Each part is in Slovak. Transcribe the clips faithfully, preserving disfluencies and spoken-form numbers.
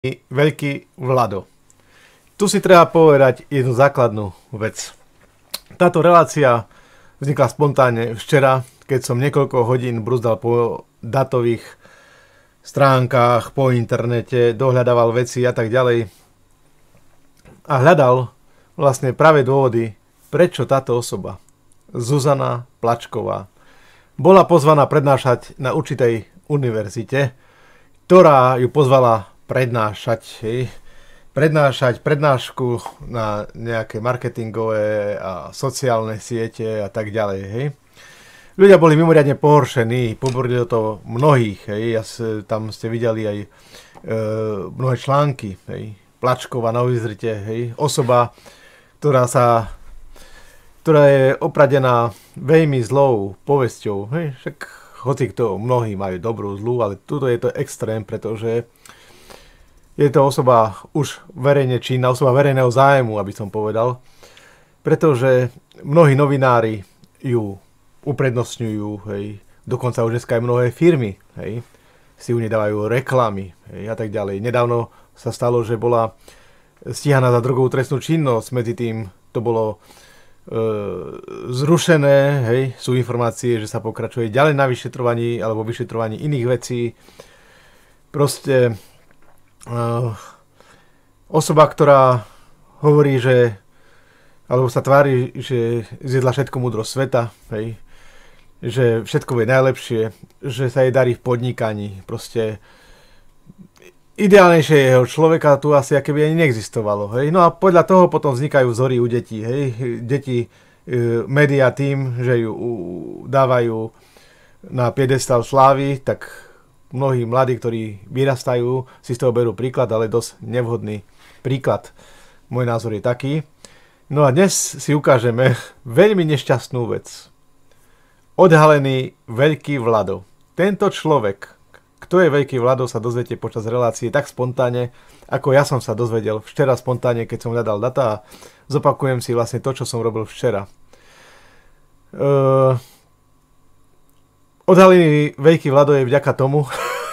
Veľký Vlado. Tu si treba povedať jednu základnú vec. Táto relácia vznikla spontánne včera, keď som niekoľko hodín brúzdal po datových stránkach, po internete, dohľadával veci a tak ďalej. A hľadal vlastne práve dôvody, prečo táto osoba, Zuzana Plačková, bola pozvaná prednášať na určitej univerzite, ktorá ju pozvala prednášať, hej, prednášať prednášku na nejaké marketingové a sociálne siete a tak ďalej. Hej. Ľudia boli mimoriadne pohoršení, pobudilo to mnohých. Hej. Ja s, tam ste videli aj e, mnohé články. Hej. Plačková na univerzite, hej. Osoba, ktorá sa ktorá je opradená veľmi zlou povesťou. Hej. Však hoci kto, mnohí majú dobrú, zlú, ale tuto je to extrém, pretože je to osoba už verejne činná, osoba verejného zájmu, aby som povedal, pretože mnohí novinári ju uprednostňujú, hej, dokonca už dneska aj mnohé firmy, hej, si ju nedávajú reklamy, hej, a tak ďalej. Nedávno sa stalo, že bola stíhaná za drogovú trestnú činnosť, medzi tým to bolo e, zrušené, hej, sú informácie, že sa pokračuje ďalej na vyšetrovaní alebo vyšetrovaní iných vecí. Proste Uh, osoba, ktorá hovorí, že alebo sa tvári, že zjedla všetko múdro sveta, hej, že všetko je najlepšie, že sa jej darí v podnikaní. Proste ideálnejšieho človeka tu asi aké by ani neexistovalo. Hej. No a podľa toho potom vznikajú vzory u detí. Hej. Deti, uh, médiá tým, že ju uh, dávajú na piedestal slávy, tak mnohí mladí, ktorí vyrastajú, si z toho berú príklad, ale dosť nevhodný príklad. Môj názor je taký. No a dnes si ukážeme veľmi nešťastnú vec. Odhalený Veľký Vlado. Tento človek, kto je Veľký Vlado, sa dozviete počas relácie tak spontánne, ako ja som sa dozvedel včera spontánne, keď som hľadal data a zopakujem si vlastne to, čo som robil včera. Uh... Odhalený Veľký Vlado je vďaka tomu,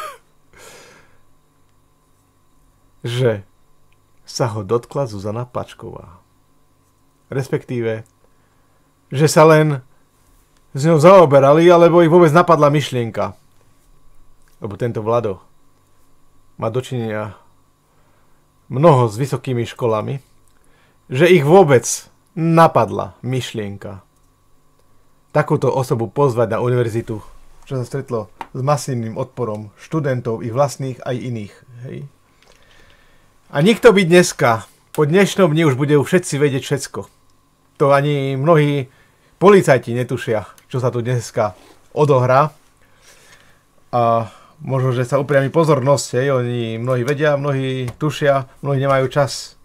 že sa ho dotkla Zuzana Plačková. Respektíve, že sa len s ňou zaoberali, alebo ich vôbec napadla myšlienka. Lebo tento Vlado má dočinenia mnoho s vysokými školami, že ich vôbec napadla myšlienka takúto osobu pozvať na univerzitu, čo sa stretlo s masívnym odporom študentov, ich vlastných aj iných. Hej. A nikto by dneska, po dnešnom dni už bude všetci vedieť všetko. To ani mnohí policajti netušia, čo sa tu dneska odohrá. A možno, že sa upriami pozornosť, hej. Oni mnohí vedia, mnohí tušia, mnohí nemajú čas.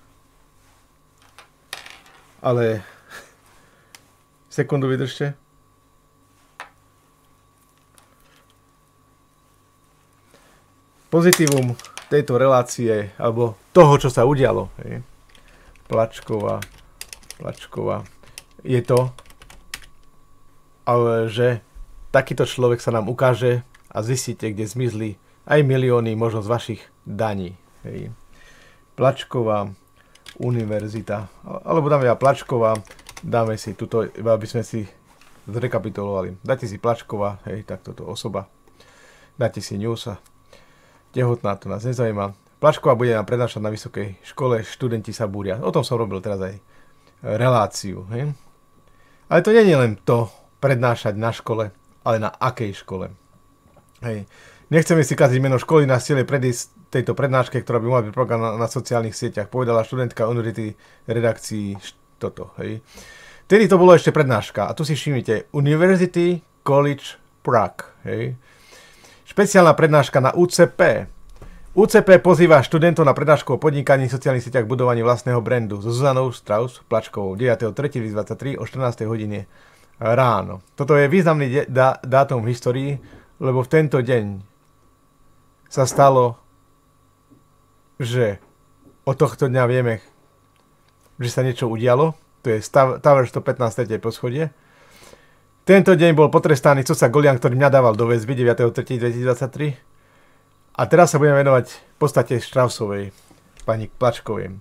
Ale sekundu vydržte. Pozitívum tejto relácie, alebo toho, čo sa udialo, hej. Plačková, Plačková, je to, ale že takýto človek sa nám ukáže a zistíte, kde zmizli aj milióny možno z vašich daní. Hej. Plačková univerzita, alebo dáme ja Plačková, dáme si tuto, aby sme si zrekapitulovali. Dáte si Plačková, hej, tak toto osoba. Dáte si news a tehotná, to nás nezaujíma. Plačková bude nám prednášať na vysokej škole, študenti sa búria. O tom som robil teraz aj reláciu. Hej? Ale to nie je len to prednášať na škole, ale na akej škole. Hej. Nechceme si kaziť meno školy, nás chceli predísť tejto prednáške, ktorá by mala byť program na, na sociálnych sieťach. Povedala študentka univerzity redakcii toto. Hej. Tedy to bolo ešte prednáška. A tu si všimnite University College Prague. Hej. Špeciálna prednáška na U C P. U C P pozýva študentov na prednášku o podnikaní v sociálnych sieťach budovaní vlastného brandu so Zuzanou Strauss Plačkovou deviateho tretieho dvetisícdvadsaťtri o štrnástej hodine ráno. Toto je významný de- dá- dátum v histórii, lebo v tento deň sa stalo, že od tohto dňa vieme, že sa niečo udialo. To je stav- Tower stopätnásť tretie poschodie. Tento deň bol potrestaný sudca Golian, ktorý mňa dával do väzby deviateho tretieho dvetisícdvadsaťtri. A teraz sa budeme venovať v podstate Straussovej, pani Plačkovej.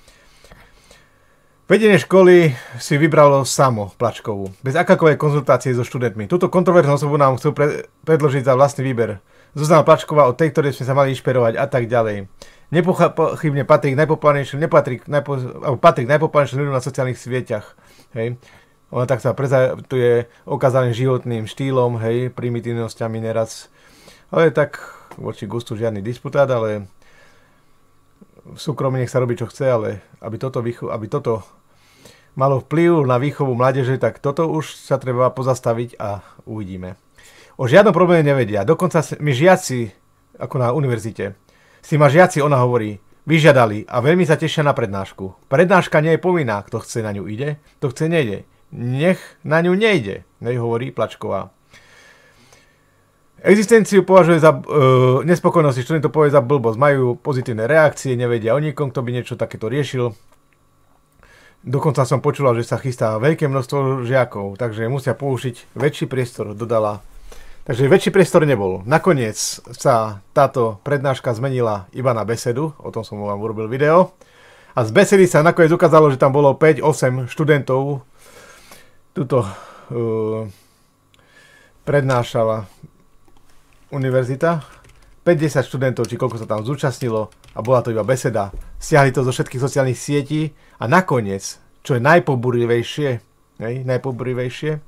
Vedenie školy si vybralo samo Plačkovú, bez akákoľvek konzultácie so študentmi. Túto kontroverznú osobu nám chcú pre- predložiť za vlastný výber. Zuzana Plačková od tej, ktorej sme sa mali inšpirovať a tak ďalej. Nepochybne patrí k najpopulárnejším, nepatrí, najpo, patrí k najpopulárnejším ľuďom na sociálnych sieťach. Hej. Ona tak sa prezentuje okázaným životným štýlom, hej, primitívnosťami neraz. Ale tak voči gustu žiadny disputát, ale v súkromí nech sa robí čo chce, ale aby toto, aby toto malo vplyv na výchovu mládeže, tak toto už sa treba pozastaviť a uvidíme. O žiadnom probléme nevedia. Dokonca my žiaci, ako na univerzite, si ma žiaci, ona hovorí, vyžiadali a veľmi sa tešia na prednášku. Prednáška nie je povinná, kto chce na ňu ide, kto chce nejde. Nech na ňu nejde, hovorí Plačková. Existenciu považuje za uh, nespokojnosti študentov považuje za blbosť. Majú pozitívne reakcie, nevedia o nikom, kto by niečo takéto riešil. Dokonca som počula, že sa chystá veľké množstvo žiakov, takže musia použiť väčší priestor, dodala. Takže väčší priestor nebol. Nakoniec sa táto prednáška zmenila iba na besedu, o tom som vám urobil video. A z besedy sa nakoniec ukázalo, že tam bolo päť osem študentov. Tuto uh, prednášala univerzita. päťdesiat študentov, či koľko sa tam zúčastnilo a bola to iba beseda. Stiahli to zo všetkých sociálnych sietí a nakoniec, čo je najpoburivejšie, hej, najpoburivejšie,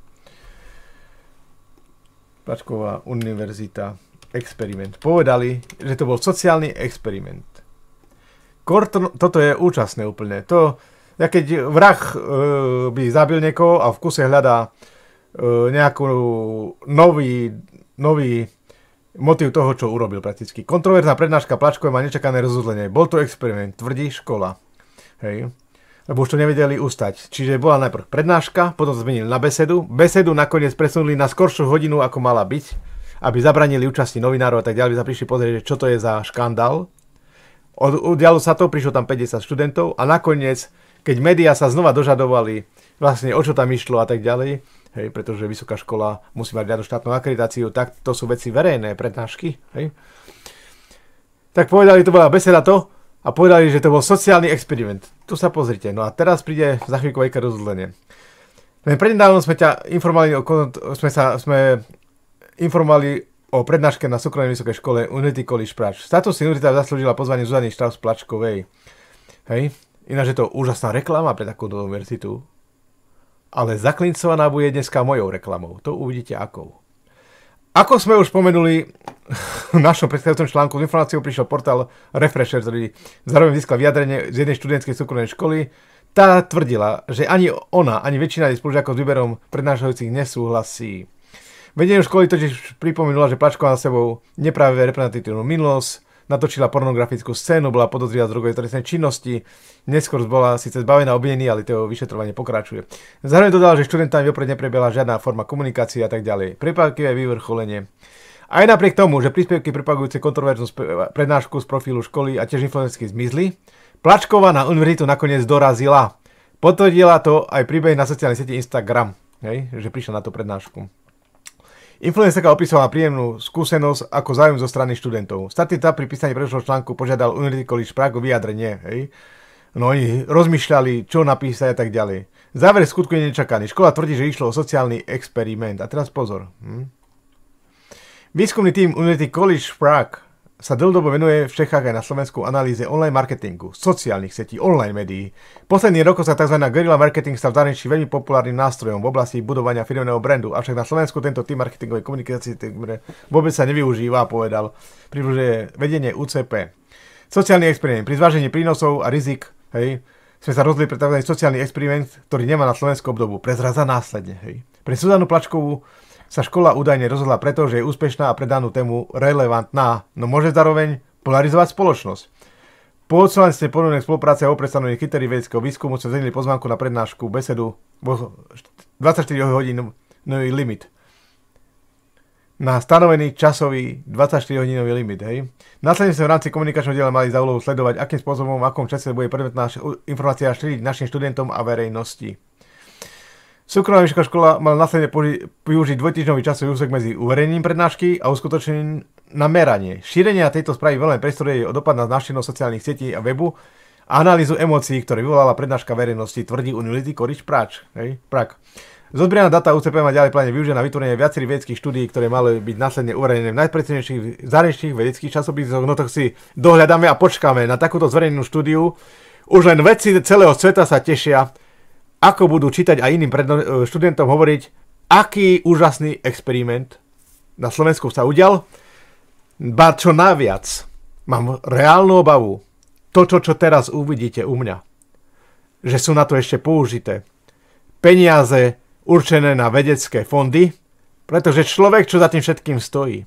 Plačková univerzita, experiment. Povedali, že to bol sociálny experiment. Korto, toto je účastné úplne. To, ja keď vrah e, by zabil niekoho a v kuse hľadá e, nejakú nový, nový motív toho, čo urobil prakticky. Kontroverzná prednáška Plačkovej má nečakané rozuzlenie. Bol to experiment, tvrdí škola. Hej. Lebo už to nevedeli ustať. Čiže bola najprv prednáška, potom zmenili na besedu. Besedu nakoniec presunuli na skoršiu hodinu, ako mala byť, aby zabranili účasti novinárov a tak ďalej. Sa prišli pozrieť, čo to je za škandál. Udialo sa to, prišlo tam päťdesiat študentov a nakoniec, keď médiá sa znova dožadovali, vlastne o čo tam išlo a tak ďalej, hej, pretože vysoká škola musí mať riadnu štátnu akreditáciu, tak to sú veci verejné, prednášky, hej. Tak povedali, to bola beseda to a povedali, že to bol sociálny experiment. Tu sa pozrite. No a teraz príde za chvíľku veľké rozhodlenie. Len prednedávnom sme ťa informovali o, sme sa, sme informovali o prednáške na súkromnej vysokej škole University College Prague. Táto si univerzita zaslúžila pozvanie Zuzany Strauss Plačkovej. Hej. Ináč je to úžasná reklama pre takúto univerzitu. Ale zaklincovaná bude dneska mojou reklamou. To uvidíte akou. Ako sme už spomenuli v našom predchádzajúcom článku, s informáciou prišiel portál Refresher, ktorý zároveň získal vyjadrenie z jednej študentskej súkromnej školy. Tá tvrdila, že ani ona, ani väčšina jej spolužiakov s výberom prednášajúcich nesúhlasí. Vedenie školy totiž pripomínala, že Plačková za sebou nepráve reprezentatívnu minulosť, natočila pornografickú scénu, bola podozrivá z drogovej trestnej činnosti, neskôr bola síce zbavená obvinení, ale to vyšetrovanie pokračuje. Zároveň dodala, že študentami vopred neprebehla žiadna forma komunikácie a tak ďalej. Prekvapivé vyvrcholenie. Aj napriek tomu, že príspevky propagujúce kontroverznú prednášku z profilu školy a tiež influencersky zmizli, Plačková na univerzitu nakoniec dorazila. Potvrdila to aj príbeh na sociálnej sieti Instagram, hej, že prišla na tú prednášku. Influencerka opísala príjemnú skúsenosť ako záujem zo strany študentov. Statita pri písaní predošlého článku požiadal University College Prague o vyjadrenie. Hej. No oni rozmýšľali, čo napísať a tak ďalej. Záver skutku je nečakaný. Škola tvrdí, že išlo o sociálny experiment. A teraz pozor. Hm? Výskumný tím University College Prague sa dlhodobo venuje v Čechách aj na Slovensku analýze online marketingu, sociálnych sietí, online médií. Posledný rok sa tzv. Guerilla marketing stal v zahraničí veľmi populárnym nástrojom v oblasti budovania firemného brandu, avšak na Slovensku tento tým marketingovej komunikácie vôbec sa nevyužíva, povedal približuje vedenie U C P. Sociálny experiment. Pri zvážení prínosov a rizik, hej, sme sa rozhodli pre tzv. Sociálny experiment, ktorý nemá na Slovensku obdobu. Prezradza následne. Hej. Pre Zuzanu Plačkovú sa škola údajne rozhodla preto, že je úspešná a pre danú tému relevantná, no môže zároveň polarizovať spoločnosť. Po odsúhlasení ponukenej spolupráce a oprestanových kritérií vedeckého výskumu sme zmenili pozvánku na prednášku besedu vo dvadsaťštyri hodinový limit. Na stanovený časový dvadsaťštyri hodinový limit. Hej. Následne sme v rámci komunikačného diela mali za úlohu sledovať, akým spôsobom, v akom čase bude predmetná informácia šíriť našim študentom a verejnosti. Súkromná vysoká škola mala následne využiť dvojtýždňový časový úsek medzi uverejnením prednášky a uskutočnením na meranie. Šírenia tejto správy veľmi priestoruje o dopad na návštevnosť sociálnych sietí a webu a analýzu emócií, ktoré vyvolala prednáška verejnosti, tvrdí Univerzity College Prague. Hej, Prague. Zozbieraná data ú cé pé má ďalej pláne využiť na vytvorenie viacerých vedeckých štúdií, ktoré mali byť následne uverejnené v najprecíznejších zahraničných vedeckých časopisoch. No to si dohľadáme a počkáme na takúto zverejnenú štúdiu. Už len vedci celého sveta sa tešia, ako budú čítať a iným predno- študentom hovoriť, aký úžasný experiment na Slovensku sa udial. Ba čo naviac, mám reálnu obavu, to, čo, čo teraz uvidíte u mňa, že sú na to ešte použité peniaze určené na vedecké fondy, pretože človek, čo za tým všetkým stojí,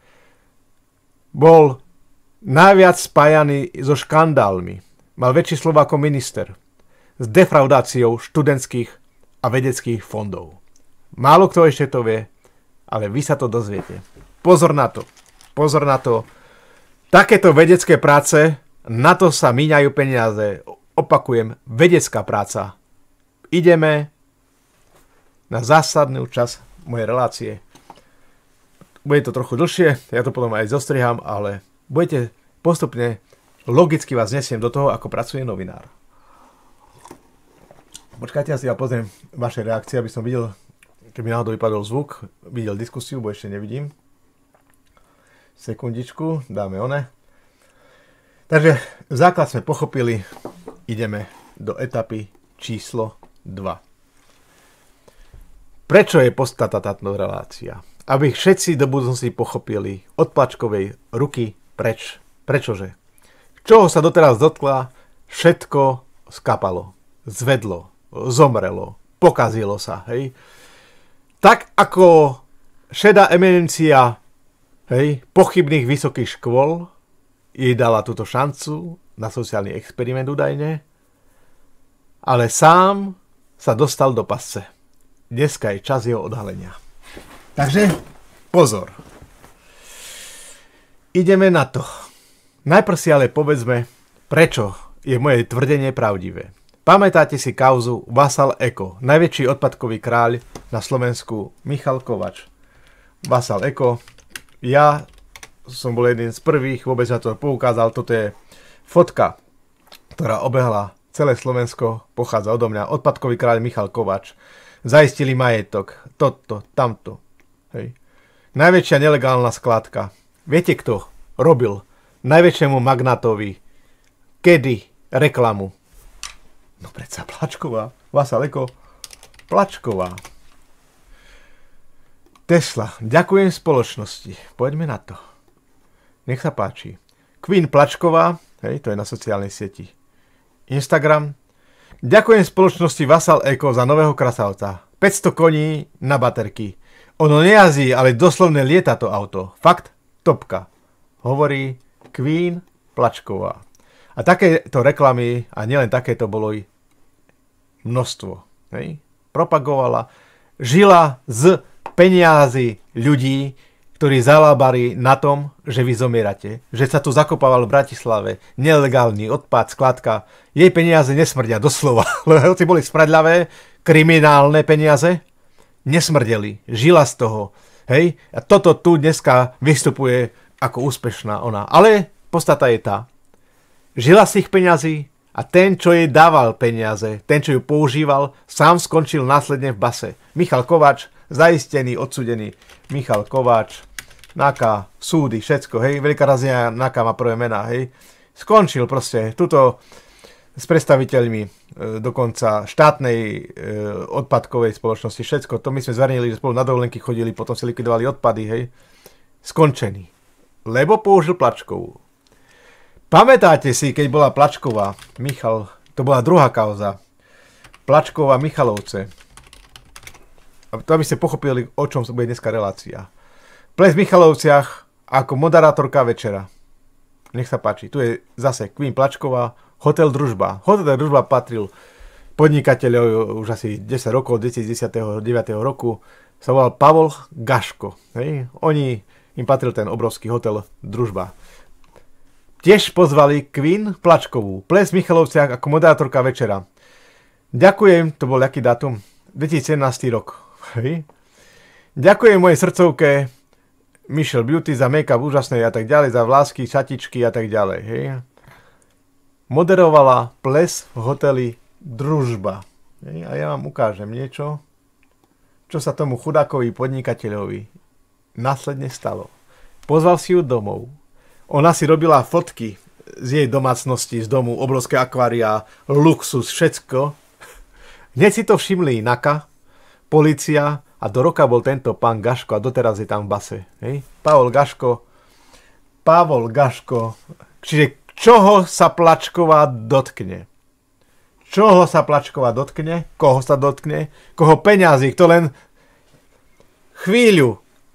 bol najviac spájaný so škandálmi. Mal väčší slovo ako minister. S defraudáciou študentských a vedeckých fondov. Málo kto ešte to vie, ale vy sa to dozviete. Pozor na to. Pozor na to. Takéto vedecké práce, na to sa míňajú peniaze. Opakujem, vedecká práca. Ideme na zásadnú časť mojej relácie. Bude to trochu dlhšie, ja to potom aj zostriham, ale budete postupne, logicky vás nesiem do toho, ako pracuje novinár. Počkajte, ja si ja pozriem vaše reakcie, aby som videl, keby náhodou vypadol zvuk, videl diskusiu, bo ešte nevidím. Sekundičku, dáme one. Takže základ sme pochopili, ideme do etapy číslo dva. Prečo je podstatná táto relácia? Aby všetci do budúcnosti pochopili od plačkovej ruky preč. Prečože? Čoho sa doteraz dotkla, všetko skapalo, zvedlo, zomrelo, pokazilo sa. Hej? Tak ako šedá eminencia, hej, pochybných vysokých škôl jej dala túto šancu na sociálny experiment údajne, ale sám sa dostal do pasce. Dneska je čas jeho odhalenia. Takže pozor. Ideme na to. Najprv si ale povedzme, prečo je moje tvrdenie pravdivé. Pamätáte si kauzu Vasal Eko, najväčší odpadkový kráľ na Slovensku, Michal Kovač. Vasal Eko, ja som bol jeden z prvých, vôbec na to poukázal, toto je fotka, ktorá obehla celé Slovensko, pochádza odo mňa, odpadkový kráľ Michal Kovač. Zaistili majetok, toto, tamto. Hej. Najväčšia nelegálna skládka. Viete, kto robil najväčšiemu magnátovi kedy reklamu? No predsa Plačková. Vasal Eko. Plačková. Tesla. Ďakujem spoločnosti. Poďme na to. Nech sa páči. Queen Plačková. Hej, to je na sociálnej sieti. Instagram. Ďakujem spoločnosti Vasal Eko za nového krasavca. päťsto koní na baterky. Ono nejazdí, ale doslovne lieta to auto. Fakt, topka. Hovorí Queen Plačková. A takéto reklamy, a nielen takéto, bolo i množstvo. Hej? Propagovala, žila z peniazy ľudí, ktorí zalábali na tom, že vy zomierate. Že sa tu zakopával v Bratislave nelegálny odpad, skladka. Jej peniaze nesmrdia, doslova. Lebo hoci boli smradľavé, kriminálne peniaze, nesmrdeli. Žila z toho. Hej? A toto tu dneska vystupuje ako úspešná ona. Ale podstata je tá. Žila z tých peňazí a ten, čo jej dával peniaze, ten, čo ju používal, sám skončil následne v base. Michal Kovač, zaistený, odsudený. Michal Kovač, náka, súdy, všetko, hej. Veľká razenia, náka má prvé mená, hej. Skončil proste tuto s predstaviteľmi e, dokonca štátnej e, odpadkovej spoločnosti, všetko. To my sme zverejnili, že spolu na dovolenky chodili, potom si likvidovali odpady, hej. Skončený. Lebo použil Plačkovú. Pamätáte si, keď bola Plačková, Michal, to bola druhá kauza, Plačková Michalovce. To aby ste pochopili, o čom bude dneska relácia. Ples v Michalovciach ako moderátorka večera. Nech sa páči, tu je zase Queen Plačková, Hotel Družba. Hotel Družba patril podnikateľov už asi desať rokov, dvetisícdesiatdeväť roku, sa volal Pavol Gaško. Hej? Oni, im patril ten obrovský Hotel Družba. Tiež pozvali Queen Plačkovú, ples v Michalovciach ako moderátorka večera. Ďakujem, to bol aký dátum? dvetisícsedemnásty rok. Hej. Ďakujem mojej srdcovke Michelle Beauty za make-up úžasné a tak ďalej, za vlásky, šatičky a tak ďalej. Hej. Moderovala ples v hoteli Družba. Hej. A ja vám ukážem niečo, čo sa tomu chudákovi podnikateľovi následne stalo. Pozval si ju domov. Ona si robila fotky z jej domácnosti, z domu, obrovské akvária, luxus, všetko. Hneď si to všimli Naka, polícia a do roka bol tento pán Gaško a doteraz je tam v base. Hej. Pavol Gaško, Pavol Gaško, čiže čoho sa Plačková dotkne? Čoho sa Plačková dotkne? Koho sa dotkne? Koho peňazí? Kto len chvíľu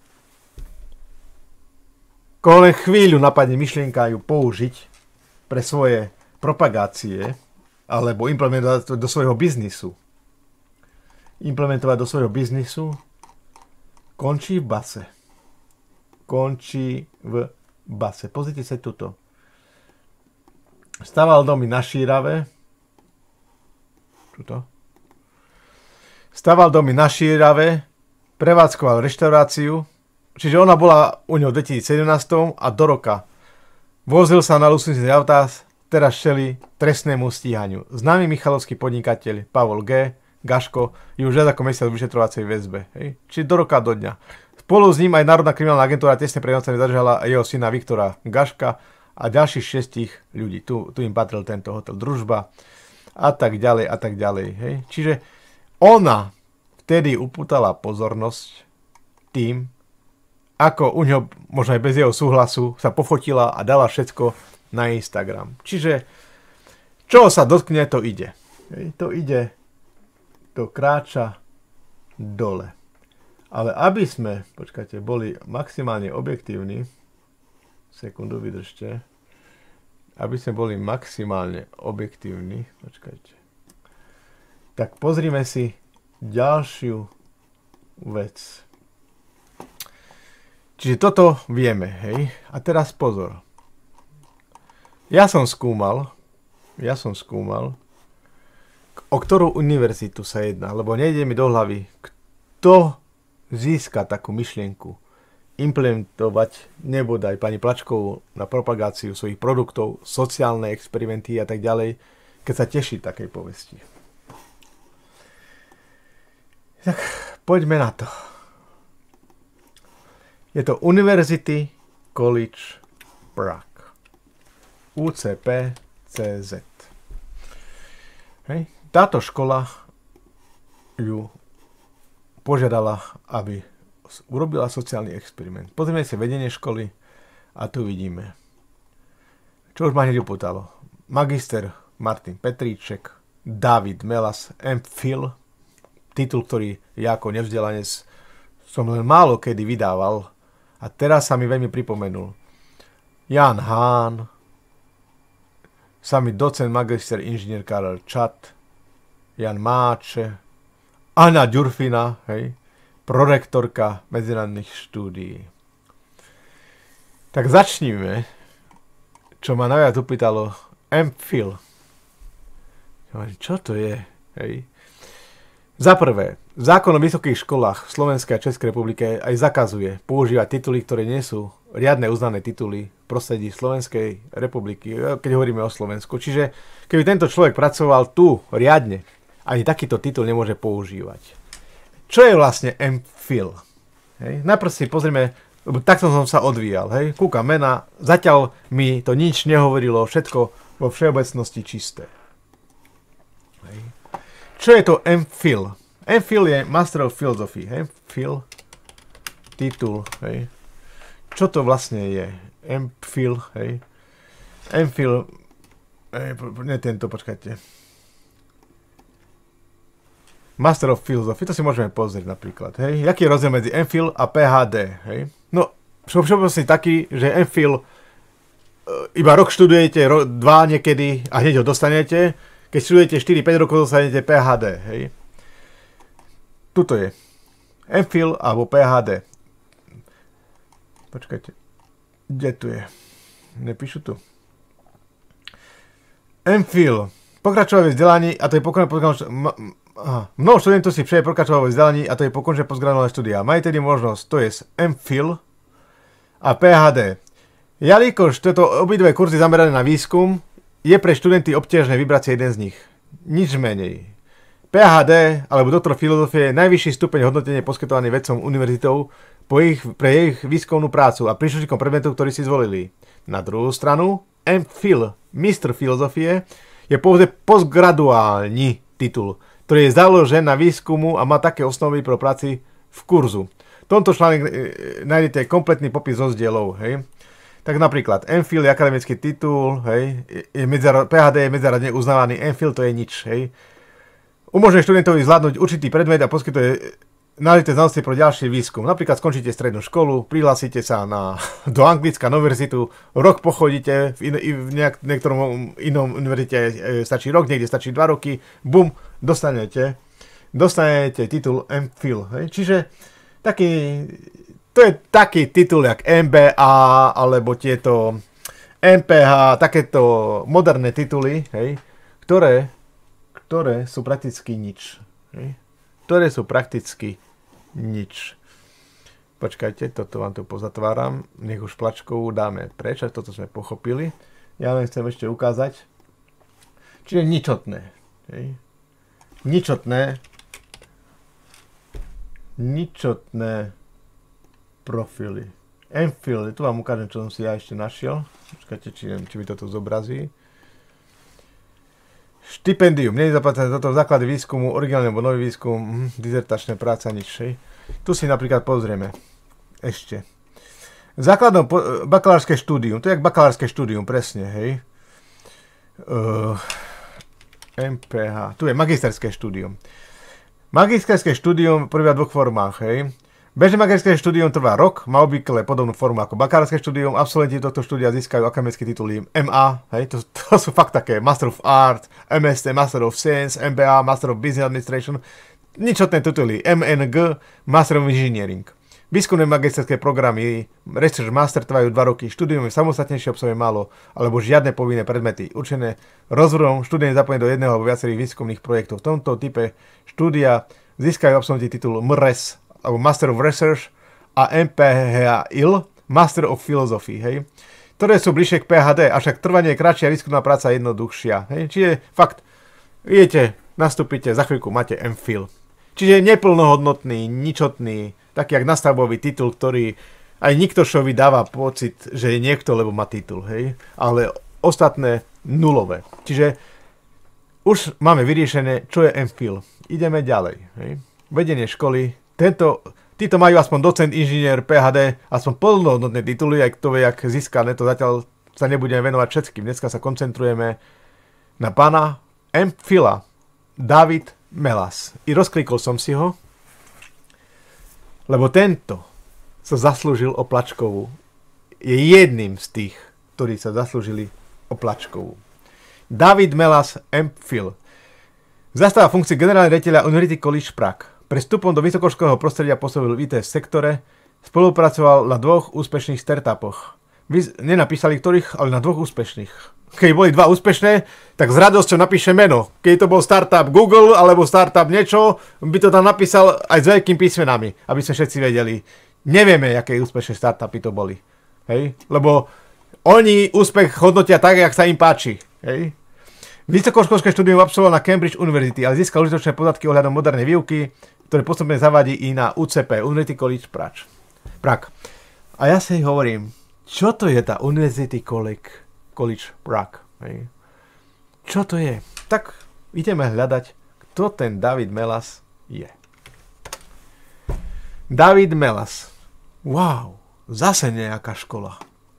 koho len chvíľu napadne myšlienka ju použiť pre svoje propagácie alebo implementovať do svojho biznisu. Implementovať do svojho biznisu končí v base. Končí v base. Pozrite sa tuto. Staval domy na Šírave. Tuto. Staval domy na Šírave, prevádzkoval reštauráciu, čiže ona bola u ňou v dvetisícsedemnásť a do roka vozil sa na luxusných autá, teraz čelí trestnému stíhaniu. Známy michalovský podnikateľ Pavol G. Gaško je už viac ako mesiac v vyšetrovacej väzbe. Hej? Čiže do roka do dňa. Spolu s ním aj Národná kriminálna agentúra tesne pred nocami zadržala jeho syna Viktora Gaška a ďalších šestich ľudí. Tu, tu im patril tento hotel Družba a tak ďalej a tak ďalej. Hej? Čiže ona vtedy upútala pozornosť tým, ako u ňo, možno aj bez jeho súhlasu, sa pofotila a dala všetko na Instagram. Čiže, čo sa dotkne, to ide. Hej, to ide, to kráča dole. Ale aby sme, počkajte, boli maximálne objektívni, sekundu, vydržte, aby sme boli maximálne objektívni, počkajte, tak pozrime si ďalšiu vec. Čiže toto vieme, hej. A teraz pozor. Ja som skúmal, ja som skúmal, o ktorú univerzitu sa jedná, lebo nejde mi do hlavy, kto získa takú myšlienku implementovať nebodaj pani Plačkovú na propagáciu svojich produktov, sociálne experimenty a tak ďalej, keď sa teší takej povesti. Tak poďme na to. Je to University College Prague. U C P C Z. Hej. Táto škola ju požiadala, aby urobila sociálny experiment. Pozrieme si vedenie školy a tu vidíme. Čo už ma hneď upútalo. Magister Martin Petríček, David Melas, MPhil, titul, ktorý ja ako nevzdelanec som len málo kedy vydával a teraz sa mi veľmi pripomenul. Jan Hán, sami docent, magister, inžinier Karel Čat, Jan Máče, Anna Ďurfina, hej, prorektorka medzinárodných štúdií. Tak začníme, čo ma najviac upýtalo, MPhil. Čo to je? Hej. Za prvé, zákon o vysokých školách v Slovenskej a Českej republike aj zakazuje používať tituly, ktoré nie sú riadne uznané tituly v prostredí Slovenskej republiky, keď hovoríme o Slovensku. Čiže keby tento človek pracoval tu riadne, ani takýto titul nemôže používať. Čo je vlastne MPhil? Hej? Najprv si pozrieme, lebo takto som sa odvíjal. Hej? Kúkam mena, zatiaľ mi to nič nehovorilo, všetko vo všeobecnosti čisté. Hej? Čo je to MPhil? MPhil je Master of Philosophy. MPhil, titul. Hej? Čo to vlastne je? MPhil, hej? MPhil, hej, nie tento, počkajte. Master of Philosophy, to si môžeme pozrieť napríklad, hej? Jaký je rozdiel medzi MPhil a PhD, hej? No, všeobecne taký, že MPhil iba rok študujete, ro, dva niekedy a hneď ho dostanete. Keď študujete štyri päť rokov, dostanete PhD, hej? Tuto je. MPhil alebo PhD. Počkajte. Kde tu je? Nepíšu tu. MPhil. Pokračovať v vzdelaní a to je pokračovať pokračovať Aha. Mnoho študentov si přeje pokračovať vo vzdelaní a to je pokončenie postgraduálne štúdia. Majú tedy možnosť, to je MPhil, a pé há dé. Jelikož tieto obidve kurzy zamerané na výskum, je pre študenty obťažné vybrať si jeden z nich. Nič menej. pé há dé, alebo doktor filozofie, je najvyšší stupeň hodnotenia poskytovaný vedcom univerzitou po ich, pre ich výskumnú prácu a príslušníkom predmetov, ktorí si zvolili. Na druhú stranu, MPhil, mistr filozofie, je pouze postgraduálny titul, ktorý je založený na výskumu a má také osnovy pro práci v kurzu. V tomto článku nájdete kompletný popis rozdielov, hej. Tak napríklad MPhil je akademický titul, hej, je medzera, pé há dé je medzinárodne uznávaný, MPhil to je nič, hej. Umožňuje študentovi zvládnuť určitý predmet a poskytuje náležité znalosti pro ďalší výskum. Napríklad skončíte strednú školu, prihlásite sa na, do Anglicka na univerzitu, rok pochodíte, v, in, v nejak, niektorom inom univerzite stačí rok, niekde stačí dva roky, bum, dostanete, dostanete titul MPhil. Hej. Čiže taký, to je taký titul jak em bé á alebo tieto em pé há, takéto moderné tituly, hej, ktoré, ktoré sú prakticky nič. Hej. Ktoré sú prakticky nič. Počkajte, toto vám tu pozatváram. Nech už plačkovú dáme preč, a toto sme pochopili. Ja len chcem ešte ukázať. Čiže ničotné. Hej. Ničotné. Ničotné profily. MPhil, tu vám ukážem, čo som si ja ešte našiel. Počkajte, či, či mi to tu zobrazí. Štipendium, nie je zaplatené toto základy výskumu, originálny alebo nový výskum, hm, dizertačná práca, nič. Hej. Tu si napríklad pozrieme. Ešte. Základné bakalárske štúdium, to je jak bakalárske štúdium, presne, hej. Uh, em pé há, tu je magisterské štúdium. Magisterské štúdium v prvých dvoch formách, hej. Bežné magisterské štúdium trvá rok, má obvykle podobnú formu ako bakalárske štúdium. Absolventi tohto štúdia získajú akademické tituly em á, hej, to, to sú fakt také Master of Art, em es té, Master of Science, em bé á, Master of Business Administration, ničotné tituly, em en gé, Master of Engineering. Výskumné magisterské programy Research Master trvajú dva roky, štúdium je samostatnejšie, obsahuje málo alebo žiadne povinné predmety. Určené rozvojom štúdie zapojené do jedného alebo viacerých výskumných projektov. V tomto type štúdia získajú absolventi titul em er es alebo Master of Research a em pé há il, Master of Philosophy, hej, ktoré sú bližšie k pé há dé, avšak trvanie je kratšie a výskumná práca je jednoduchšia. Hej. Čiže fakt, idete, nastúpite, za chvíľku máte MPhil. Čiže neplnohodnotný, ničotný, taký jak nastavbový titul, ktorý aj nikto šovi dáva pocit, že je niekto, lebo má titul, hej, ale ostatné nulové. Čiže už máme vyriešené, čo je MPhil. Ideme ďalej, hej. Vedenie školy. Tento, títo majú aspoň docent, inžinier, pé há dé, aspoň plnohodnotné tituly, aj kto vie, jak získané, to zatiaľ sa nebudeme venovať všetkým. Dneska sa koncentrujeme na pána MPhila, David Melas. I rozklikol som si ho, lebo tento sa zaslúžil o plačkovú. Je jedným z tých, ktorí sa zaslúžili o plačkovú. David Melas, MPhil. Zastáva funkciu generálneho riaditeľa University College Prague. Pre vstupom do vysokoškolského prostredia pôsobil v í té sektore, spolupracoval na dvoch úspešných startupoch. Vy nenapísali ktorých, ale na dvoch úspešných. Keď boli dva úspešné, tak s radosťou napíše meno. Keď to bol startup Google alebo startup niečo, by to tam napísal aj s veľkým písmenami, aby sme všetci vedeli. Nevieme, aké úspešné startupy to boli. Hej? Lebo oni úspech hodnotia tak, jak sa im páči. Hej? Vysokoškolské štúdium absolvoval na Cambridge University, ale získal užitočné poznatky ohľadom modernej výuky, ktoré postupne zavadí i na ú cé pé, University College Prague. Prague. A ja si hovorím, čo to je tá University College, College Prague? Hej. Čo to je? Tak ideme hľadať, kto ten David Melas je. David Melas. Wow, zase nejaká škola.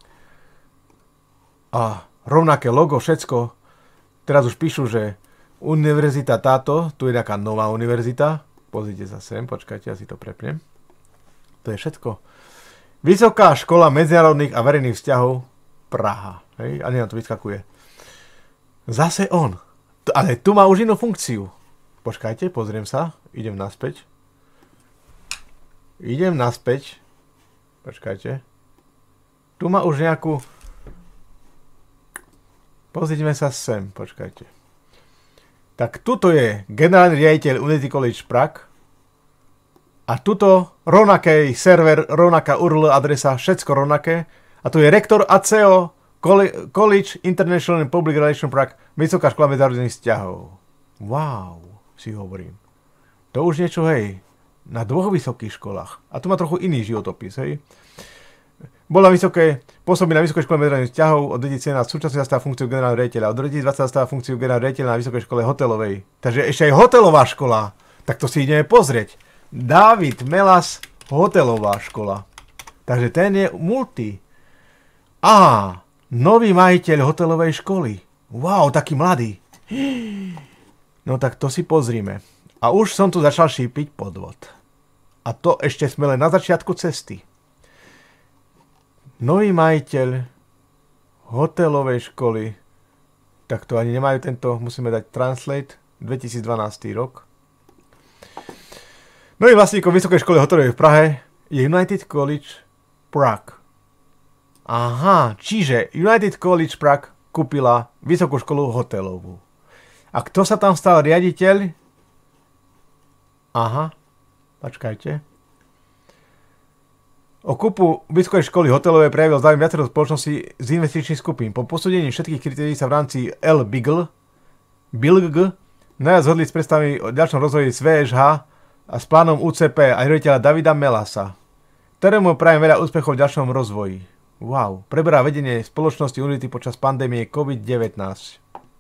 A rovnaké logo, všetko. Teraz už píšu, že univerzita táto, tu je nejaká nová univerzita. Pozrite sa sem, počkajte, ja si to prepnem. To je všetko. Vysoká škola medzinárodných a verejných vzťahov Praha. Hej, a nám to vyskakuje. Zase on. Ale tu má už inú funkciu. Počkajte, pozriem sa. Idem naspäť. Idem naspäť. Počkajte. Tu má už nejakú... Pozrime sa sem, počkajte. Tak tuto je generálny riaditeľ University College Prague. A tuto rovnaký server, rovnaká U R L adresa, všetko rovnaké. A tu je rektor A C O, College International and Public Relations Prague, Vysoká škola medzinárodných vzťahov. Wow, si hovorím. To už niečo, hej, na dvoch vysokých školách. A tu má trochu iný životopis, hej. Bola vysoké, pôsobí na Vysokej škole medzinárodných vzťahov, od dvetisícsedemnásť súčasne zastáva funkciu generálneho riaditeľa, od dvetisícdvadsať zastáva funkciu generálneho riaditeľa na Vysokej škole hotelovej. Takže ešte aj hotelová škola. Tak to si ideme pozrieť. David Melas, hotelová škola. Takže ten je multi. Á, nový majiteľ hotelovej školy. Wow, taký mladý. No tak to si pozrime. A už som tu začal šípiť podvod. A to ešte sme len na začiatku cesty. Nový majiteľ hotelovej školy. Tak to ani nemajú tento, musíme dať translate, dvetisícdvanásty rok. Novým vlastníkom Vysokej školy hotelovej v Prahe je United College Prague. Aha, čiže United College Prague kúpila Vysokú školu hotelovú. A kto sa tam stal riaditeľ? Aha, počkajte. O kúpu Vysokej školy hotelovej prejavil záujem viacero spoločností z investičných skupín. Po posúdení všetkých kritérií sa v rámci L. Bigl, Bilg najviac zhodli s predstavami o ďalšom rozvoji z V Š H a s plánom U C P a riaditeľa Davida Melasa, ktorému prajem veľa úspechov v ďalšom rozvoji. Wow, preberá vedenie spoločnosti Unity počas pandémie COVID devätnásť.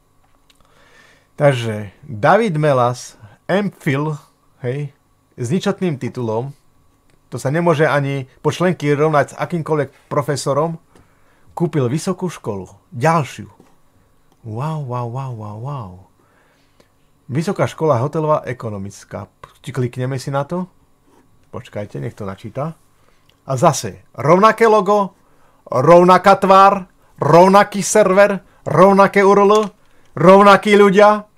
Takže David Melas, M Phil, hej, s ničotným titulom, to sa nemôže ani po členky rovnať s akýmkoľvek profesorom, kúpil vysokú školu. Ďalšiu. Wow, wow, wow, wow, wow. Vysoká škola hotelová ekonomická. Klikneme si na to. Počkajte, nech to načíta. A zase, rovnaké logo, rovnaká tvár, rovnaký server, rovnaké U R L, rovnakí ľudia.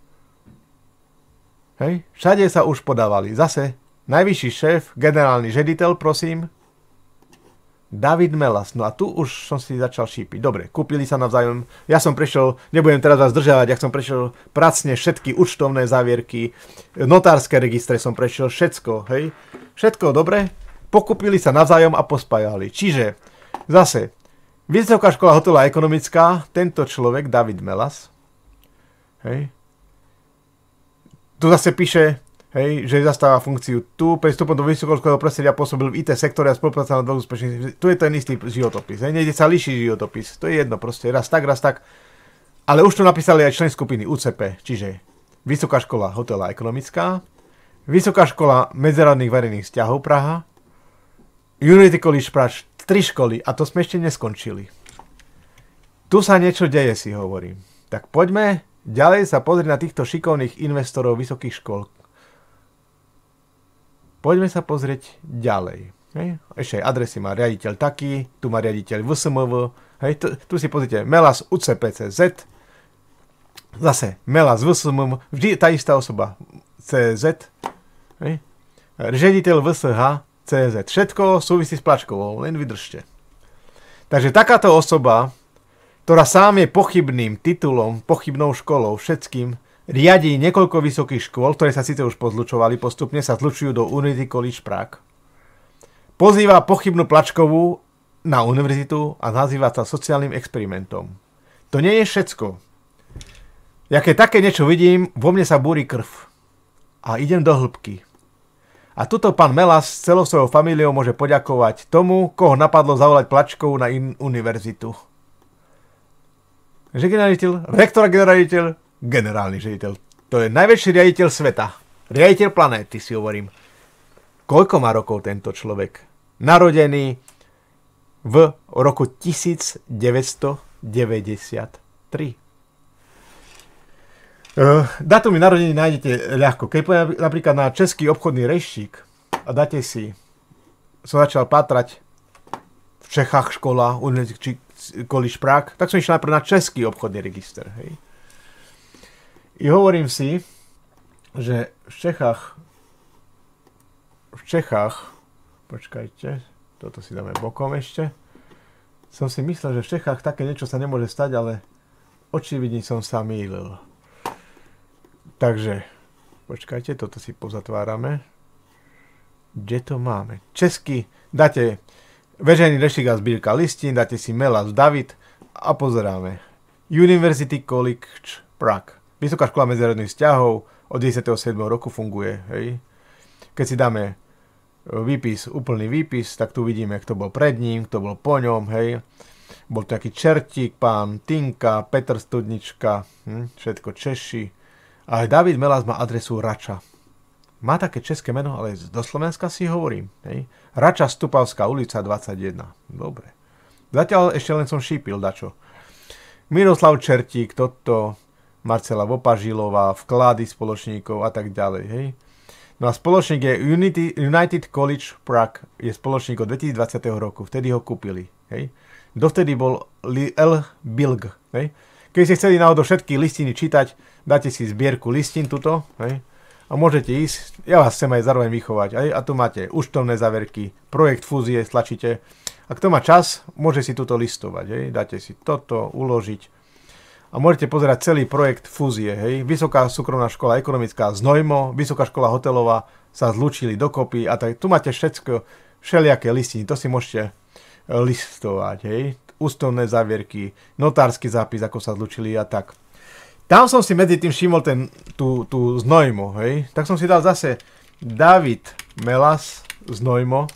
Hej, všade sa už podávali. Zase, najvyšší šéf, generálny žediteľ, prosím. David Melas. No a tu už som si začal šípiť. Dobre, kúpili sa navzájom. Ja som prešiel, nebudem teraz vás zdržiavať, ja som prešiel pracne všetky účtovné závierky, notárske registre som prešiel, všetko, hej. Všetko dobre. Pokúpili sa navzájom a pospájali. Čiže, zase, Vysoká škola hotelová ekonomická, tento človek, David Melas, hej. Tu zase píše, hej, že zastáva funkciu tu, pre vstupom do vysokoškolského prostredia pôsobil v í té sektore a spolupracoval na dvoch úspešných. Tu je ten istý životopis, hej, niekde sa líši životopis, to je jedno proste, raz tak, raz tak. Ale už tu napísali aj člen skupiny U C P, čiže Vysoká škola hotelová ekonomická, Vysoká škola medzinárodných verejných vzťahov Praha, Unity College Prague, tri školy a to sme ešte neskončili. Tu sa niečo deje, si hovorím. Tak poďme ďalej sa pozrieť na týchto šikovných investorov vysokých škôl. Poďme sa pozrieť ďalej. Hej. Ešte aj adresy má riaditeľ taký, tu má riaditeľ V S M V, hej, tu, tu si pozrite Melas U C P C Z, zase Melas V S M V, vždy tá istá osoba C Z, hej. Riaditeľ V S H C Z, všetko súvisí s plačkovou, len vydržte. Takže takáto osoba, ktorá sám je pochybným titulom, pochybnou školou, všetkým, riadí niekoľko vysokých škôl, ktoré sa síce už pozlučovali, postupne sa zlučujú do Unity College Prague. Pozýva pochybnú plačkovú na univerzitu a nazýva sa sociálnym experimentom. To nie je všetko. Ja keď také niečo vidím, vo mne sa búri krv. A idem do hĺbky. A tuto pán Melas s celou svojou familiou môže poďakovať tomu, koho napadlo zavolať plačkovú na in- univerzitu. Že generáliteľ, rektor a generáliteľ, generálny riaditeľ. To je najväčší riaditeľ sveta. Riaditeľ planéty, si hovorím. Koľko má rokov tento človek? Narodený v roku devätnásťstodeväťdesiattri. Uh, dátumy narodení nájdete ľahko. Keď pôjdem napríklad na český obchodný rejštík a dáte si, som začal pátrať v Čechách škola, University College Prague, tak som išiel najprv na český obchodný register. Hej. I hovorím si, že v Čechách v Čechách počkajte, toto si dáme bokom ešte, som si myslel, že v Čechách také niečo sa nemôže stať, ale očividne som sa mýlil. Takže, počkajte, toto si pozatvárame. Kde to máme? Česky, dáte Veřejný rejstřík a sbírka listín, dáte si Melas David a pozeráme. University College Prague. Vysoká škola medzinárodných vzťahov od deväťdesiateho siedmeho roku funguje. Hej. Keď si dáme výpis, úplný výpis, tak tu vidíme, kto bol pred ním, kto bol po ňom. Hej. Bol to taký Čertík, pán Tinka, Petr Studnička, hm, všetko Češi. Ale David Melas má adresu Rača. Má také české meno, ale do Slovenska si hovorím. Hej. Rača Stupavská ulica dvadsaťjeden. Dobre. Zatiaľ ešte len som šípil dačo. Miroslav Čertík, toto, Marcela Vopažilová, vklady spoločníkov a tak ďalej. Hej. No a spoločník je Unity, United College Prague, je spoločník od dvetisícdvadsiateho roku, vtedy ho kúpili. Hej. Dovtedy bol L. Bilg. Hej. Keď ste chceli náhodou všetky listiny čítať, dáte si zbierku listín tuto, hej. A môžete ísť, ja vás chcem aj zároveň vychovať. Aj? A tu máte účtovné záverky, projekt fúzie, stlačíte. A kto má čas, môže si tuto listovať. Hej? Dáte si toto, uložiť. A môžete pozerať celý projekt fúzie. Hej? Vysoká súkromná škola ekonomická Znojmo, Vysoká škola hotelová sa zlúčili dokopy. A tak tu máte všetko, všelijaké listiny. To si môžete listovať. Hej? Účtovné závierky, notársky zápis, ako sa zlúčili a tak. Tam som si medzi tým všimol ten, tú, tú Znojmo, hej. Tak som si dal zase David Melas Znojmo.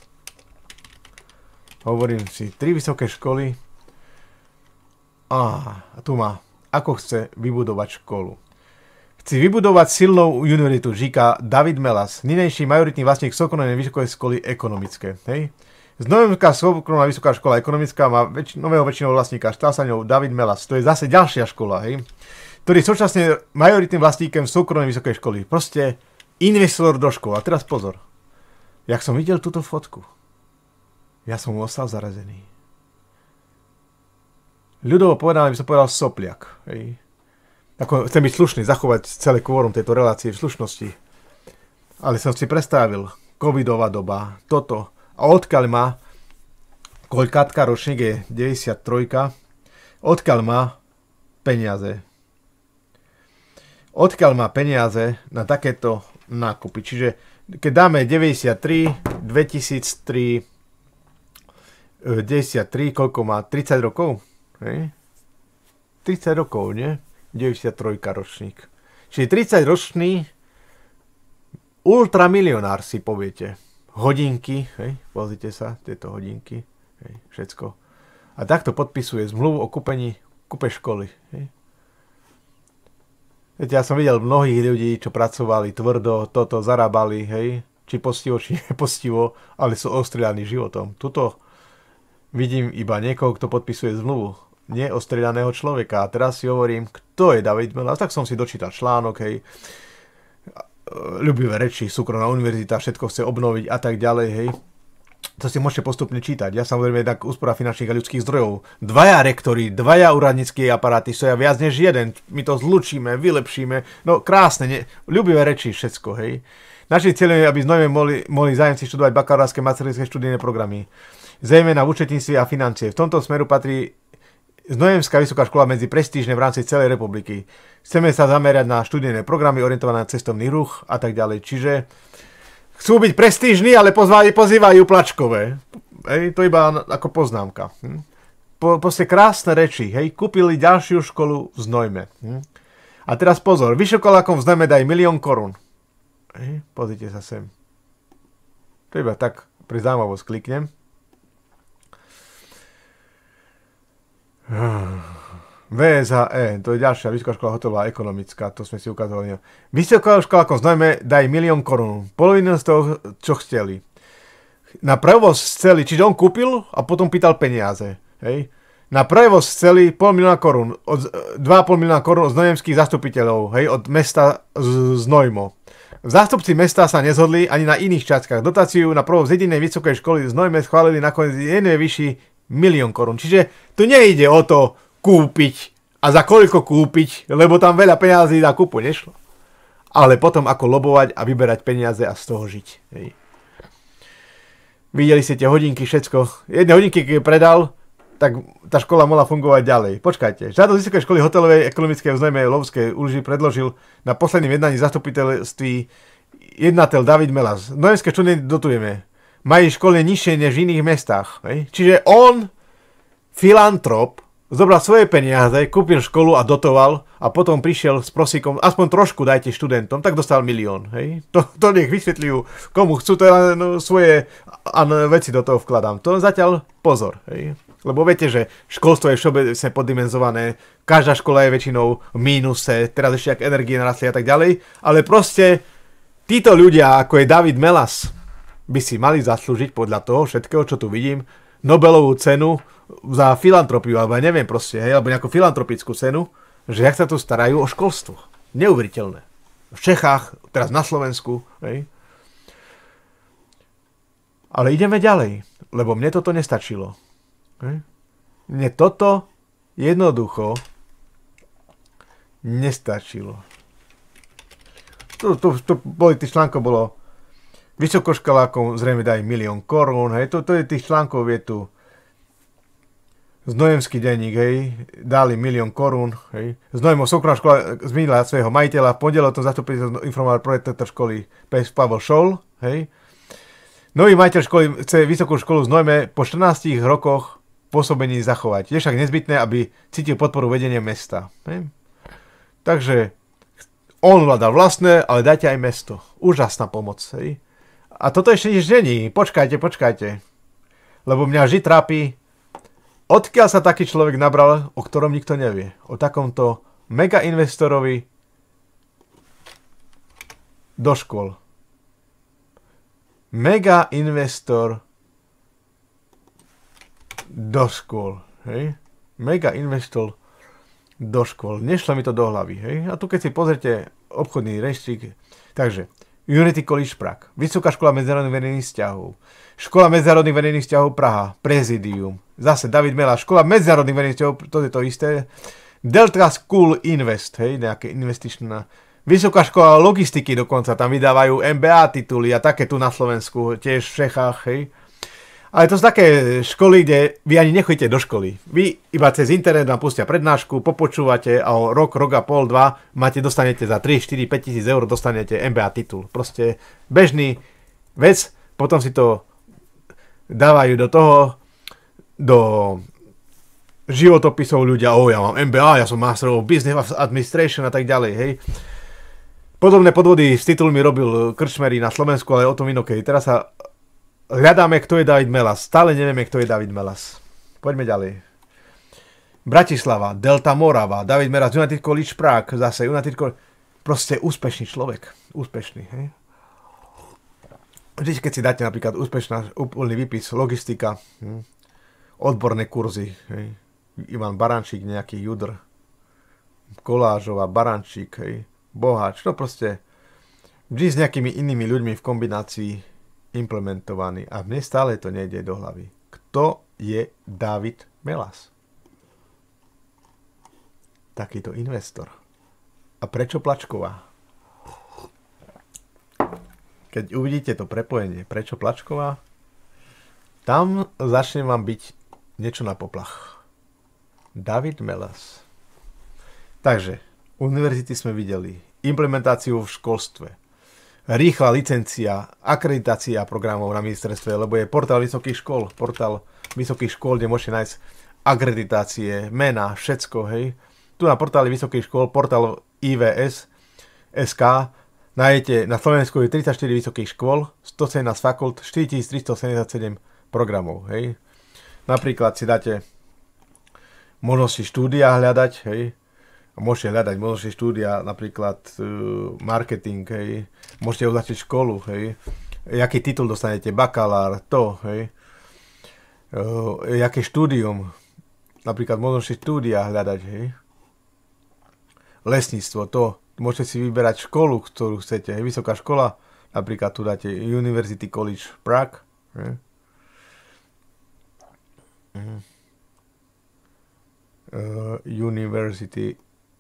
Hovorím si, tri vysoké školy. Á, a tu má, ako chce vybudovať školu. Chci vybudovať silnou univerzitu, říká David Melas, ninejší majoritný vlastník súkromnej vysokej školy ekonomické, hej. Znojemská súkromná vysoká škola ekonomická má väč- nového väčšinou vlastníka, stal sa ňou David Melas. To je zase ďalšia škola, hej, ktorý je súčasne majoritným vlastníkom súkromnej vysokej školy. Proste investor do školy. A teraz pozor. Jak som videl túto fotku, ja som ostal zarazený. Ľudovo povedané by som povedal sopliak. Hej. Ako, chcem byť slušný, zachovať celé kvórum tejto relácie v slušnosti. Ale som si predstavil, covidová doba, toto. A odkiaľ má, koľkátka ročník je deväťdesiattri, odkiaľ má peniaze. Odkiaľ má peniaze na takéto nákupy. Čiže keď dáme deväťdesiattri, dvetisíctri, deväťdesiattri, koľko má? tridsať rokov? Hej? tridsať rokov, nie? deväťdesiattri ročník. Čiže tridsať ročný ultramilionár si poviete. Hodinky, hej? Pozrite sa, tieto hodinky, hej? Všetko. A takto podpisuje zmluvu o kúpení, kúpe školy, hej? Viete, ja som videl mnohých ľudí, čo pracovali tvrdo, toto zarábali, hej, či postivo, či nepostivo, ale sú ostrieľaní životom. Tuto vidím iba niekoho, kto podpisuje zmluvu, nie ostrieľaného človeka. A teraz si hovorím, kto je David Melas, tak som si dočítal článok, hej, ľubivé reči, súkromná univerzita, všetko chce obnoviť a tak ďalej, hej. To si môžete postupne čítať. Ja samozrejme tak úspora finančných a ľudských zdrojov. Dvaja rektori, dvaja úradnícke aparáty stoja viac než jeden. My to zlučíme, vylepšíme. No krásne, ne? Ľubivé reči, všetko, hej. Naším cieľom je, aby znova mohli, mohli zájemci študovať bakalárske masterské študijné programy. Zejména v účetníctve a financie. V tomto smeru patrí Znojemská vysoká škola medzi prestížne v rámci celej republiky. Chceme sa zamerať na študijné programy orientované na cestovný ruch a tak ďalej. Čiže chcú byť prestížni, ale pozývajú, pozývajú plačkové. Hej, to iba ako poznámka. Hm? Po, proste krásne reči. Hej, kúpili ďalšiu školu v Znojme. Hm? A teraz pozor, vyškolákom v Znojme daj milión korún. Hej, pozrite sa sem. To iba tak pre zaujímavosť kliknem. vé es há é, to je ďalšia vysoká škola hotelová ekonomická, to sme si ukázali. Vysoká škola ako Znojme daj milión korún. Polovinu z toho, čo chceli. Na prevoz chceli, čiže on kúpil a potom pýtal peniaze. Hej. Na prevoz chceli pol milióna korún, od dva a pol milióna korún od znojemských zastupiteľov, hej, od mesta Znojmo. Zástupci mesta sa nezhodli ani na iných častkách. Dotáciu na prevoz jedinej vysokej školy Znojme schválili nakoniec jednej vyšší milión korún. Čiže tu nejde o to kúpiť a za koľko kúpiť, lebo tam veľa peniazí na kúpu nešlo. Ale potom ako lobovať a vyberať peniaze a z toho žiť. Hej. Videli ste tie hodinky, všetko. Jedné hodinky, keď predal, tak tá škola mohla fungovať ďalej. Počkajte. Žiadosť Vysokej školy hotelovej ekonomickej v Znojme Lovskej Ulži predložil na posledním jednaní zastupiteľství jednateľ David Melas. Nojemské štúdie dotujeme. Majú školy nižšie než v iných mestách. Hej? Čiže on, filantrop, zobral svoje peniaze, kúpil školu a dotoval a potom prišiel s prosíkom, aspoň trošku dajte študentom, tak dostal milión. Hej? To, to nech vysvetľujú, komu chcú, to ja no, svoje an, veci do toho vkladám. To zatiaľ pozor. Hej? Lebo viete, že školstvo je všeobecne poddimenzované, každá škola je väčšinou v mínuse, teraz ešte ak energie narastli a tak ďalej, ale proste títo ľudia, ako je David Melas, by si mali zaslúžiť podľa toho všetkého, čo tu vidím, Nobelovú cenu za filantropiu, alebo ja neviem proste, hej, alebo nejakú filantropickú cenu, že jak sa tu starajú o školstvo. Neuveriteľné. V Čechách, teraz na Slovensku, hej. Ale ideme ďalej, lebo mne toto nestačilo. Mne toto jednoducho nestačilo. Tu, tu, tu boli tých článkov, bolo vysokoškolákom zrejme dajú milión korún, hej, to, to je tých článkov, je tu Znojemský denník, hej, dali milión korún, hej, Znojemov súkromná škola zmenila svojho majiteľa, v pondelok o tom zastupiteľ informoval projektor školy Pavel Šol, hej. Nový majiteľ školy chce vysokú školu v Znojme po štrnástich rokoch pôsobení zachovať. Je však nezbytné, aby cítil podporu vedenia mesta. Hej. Takže on vládal vlastné, ale dajte aj mesto. Úžasná pomoc. Hej. A toto ešte nič není. Počkajte, počkajte. Lebo mňa vždy trápi, odkiaľ sa taký človek nabral, o ktorom nikto nevie. O takomto mega investorovi do škôl. Mega investor do škôl, hej. Mega investor do škôl. Nešlo mi to do hlavy, hej. A tu keď si pozrite obchodný rejstřík, takže Unity College Prague, Vysoká škola medzinárodných verejných vzťahov, Škola medzinárodných verejných vzťahov Praha, Prezidium, zase David Melas, Škola medzinárodných verejných vzťahov, to je to isté, Delta School Invest, hej, nejaké investičná, Vysoká škola logistiky dokonca, tam vydávajú em bé á tituly a také tu na Slovensku, tiež v Čechách, hej. Ale to sú také školy, kde vy ani nechodíte do školy. Vy iba cez internet vám pustia prednášku, popočúvate a o rok, rok a pol, dva máte, dostanete za tri, štyri, päť tisíc eur, dostanete em bé á titul. Proste bežný vec, potom si to dávajú do toho, do životopisov ľudia, o, ja mám em bé á, ja som Master of Business Administration a tak ďalej, hej. Podobné podvody s titulmi robil Krčmery na Slovensku, ale o tom inokedy. Teraz sa hľadáme, kto je David Melas. Stále nevieme, kto je David Melas. Poďme ďalej. Bratislava, Delta Morava, David Melas, United College Prague, zase United College... Proste úspešný človek. Úspešný, hej. Vždy, keď si dáte napríklad úspešná úplný výpis, logistika, hm, odborné kurzy, hej. Ivan Barančík, nejaký Judr, Kolážová, Barančík, hej. Boháč, no proste vždy s nejakými inými ľuďmi v kombinácii implementovaný. A mne stále to nejde do hlavy. Kto je David Melas? Takýto investor. A prečo Plačková? Keď uvidíte to prepojenie, prečo Plačková, tam začne vám byť niečo na poplach. David Melas. Takže univerzity sme videli, implementáciu v školstve, rýchla licencia, akreditácia programov na ministerstve, lebo je portál vysokých škôl, portál vysokých škôl, kde môžete nájsť akreditácie, mená, všetko, hej. Tu na portáli vysokých škôl, portál í vé es bodka es ká, nájdete, na Slovensku je tridsaťštyri vysokých škôl, sto sedemnásť fakult, štyritisíctristosedemdesiatsedem programov, hej. Napríklad si dáte možnosti štúdia hľadať, hej. Môžete hľadať možnosti štúdia, napríklad uh, marketing, hej. Môžete označiť školu, hej. Jaký titul dostanete, bakalár, to, hej. Uh, jaké štúdium, napríklad možnosti štúdia hľadať, hej. Lesníctvo, to. Môžete si vyberať školu, ktorú chcete, hej. Vysoká škola, napríklad tu dáte University College Prague, hej. Uh, University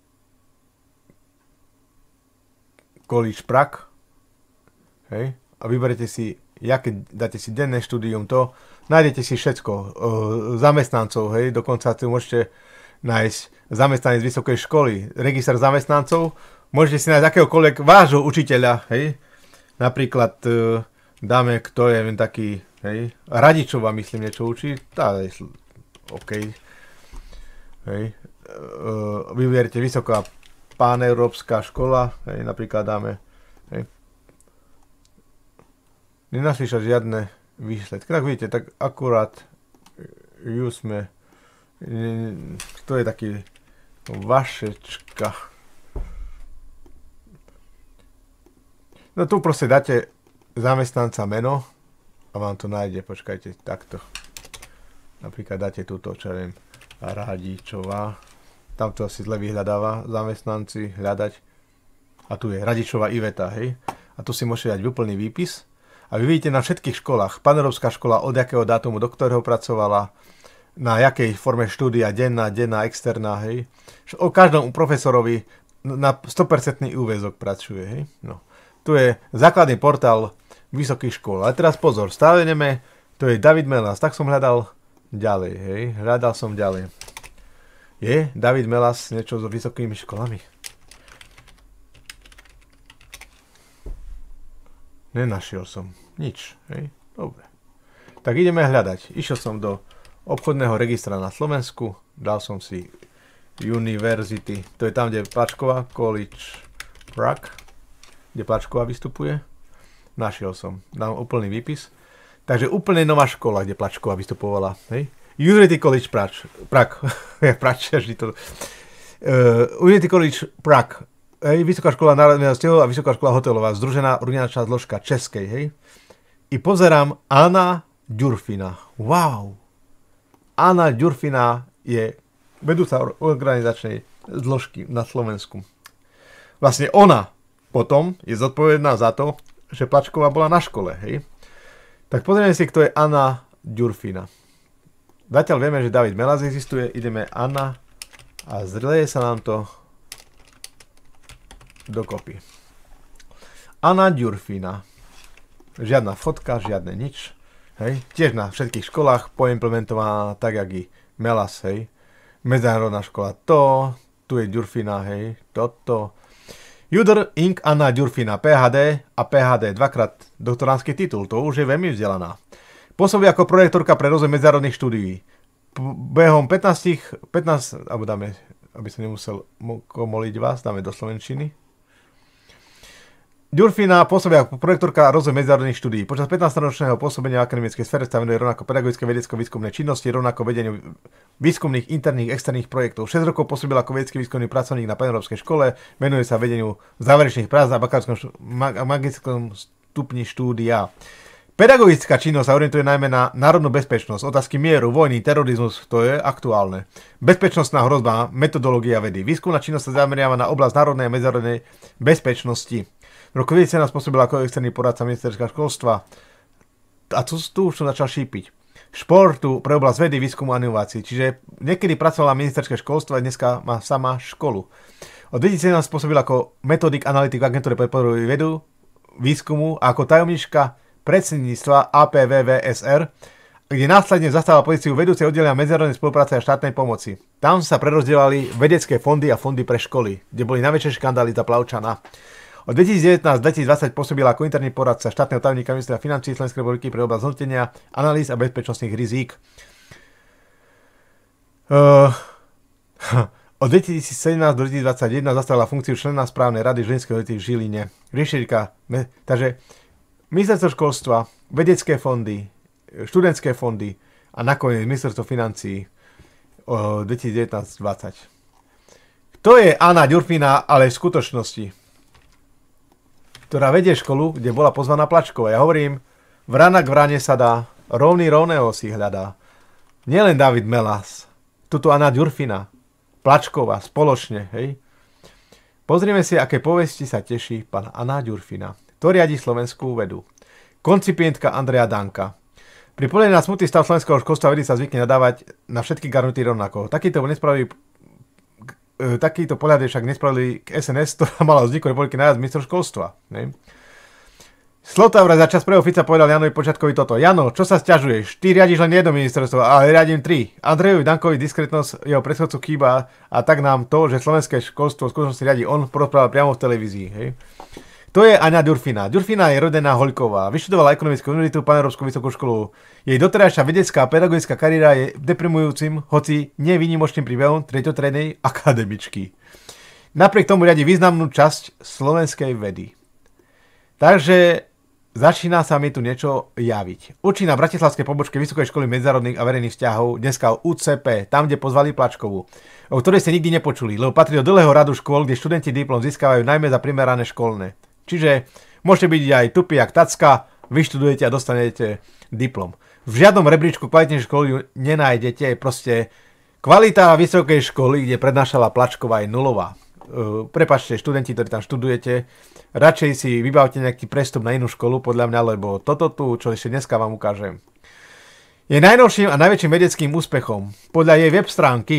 College Prague, hej, a vyberete si, jaké, dáte si denné štúdium, to, nájdete si všetko, uh, zamestnancov, hej, dokonca tu môžete nájsť zamestnanec z vysokej školy, register zamestnancov, môžete si nájsť akéhokoľvek vášho učiteľa, hej, napríklad uh, dáme, kto je len taký, hej, Radičová, myslím, niečo učí, tá je OK. Hej. Uh, vyberte vysoká paneurópska škola, hej, napríklad dáme, hej. Nenaslíša žiadne výsledky. Tak vidíte, tak akurát ju sme, to je taký Vašečka. No tu proste dáte zamestnanca meno a vám to nájde, počkajte, takto. Napríklad dáte túto, čo viem, Radičová. Tam to asi zle vyhľadáva, zamestnanci, hľadať. A tu je Radičová Iveta, hej. A tu si môžete dať úplný výpis. A vy vidíte na všetkých školách, paneurópska škola, od jakého dátumu, do ktorého pracovala, na jakej forme štúdia, denná, denná, externá, hej. O každom profesorovi na sto percent úväzok pracuje, hej. No. Tu je základný portál vysokých škôl. Ale teraz pozor, stále ideme, to je David Melas, tak som hľadal ďalej, hej, hľadal som ďalej. Je David Melas niečo s vysokými školami? Nenašiel som nič, hej, dobre. Tak ideme hľadať. Išiel som do obchodného registra na Slovensku, dal som si University, to je tam, kde Plačková, College Prague, kde Plačková vystupuje. Našiel som, dám úplný výpis. Takže úplne nová škola, kde Plačková vystupovala. Hej? University College Prague. Prague. Prague, vždy to... Uh, University College Prague. Hej? Vysoká škola národného stylu a Vysoká škola hotelová. Združená organizačná zložka českej. Hej? I pozerám Anna Ďurfina. Wow! Anna Ďurfina je vedúca organizačnej zložky na Slovensku. Vlastne ona potom je zodpovedná za to, že Plačková bola na škole, hej. Tak pozrieme si, kto je Anna Ďurfina. Zatiaľ vieme, že David Melas existuje, ideme Anna a zleje sa nám to dokopy. Anna Ďurfina. Žiadna fotka, žiadne nič, hej. Tiež na všetkých školách poimplementovaná tak, jak i Melas, hej. Medzinárodná škola to, tu je Ďurfina, hej, toto. Judr Inc. Anna Ďurfina, P H D a P H D, dvakrát doktoránsky titul, to už je veľmi vzdialená. Pôsobí ako projektorka pre rozvoj medzinárodných štúdií. Behom pätnásť, pätnásť, alebo dáme, aby som nemusel komoliť vás, dáme do slovenčiny. Ďurfina pôsobí ako projektorka a rozvoj medzinárodných štúdií. Počas pätnásťročného pôsobenia v akademickej sfére sa venuje rovnako pedagogické vedecko-výskumné činnosti, rovnako vedeniu výskumných interných externých projektov. šesť rokov pôsobil ako vedecký výskumný pracovník na paneurópskej škole, venuje sa vedeniu záverečných prác na bakalárskom a magistrskom stupni štúdia. Pedagogická činnosť sa orientuje najmä na národnú bezpečnosť, otázky mieru, vojny, terorizmus, to je aktuálne. Bezpečnostná hrozba, metodológia vedy. Výskumná činnosť sa zameriava na oblasť národnej a medzinárodnej bezpečnosti. V roku dvetisícsedemnásť pôsobila ako externý poradca ministerstva školstva. A tu, tu už som začal šípiť. Športu pre oblasť vedy, výskumu a inovácií. Čiže niekedy pracovala ministerské školstvo a dneska má sama školu. Od dvetisícsedemnásť pôsobila ako metodik, analytik v agentúre pre podporu vedu, výskumu a ako tajomnička predsedníctva A P V V S R, kde následne zastala pozíciu vedúcej oddelenia medzinárodnej spolupráce a štátnej pomoci. Tam sa prerozdeľovali vedecké fondy a fondy pre školy, kde boli najväčšie škandály za Plavčana. Od dvetisícdevätnásť dvetisícdvadsať pôsobila ako interný poradca štátneho tajomníka ministra financií Slovenskej republiky pre oblasť hodnotenia, analýz a bezpečnostných rizík. Uh, od dvetisícsedemnásť do dvetisícdvadsaťjeden zastala funkciu člena správnej rady ženskej univerzity v Žiline. Riešiteľka, takže ministerstvo školstva, vedecké fondy, študentské fondy a nakoniec ministerstvo financií od dvetisícdevätnásť dvadsať. To je Anna Ďurfina, ale v skutočnosti, ktorá vedie školu, kde bola pozvaná Plačková. Ja hovorím, vrana k vrane sa dá, rovný rovného si hľadá. Nielen David Melas, tuto Anna Ďurfina, Plačková, spoločne, hej. Pozrime si, aké povesti sa teší pán Anna Ďurfina. To riadi slovenskú vedu. Koncipientka Andrea Danka. Pri pohľade na smutný stav slovenského školstva vedy sa zvykne nadávať na všetky garnuty rovnako. Takýto nespravodlivý Takýto pohľad je však nespravodlivý k es en es, ktorá mala vzniku republiky najviac ministrov školstva. Ne? Slotavra za čas prvého Fica povedal Janovi Počiatkovi toto. Jano, čo sa sťažuješ? Ty riadiš len jedno ministerstvo, ale riadím tri. Andrejovi Dankovi diskrétnosť jeho predchodcu chýba a tak nám to, že slovenské školstvo v skutočnosti riadi on, porozprával priamo v televízii. Hej? To je Aňa Ďurfina. Ďurfina je rodená Hoľková. Vyštudovala ekonomickú univerzitu, Paneurópsku vysokú školu. Jej doterajšia vedecká a pedagogická kariéra je deprimujúcim, hoci nevýnimočným príbehom treťotrednej akademičky. Napriek tomu riadi významnú časť slovenskej vedy. Takže začína sa mi tu niečo javiť. Učí na bratislavskej pobočke Vysokej školy medzinárodných a verejných vzťahov, dneska U C P, tam, kde pozvali Plačkovú, o ktorej ste nikdy nepočuli, lebo patrí do dlhého radu škôl, kde študenti diplom získavajú najmä za primerané školné. Čiže môžete byť aj tupý jak tacka, vyštudujete a dostanete diplom. V žiadnom rebríčku kvalitnej školy ju nenájdete, proste kvalita vysokej školy, kde prednášala Plačková, je nulová. Uh, prepačte, študenti, ktorí tam študujete, radšej si vybavte nejaký prestup na inú školu, podľa mňa, lebo toto tu, čo ešte dneska vám ukážem, je najnovším a najväčším vedeckým úspechom. Podľa jej web stránky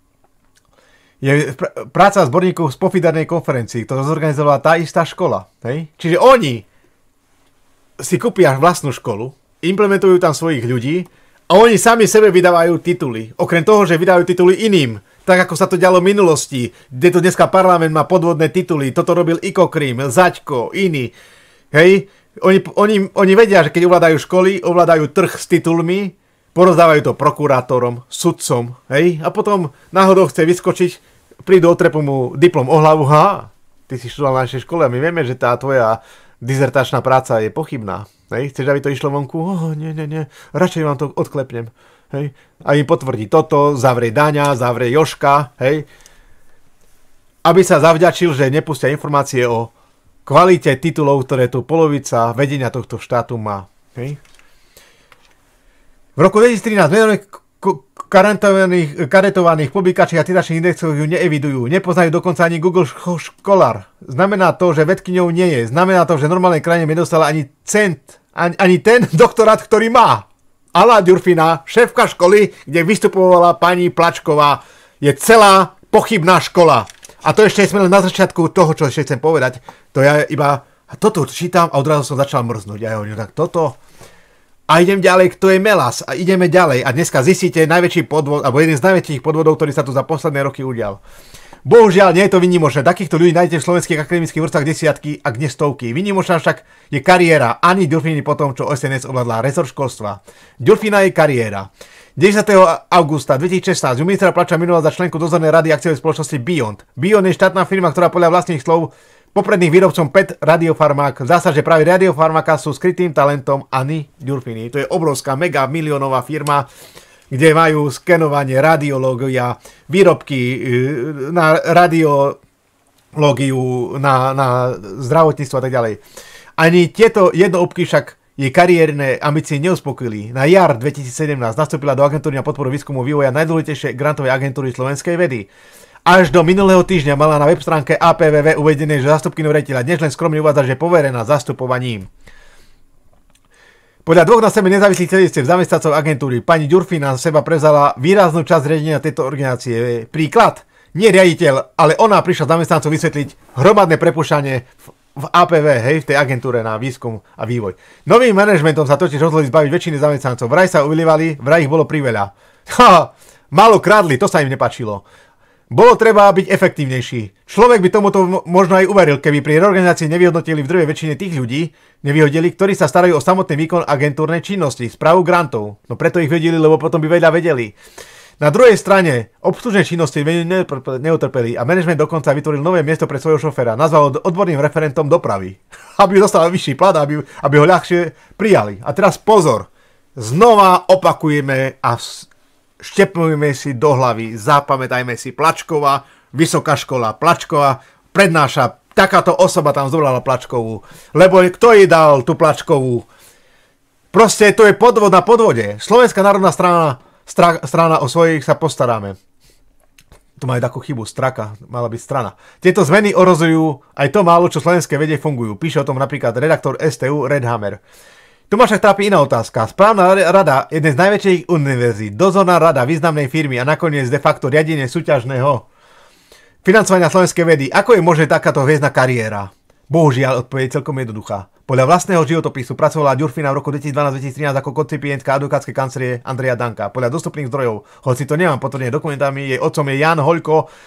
je pr- práca zborníkov z pofidarnej konferencii, ktorú zorganizovala tá istá škola. Hej? Čiže oni si kúpia vlastnú školu, implementujú tam svojich ľudí a oni sami sebe vydávajú tituly. Okrem toho, že vydávajú tituly iným, tak ako sa to dialo v minulosti, kde tu dneska parlament má podvodné tituly, toto robil Ikokrim, Zaďko, iní. Hej? Oni, oni, oni vedia, že keď ovládajú školy, ovládajú trh s titulmi, porozdávajú to prokurátorom, sudcom, hej? A potom náhodou chce vyskočiť, prídu otrepu mu diplom o hlavu, ha, ty si študoval na našej škole a my vieme, že tá tvoja dizertačná práca je pochybná. Hej? Chceš, aby to išlo vonku? Oh, nie, nie, nie, radšej vám to odklepnem. Hej? A im potvrdí toto, zavrie Daňa, zavrie Joška, hej? Aby sa zavďačil, že nepustia informácie o kvalite titulov, ktoré tu polovica vedenia tohto štátu má. Hej? V roku dvetisíctrinásť medzinárodných karetovaných publikačných a citačných indexov ju neevidujú. Nepoznajú dokonca ani Google školár. Znamená to, že vedkyňou nie je. Znamená to, že v normálnej krajine nedostala ani cent, ani, ani ten doktorát, ktorý má. Aňa Ďurfina, šéfka školy, kde vystupovala pani Plačková, je celá pochybná škola. A to ešte sme len na začiatku toho, čo ešte chcem povedať. To ja iba toto čítam a odrazu som začal mrznúť. Ja hovorím, tak toto... A idem ďalej, kto je Melas. A ideme ďalej. A dneska zistíte najväčší podvod, alebo jeden z najväčších podvodov, ktorý sa tu za posledné roky udial. Bohužiaľ, nie je to výnimočné. Takýchto ľudí nájdete v slovenských akademických vrstách desiatky, ak nie stovky. Výnimočná však je kariéra Ani Ďurfiny po tom, čo es en es ovládla rezort školstva. Ďurfina je kariéra. desiateho augusta dvetisícšestnásť ju ministra Plača menoval za členku dozornej rady akciovej spoločnosti Beyond. Beyond je štátna firma, ktorá podľa vlastných slov popredných výrobcom pé é té radiofarmák. Zdá sa, že práve radiofarmáka sú skrytým talentom Ani Ďurfiny. To je obrovská, mega miliónová firma, kde majú skenovanie, radiológia, výrobky na radiológiu, na, na zdravotníctvo a tak ďalej. Ani tieto jednoobky však jej kariérne ambície neuspokojili. Na jar dvetisícsedemnásť nastúpila do agentúry na podporu výskumu vývoja najdôležitejšej grantovej agentúry slovenskej vedy. Až do minulého týždňa mala na web stránke á pé vé vé uvedené, že zástupkyňou riaditeľa dnes len skromne uvádza, že poverená zastupovaním. Podľa dvoch na sebe nezávislých cedistiev zamestnancov agentúry pani Ďurfina seba prevzala výraznú časť riadenia tejto organizácie. Príklad, nie riaditeľ, ale ona prišla zamestnancov vysvetliť hromadné prepúšťanie v, v á pé vé, hej, v tej agentúre na výskum a vývoj. Novým manažmentom sa totiž rozhodli zbaviť väčšiny zamestnancov. Vraj sa ulievali, vraj ich bolo priveľa. Ha, málo krádli, to sa im nepačilo. Bolo treba byť efektívnejší. Človek by tomuto možno aj uveril, keby pri reorganizácii nevyhodnotili v druhej väčšine tých ľudí, nevyhodili, ktorí sa starajú o samotný výkon agentúrnej činnosti, správu grantov. No preto ich vedeli, lebo potom by veľa vedeli. Na druhej strane obslužnej činnosti neutrpeli a manažment dokonca vytvoril nové miesto pre svojho šoféra. Nazval ho odborným referentom dopravy, aby dostal vyšší plat, aby, aby ho ľahšie prijali. A teraz pozor, znova opakujeme a štepnujme si do hlavy, zapamätajme si, Plačková, vysoká škola, Plačková, prednáša, takáto osoba tam zobrala Plačkovú, lebo kto jej dal tú Plačkovú? Proste to je podvod na podvode. Slovenská národná strana, stra, strana o svojich sa postaráme. Tu majú takú chybu, straka, mala byť strana. Tieto zmeny orozujú aj to málo, čo slovenské vede fungujú. Píše o tom napríklad redaktor es té ú Redhammer. Tu ma však trápi iná otázka. Správna rada jednej z najväčších univerzít, dozorná rada významnej firmy a nakoniec de facto riadenie súťažného financovania slovenskej vedy. Ako je možné takáto hviezdna kariéra? Bohužiaľ, odpoveď je celkom jednoduchá. Podľa vlastného životopisu pracovala Ďurfina v roku dvetisícdvanásť dvetisíctrinásť ako koncipientka advokátskej kancelárie Andreja Danka. Podľa dostupných zdrojov, hoci to nemám potvrdené dokumentami, jej otcom je Jan Hoľko,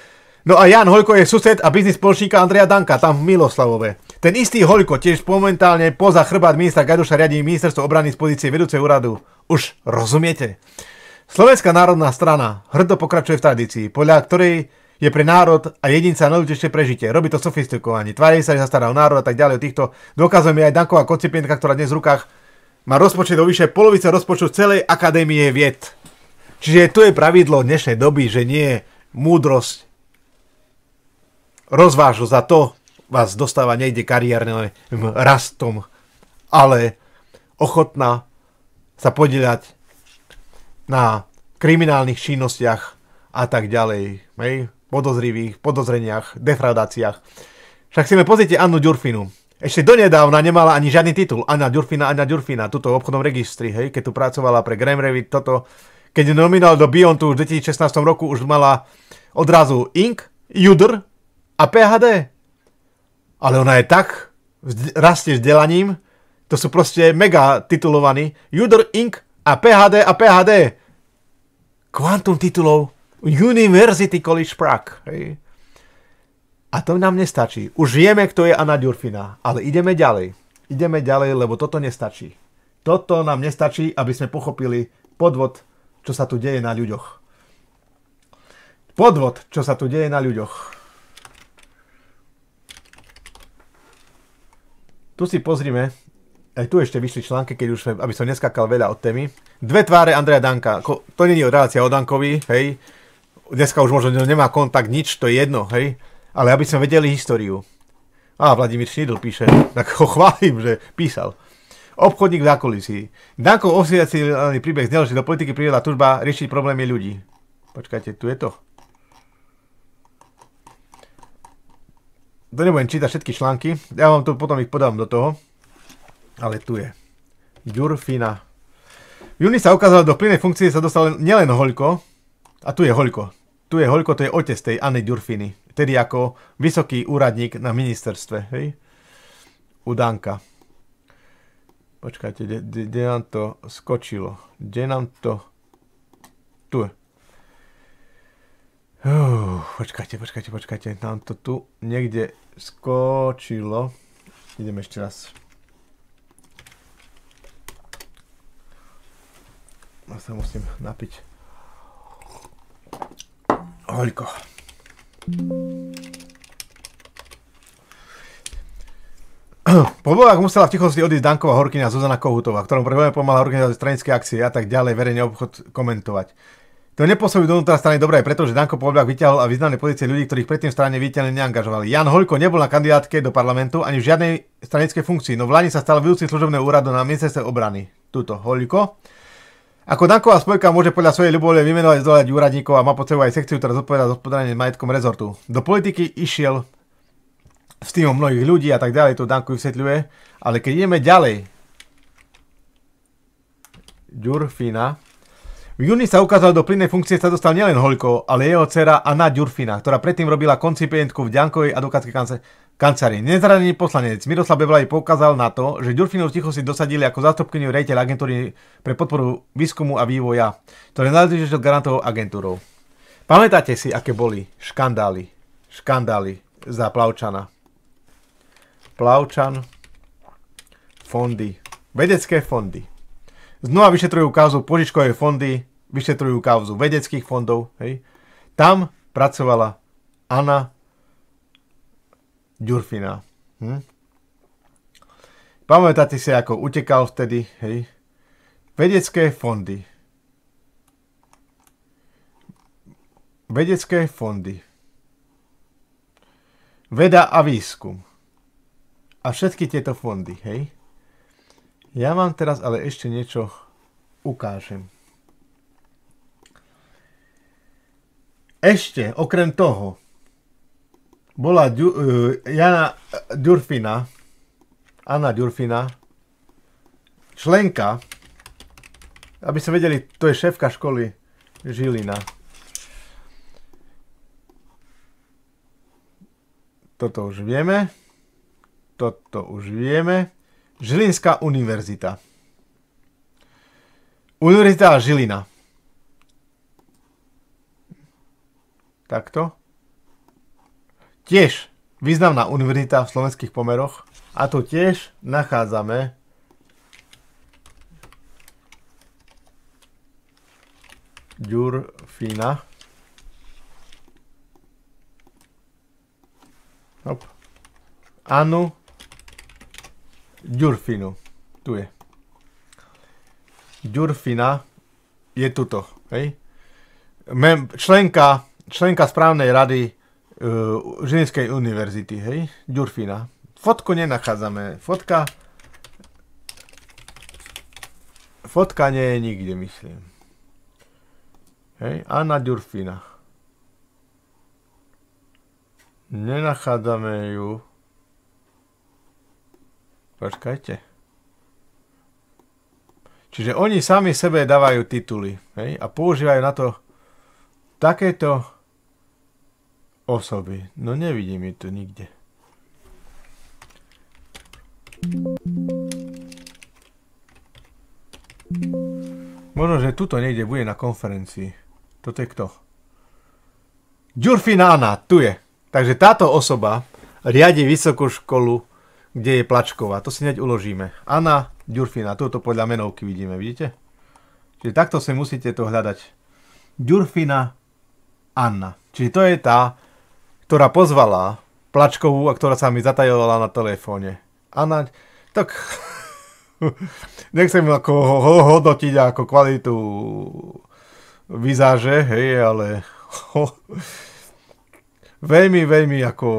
No a Jan Hoľko je sused a biznis spoločníka Andreja Danka, tam v Miloslavove. Ten istý Hoľko tiež momentálne poza chrbát ministra Gaduša riadí ministerstvo obrany z pozície vedúceho úradu. Už rozumiete? Slovenská národná strana hrdo pokračuje v tradícii, podľa ktorej je pre národ a jedinca najdôležitejšie prežitie. Robí to sofistikovanie, tvári sa, že sa stará o národ a tak ďalej. O týchto dokazujeme aj Danková koncipientka, ktorá dnes v rukách má rozpočet o vyše polovice rozpočtu celej akadémie vied. Čiže tu je pravidlo dnešnej doby, že nie múdrosť rozvážu za to vás dostáva niekde kariérnym rastom, ale ochotná sa podieľať na kriminálnych činnostiach a tak ďalej, hej? Podozrivých, podozreniach, defraudáciách. Však si mi pozrite Annu Ďurfinu. Ešte donedávna nemala ani žiadny titul. Anna Ďurfina, Anna Ďurfina, tuto v obchodnom registri, hej? Keď tu pracovala pre Gremrevit, toto. Keď nominoval do Biontu v dvetisícšestnástom roku, už mala odrazu Ink, Judr a pé há dé. Ale ona je tak, rastie vzdelaním, to sú proste mega titulovaní. Judr, Ink a pé há dé a pé há dé. Quantum titulov University College Prague. Hej. A to nám nestačí. Už vieme, kto je Anna Ďurfina, ale ideme ďalej. Ideme ďalej, lebo toto nestačí. Toto nám nestačí, aby sme pochopili podvod, čo sa tu deje na ľuďoch. Podvod, čo sa tu deje na ľuďoch. Tu si pozrime, aj tu ešte vyšli články, keď už, aby som neskakal veľa od témy. Dve tváre Andreja Danka. To nie je relácia o Dankovi, hej. Dneska už možno nemá kontakt, nič, to je jedno, hej. Ale aby sme vedeli históriu. Á, Vladimír Šnídl píše, tak ho chválim, že písal. Obchodník v zákulisí. Dankov oficiálny príbeh znel, že do politiky priviedla túžba riešiť problémy ľudí. Počkajte, tu je to. To nebudem čítať všetky články, ja vám to potom ich podám do toho. Ale tu je. Ďurfina. V júni sa ukázalo, do plnej funkcie sa dostal nielen Hoľko, a tu je Hoľko. Tu je Hoľko, to je otec tej Anny Ďurfiny. Tedy ako vysoký úradník na ministerstve. Hej? U Danka. Počkajte, kde nám to skočilo? Kde nám to... Tu je. Uh, počkajte, počkajte, počkajte. Nám to tu niekde skočilo. Ideme ešte raz. Ja sa musím napiť. Hoľko. Po voľbách musela v tichosti odísť Danková horkyňa Zuzana Kohutová, ktorom pre voľbách pomáhala organizovať stranické akcie a tak ďalej, verejne obchod komentovať. To nepôsobí dovnútra strany dobré, pretože Danko po voľbách vyťahol a významné pozície ľudí, ktorých predtým v strane viditeľne neangažovali. Jan Hoľko nebol na kandidátke do parlamentu ani v žiadnej stranickej funkcii, no v Lani sa stal vedúci služobného úradu na ministerstve obrany. Tuto Hoľko. Ako Danková spojka môže podľa svojej ľubovole vymenovať zdolať úradníkov a má pod sebou aj sekciu, ktorá zodpovedá za hospodárenie majetkom rezortu. Do politiky išiel s týmom mnohých ľudí a tak ďalej, to Danko vysvetľuje, ale keď ideme ďalej. Ďurfina. V júni sa ukázalo, do plynnej funkcie sa dostal nielen Hoľko, ale jeho dcera Anna Ďurfina, ktorá predtým robila koncipientku v Dankovej advokátskej kancelárii. Nezranený poslanec Miroslav Beblaj poukázal na to, že Ďurfinu v tichosti dosadili ako zástupkyňu riaditeľa agentúry pre podporu výskumu a vývoja, ktoré najdôležitejšie garantovou agentúrou. Pamätáte si, aké boli škandály, škandály za Plavčana? Plavčan, fondy, vedecké fondy. Znova vyšetrujú kauzu požičkové fondy, vyšetrujú kauzu vedeckých fondov. Hej. Tam pracovala Anna Ďurfina. Hm? Pamätáte si, ako utekal vtedy? Hej. Vedecké fondy. Vedecké fondy. Veda a výskum. A všetky tieto fondy, hej. Ja vám teraz ale ešte niečo ukážem. Ešte, okrem toho, bola Ďu, uh, Jana Ďurfina, Anna Ďurfina, členka, aby sme vedeli, to je šéfka školy Žilina. Toto už vieme. Toto už vieme. Žilinská univerzita. Univerzita Žilina. Takto. tiež významná univerzita v slovenských pomeroch. A tu tiež nachádzame Ďurfina. Hop. Anu Ďurfinu. Tu je. Ďurfina je tuto. Hej. Členka, členka správnej rady uh, Žilinskej univerzity. Hej. Ďurfina. Fotku nenachádzame. Fotka Fotka nie je nikde, myslím. Hej. Anna Ďurfina. Nenachádzame ju. Počkajte. Čiže oni sami sebe dávajú tituly, hej, a používajú na to takéto osoby. No nevidím ju tu nikde. Možno, že tuto niekde bude na konferencii. Toto je kto? Ďurfina Anna, tu je. Takže táto osoba riadi vysokú školu, kde je Plačková. To si hneď uložíme. Anna Ďurfina. Toto podľa menovky vidíme, vidíte? Čiže takto si musíte to hľadať. Ďurfina Anna. Čiže to je tá, ktorá pozvala Plačkovú a ktorá sa mi zatajovala na telefóne. Anna, tak nechcem ako hodnotiť ako kvalitu vizáže, hej, ale veľmi, veľmi ako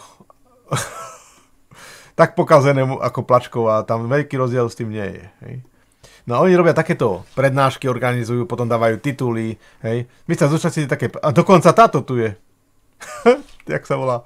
tak pokazené ako Plačková, tam veľký rozdiel s tým nie je. Hej. No a oni robia takéto prednášky, organizujú, potom dávajú tituly, hej. My sa zúčastnite také, a dokonca táto tu je. Jak sa volá?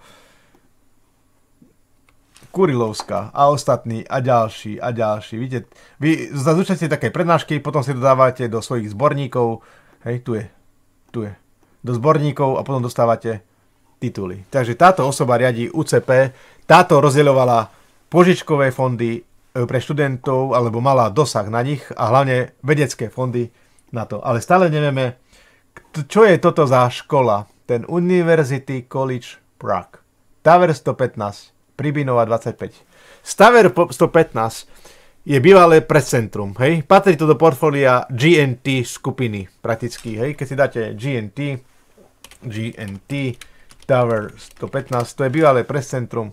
Kurilovská a ostatní a ďalší a ďalší. Vidíte, vy sa zúčastnite také prednášky, potom si dodávate do svojich zborníkov, hej, tu je, tu je, do zborníkov a potom dostávate tituly. Takže táto osoba riadí ú cé pé, táto rozdeľovala požičkové fondy pre študentov, alebo mala dosah na nich a hlavne vedecké fondy na to. Ale stále nevieme, čo je toto za škola. Ten University College Prague. Tower stopätnásť, Pribinova dvadsaťpäť. Tower stopätnásť je bývalé prescentrum, hej? Patrí to do portfólia gé en té skupiny, prakticky, hej? Keď si dáte gé en té, gé en té, Tower stopätnásť, to je bývalé prescentrum.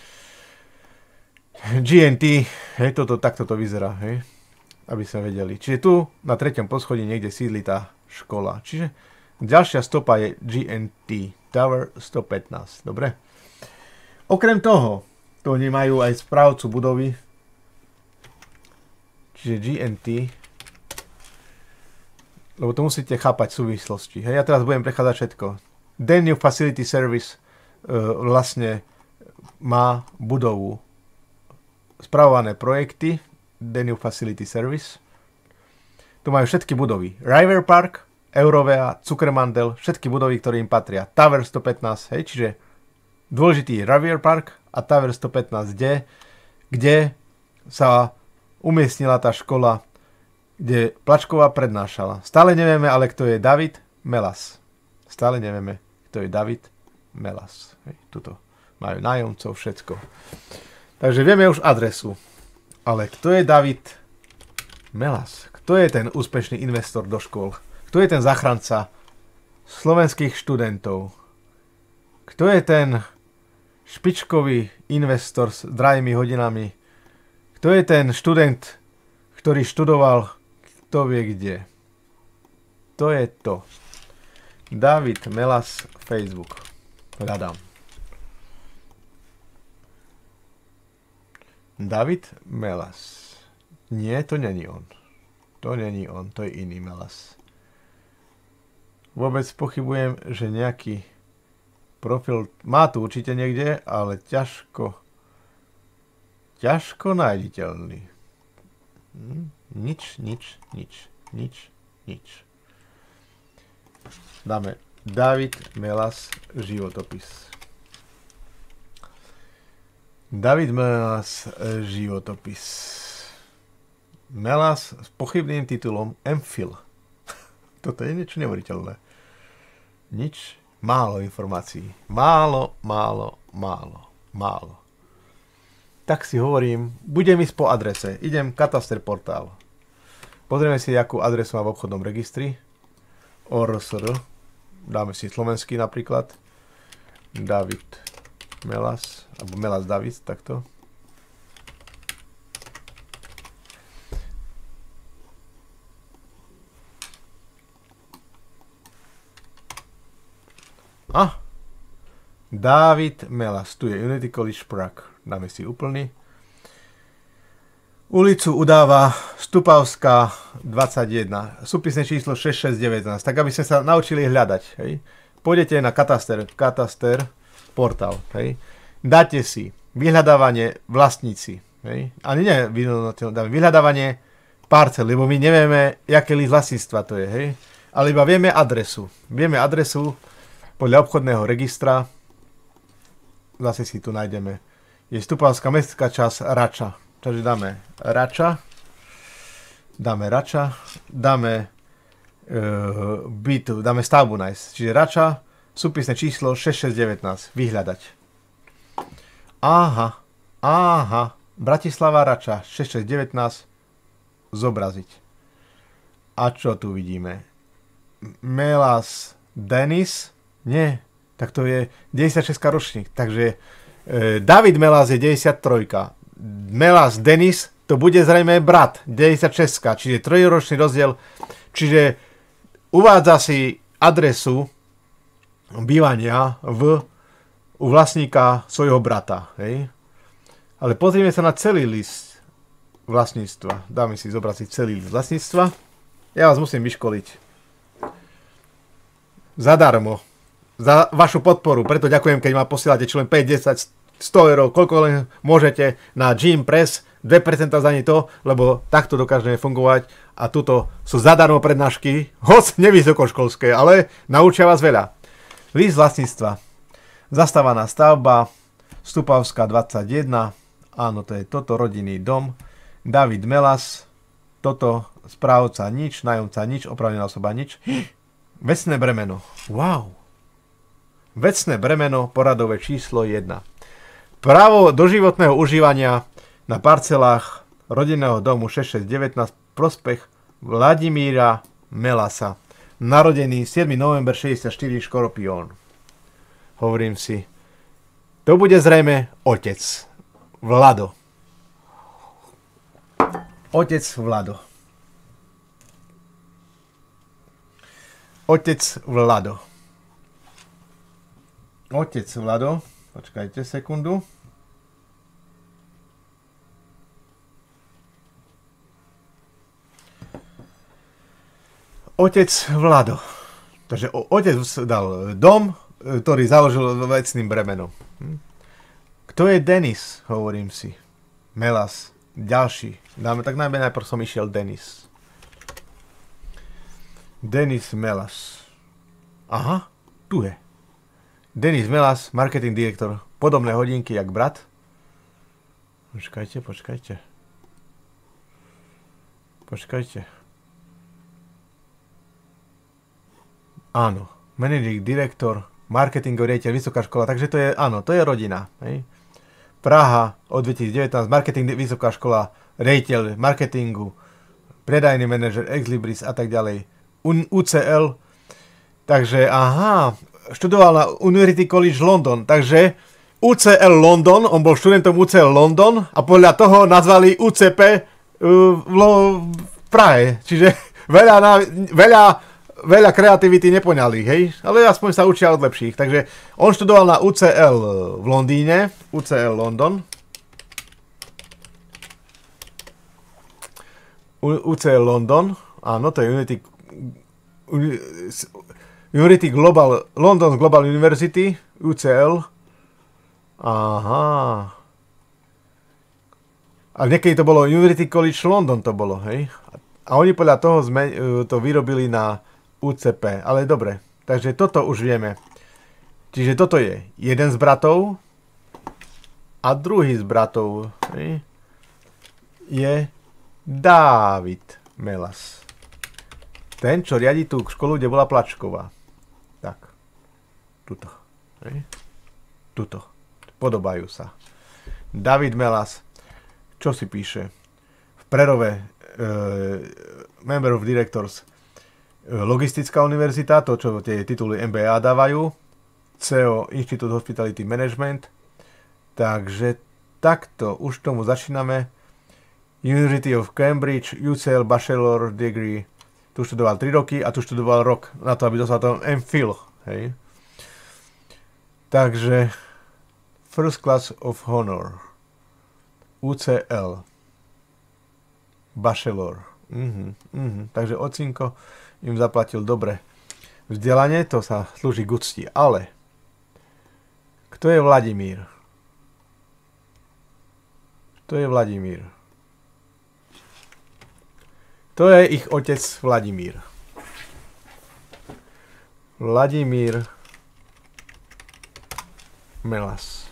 gé en té, hej, toto, takto to vyzerá, hej? Aby sme vedeli. Čiže tu na treťom poschodí niekde sídli tá škola. Čiže ďalšia stopa je gé en té, Tower stopätnásť, dobre? Okrem toho, to oni majú aj správcu budovy, čiže gé en té, lebo to musíte chápať v súvislosti. Hej, ja teraz budem prechádzať všetko. Danube Facility Service uh, vlastne má budovu, spravované projekty, Danube Facility Service. Tu majú všetky budovy. River Park, Eurovea, Zuckermandel, všetky budovy, ktoré im patria. Tower stopätnásť, hej, čiže dôležitý je River Park a Tower stopätnásť, kde, kde sa umiestnila tá škola, kde Plačková prednášala. Stále nevieme, ale kto je David Melas. Stále nevieme, kto je David Melas. Hej, tuto majú nájomcov, všetko. Takže vieme už adresu. Ale kto je David Melas? Kto je ten úspešný investor do škôl? Kto je ten záchranca slovenských študentov? Kto je ten špičkový investor s drahými hodinami? Kto je ten študent, ktorý študoval kto vie kde? To je to. David Melas, Facebook. Hľadám. David Melas. Nie, to není on. To není on, to je iný Melas. Vôbec pochybujem, že nejaký profil má tu určite niekde, ale ťažko ťažko nájditeľný. Hm? Nič, nič, nič, nič, nič. Dáme David Melas životopis. David Melas životopis. Melas s pochybným titulom MPhil. Toto je niečo neuveriteľné. Nič, málo informácií. Málo, málo, málo, málo. Tak si hovorím, budem ísť po adrese. Idem kataster portál. Pozrieme si, akú adresu má v obchodnom registri. O R S R. Dáme si slovenský napríklad. David Melas. Alebo Melas David, takto. A. David Melas. Tu je Unity College Prague. Dáme si úplný. Ulicu udáva Stupavská dvadsaťjeden. Súpisné číslo šesť šesť devätnásť. Tak aby sme sa naučili hľadať. Hej. Pôjdete na kataster, kataster portál. Hej. Dáte si vyhľadávanie vlastníci. Hej. Ani nie vyhľadávanie parcel, lebo my nevieme, aké list vlastníctva to je. Hej. Ale iba vieme adresu. Vieme adresu podľa obchodného registra. Zase si tu nájdeme. Je Stupavská mestská časť Rača. Takže dáme Rača. Dáme Rača. Dáme e, bytu, dáme stavbu nájsť. Čiže Rača, súpisné číslo šesť šesť devätnásť. Vyhľadať. Aha. Aha. Bratislava Rača šesť šesť devätnásť. Zobraziť. A čo tu vidíme? Melas Denis? Nie. Tak to je deväťdesiatšesť ročník. Takže David Melas je deväťdesiattri. Melas Denis, to bude zrejme brat, deväťdesiatšesť, čiže trojročný rozdiel. Čiže uvádza si adresu bývania v, u vlastníka svojho brata. Hej. Ale pozrieme sa na celý list vlastníctva. Dáme si zobrať si celý list vlastníctva. Ja vás musím vyškoliť. Zadarmo. Za vašu podporu, preto ďakujem, keď ma posielate čo len päť, desať, sto eur, koľko len môžete na Gym Press, dve percentá za ni to, lebo takto dokážeme fungovať a tuto sú zadarmo prednášky, hoď nevysokoškolské, ale naučia vás veľa. List vlastníctva. Zastávaná stavba, Stupavská dvadsaťjeden, áno, to je toto, rodinný dom, David Melas, toto, správca nič, nájomca nič, oprávnená osoba nič, vecné bremeno, wow. Vecné bremeno, poradové číslo jeden. Právo doživotného užívania na parcelách rodinného domu šesť šesť devätnásť prospech Vladimíra Melasa. Narodený siedmeho novembra šesťdesiatštyri, Škorpión. Hovorím si, to bude zrejme otec Vlado. Otec Vlado. Otec Vlado. Otec Vlado, počkajte sekundu. Otec Vlado. Takže otec dal dom, ktorý založil vecným bremenom. Kto je Denis, hovorím si. Melas, ďalší. Dáme tak najmä, najprv som išiel Denis. Denis Melas. Aha, tu je. Denis Melas, marketing direktor. Podobné hodinky, jak brat. Počkajte, počkajte. Počkajte. Áno. Managing direktor, marketingový riaditeľ, vysoká škola. Takže to je, áno, to je rodina. Hej. Praha od dvetisícdevätnásť, marketing, vysoká škola, riaditeľ marketingu, predajný manažer, Exlibris a tak ďalej. U C L. Takže, aha, študoval na University College London, takže U C L London, on bol študentom U C L London a podľa toho nazvali U C P uh, v, v Prahe. Čiže veľa, na, veľa, veľa kreativity nepoňali, hej? Ale aspoň sa učia od lepších. Takže on študoval na U C L v Londýne, U C L London. U C L London, áno, to je Unity Unity Global, London Global University, U C L. Aha. A niekedy to bolo University College London to bolo, hej? A oni podľa toho sme, to vyrobili na U C P. Ale dobre, takže toto už vieme. Čiže toto je jeden z bratov a druhý z bratov, hej? Je David Melas. Ten, čo riadi tú školu, kde bola Plačková. Tak. Tuto. Hej. Tuto. podobajú sa. David Melas, čo si píše? V Prerove uh, Member of Directors uh, Logistická univerzita, to čo tie tituly M B A dávajú, C E O Institute Hospitality Management, takže takto, už tomu začíname. University of Cambridge, U C L Bachelor Degree, tu študoval tri roky a tu študoval rok na to, aby dostal to MPhil, hej. Takže First Class of Honor, U C L, Bachelor, uh-huh, uh-huh. Takže ocinko im zaplatil dobre vzdelanie, to sa slúži k úcti, ale kto je Vladimír? Kto je Vladimír? To je ich otec Vladimír. Vladimír Melas.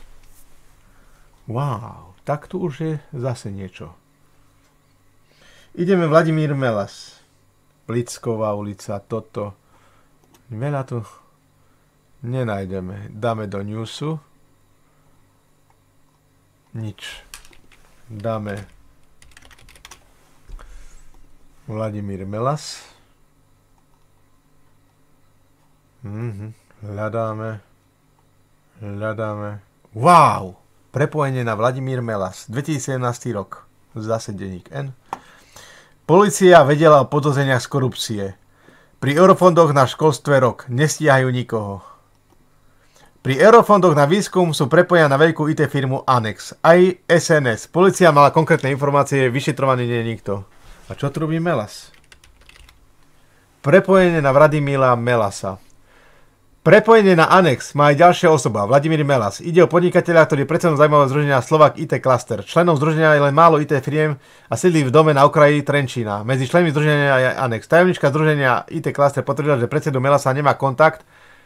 Wow, tak tu už je zase niečo. Ideme Vladimír Melas. Plicková ulica, toto. Veľa tu nenájdeme. Dáme do newsu. Nič. Dáme Vladimír Melas. Mhm. Hľadáme. Hľadáme. Wow! Prepojenie na Vladimír Melas. dvetisícsedemnásty rok. Zase denník N. Polícia vedela o podozreniach z korupcie. Pri eurofondoch na školstve rok. Nestíhajú nikoho. Pri eurofondoch na výskum sú prepojenia na veľkú í té firmu Annex. Aj es en es. Polícia mala konkrétne informácie, vyšetrovaný nie je nikto. A čo tu robí Melas? Prepojenie na Vladimíra Melasa. Prepojenie na Annex má aj ďalšia osoba, Vladimír Melas. Ide o podnikateľa, ktorý je predsedom zaujímavého združenia Slovak í té Cluster. Členom združenia je len málo í té firiem a sídli v dome na okraji Trenčína. Medzi členmi združenia je Annex. Tajomnička združenia í té Cluster potvrdila, že predsedu Melasa nemá kontakt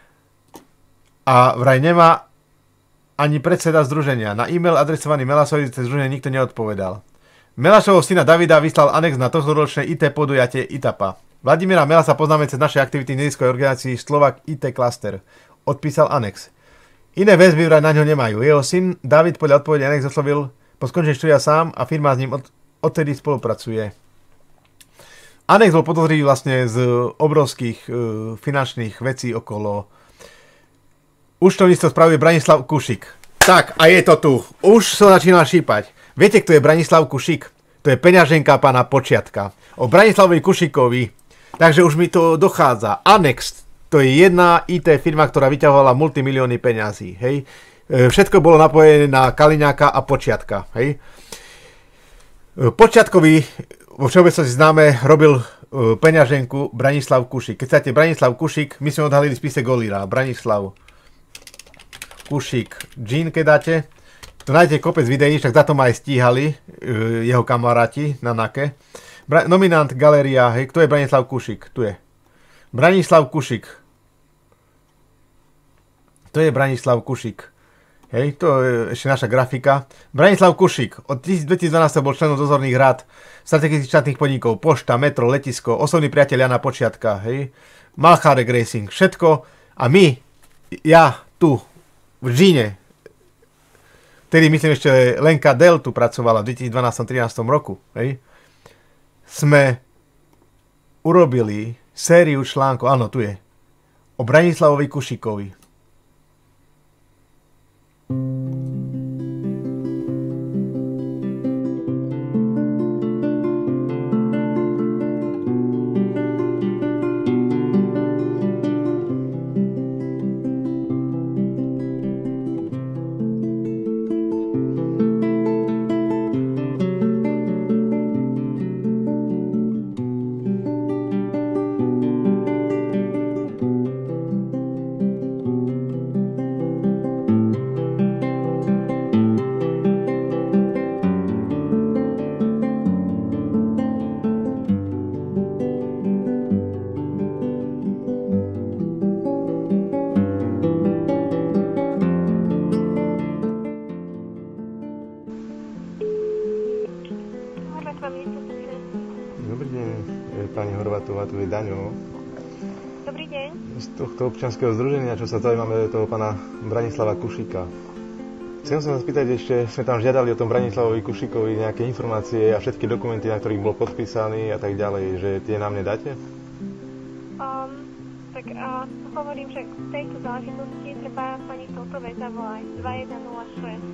a vraj nemá ani predseda združenia. Na e-mail adresovaný Melasovi cez združenie nikto neodpovedal. Melašovho syna Davida vyslal Annex na tohtoročné í té podujatie í té á pé á. Vladimíra Melasa poznáme cez naše aktivity v neziskovej organizácii Slovak í té Cluster. Odpísal Annex. Iné väzby vraj na ňo nemajú. Jeho syn David podľa odpovede Annex oslovil po skončení štúdia sám a firma s ním od, odtedy spolupracuje. Annex bol podozrivý vlastne z obrovských uh, finančných vecí okolo. Účtovníctvo spravuje Branislav Kušik. Tak, a je to tu. Už som začínal šípať. Viete, kto je Branislav Kušik? To je peňaženka pána Počiatka. O Branislavovi Kušikovi. Takže už mi to dochádza. Annex, to je jedna í té firma, ktorá vyťahovala multimilióny peňazí. Hej? Všetko bolo napojené na Kaliňáka a Počiatka. Hej? Počiatkovi, vo všeobecnosti známe, robil peňaženku Branislav Kušik. Keď chcete Branislav Kušik, my sme odhalili v spise Golíra. Branislav Kušik Jean, keď dáte, to nájdete kopec videí, však za to ma aj stíhali uh, jeho kamaráti na NAKE. Bra- nominant Galéria, hej, kto je Branislav Kušik? Tu je. Branislav Kušik. To je Branislav Kušik. Hej, to je ešte naša grafika. Branislav Kušik. Od dvetisícdvanásť bol členom dozorných rád strategických štátnych podnikov, Pošta, Metro, Letisko, osobný priateľ Jana Počiatka, hej. Malcharek Racing, všetko. A my, ja tu, v Žíne, vtedy myslím ešte Lenka Del tu pracovala v dvetisícdvanásť trinásť roku, hej, sme urobili sériu článkov, áno, tu je, o Branislavovi Kušikovi. Horvátová, tu je Daňo. Dobrý deň. Z tohto občianskeho združenia, čo sa zaujímame toho pána Branislava Kušika. Chcem sa vás spýtať ešte, sme tam žiadali o tom Branislavovi Kušíkovi nejaké informácie a všetky dokumenty, na ktorých bol podpísaný a tak ďalej, že tie nám nedáte? Um, tak uh, hovorím, že v tejto záležitosti treba pani touto vec zavolať dva jeden nula šesť.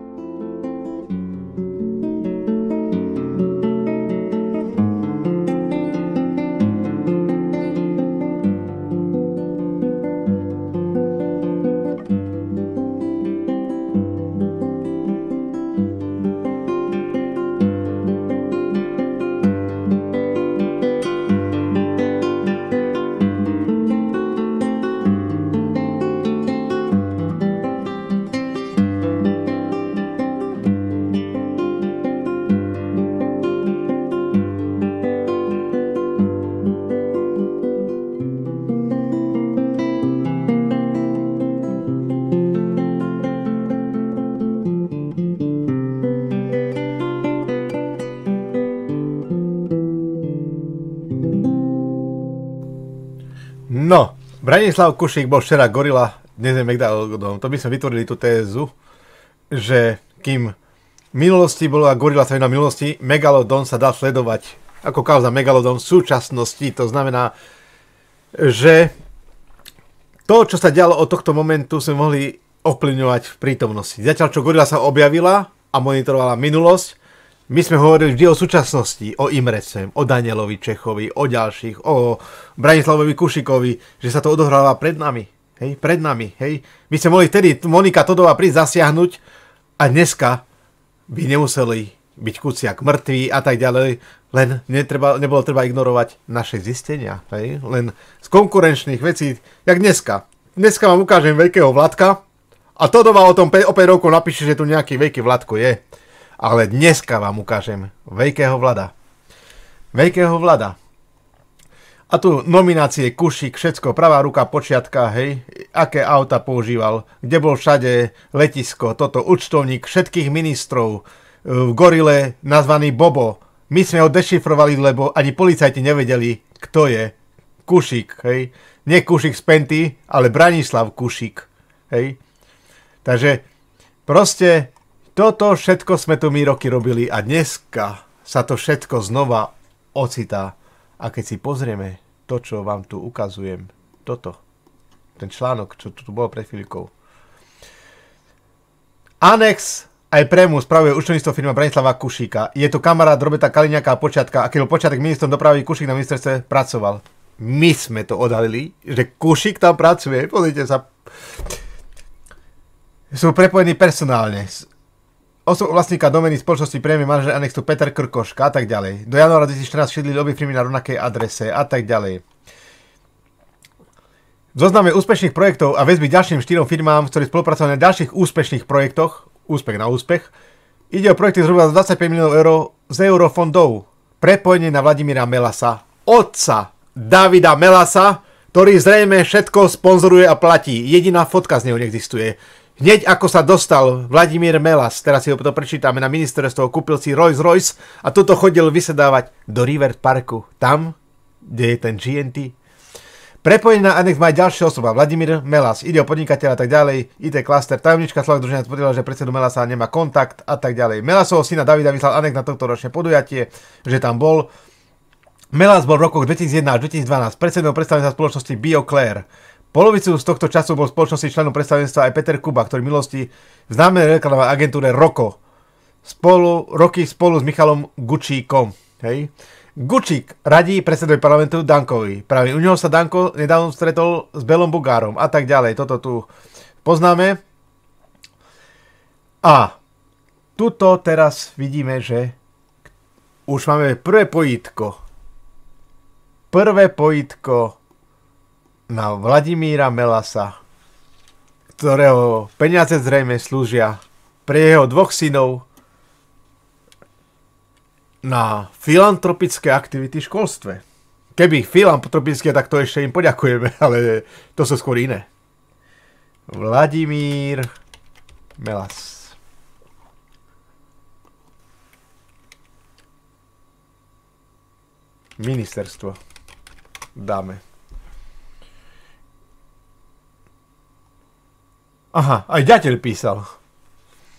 No, Branislav Kušík bol včera gorila, dnes je Megalodon. To by sme vytvorili tú tézu, že kým v minulosti bola gorila sa v minulosti, Megalodon sa dá sledovať ako kauza Megalodon v súčasnosti. To znamená, že to, čo sa dialo od tohto momentu, sme mohli ovplyvňovať v prítomnosti. Zatiaľ, čo gorila sa objavila a monitorovala minulosť, my sme hovorili vždy o súčasnosti, o Imrecem, o Danielovi Čechovi, o ďalších, o Branislavovi Kušíkovi, že sa to odohráva pred nami, hej, pred nami, hej. My sme mohli vtedy Monika Todová prísť zasiahnuť a dneska by nemuseli byť Kuciak mŕtvý a tak ďalej, len netreba, nebolo treba ignorovať naše zistenia, hej, len z konkurenčných vecí, jak dneska. Dneska vám ukážem veľkého Vladka a Todová o tom o päť rokov napíše, že tu nejaký veľký Vladko je. Ale dneska vám ukážem veľkého Vlada. Veľkého Vlada. A tu nominácie, Kušík, všetko, pravá ruka, počiatka, hej, aké auta používal, kde bol všade letisko, toto, účtovník všetkých ministrov, v Gorile nazvaný Bobo. My sme ho dešifrovali, lebo ani policajti nevedeli, kto je Kušík, hej. Nie Kušík z Penty, ale Branislav Kušík, hej. Takže proste toto všetko sme tu my roky robili a dneska sa to všetko znova ocitá. A keď si pozrieme to, čo vám tu ukazujem, toto, ten článok, čo tu bolo pred chvíľkou. Anex aj Prému spravuje účtovníctvo firma Branislava Kušíka. Je to kamarát Roberta Kaliňáka a Počiatka. A keď bol Počiatek ministrom dopravy, Kušík na ministerstve pracoval. My sme to odhalili, že Kušík tam pracuje. Pozrite sa. Sú prepojení personálne. Osob vlastníka domény spoločnosti Prémy, manažer Anexu Peter Krkoška a tak ďalej. Do januára dvetisícštrnásť sídlili obě firmy na rovnakej adrese a tak ďalej. V zozname úspešných projektov a väzby ďalším štyrom firmám, ktorí spolupracovali na ďalších úspešných projektoch, úspech na úspech, ide o projekty zhruba za dvadsaťpäť miliónov eur z eurofondov. Prepojenie na Vladimíra Melasa, otca Davida Melasa, ktorý zrejme všetko sponzoruje a platí. Jediná fotka z neho neexistuje. Hneď ako sa dostal Vladimír Melas, teraz si ho to prečítame, na ministerstvo, kúpil si Rolls Royce a toto chodil vysedávať do River Parku, tam, kde je ten G N T. Prepojený na Anex má aj ďalšia osoba, Vladimír Melas, ide o podnikateľa a tak ďalej, í té Cluster, tajomnička Slavek Družina tvrdila, že predsedu Melasa nemá kontakt a tak ďalej. Melasovho syna Davida vyslal Anex na toto ročné podujatie, že tam bol. Melas bol v rokoch dvetisícjeden až dvetisícdvanásť predsedom predstavenstva spoločnosti BioClair. Polovicu z tohto času bol v spoločnosti členom predstavenstva aj Peter Kuba, ktorý v minulosti v známej reklamnej agentúre Roko. Spolu, roky spolu s Michalom Gučíkom. Hej. Gučík radí predsedovi parlamentu Dankovi. Práve u neho sa Danko nedávno stretol s Belom Bugárom a tak ďalej. Toto tu poznáme. A tuto teraz vidíme, že už máme prvé pojítko. Prvé pojítko na Vladimíra Melasa, ktorého peniaze zrejme slúžia pre jeho dvoch synov na filantropické aktivity v školstve. Keby filantropické, tak to ešte im poďakujeme, ale to sú skôr iné. Vladimír Melas. Ministerstvo. Dáme. Aha, aj ďateľ písal.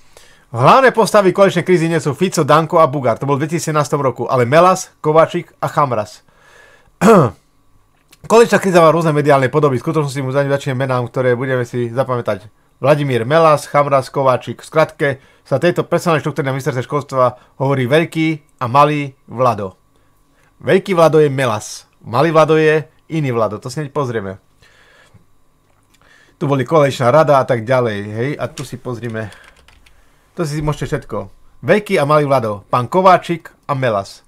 Hlavné postavy koaličnej krízy nie sú Fico, Danko a Bugár. To bol v dvetisícsedemnástom roku. Ale Melas, Kováčik a Chamras. Koaličná kríza má rôzne mediálne podoby. V skutočnosti mu začneme menám, ktoré budeme si zapamätať. Vladimír Melas, Chamras, Kováčik. V skratke sa tejto personálnej štruktúry na ministerstve školstva hovorí veľký a malý Vlado. Veľký Vlado je Melas. Malý Vlado je iný Vlado. To si hneď pozrieme. Tu boli koaličná rada a tak ďalej. Hej? A tu si pozrime. To si môžete všetko. Veľký a malý Vlado. Pán Kováčik a Melas.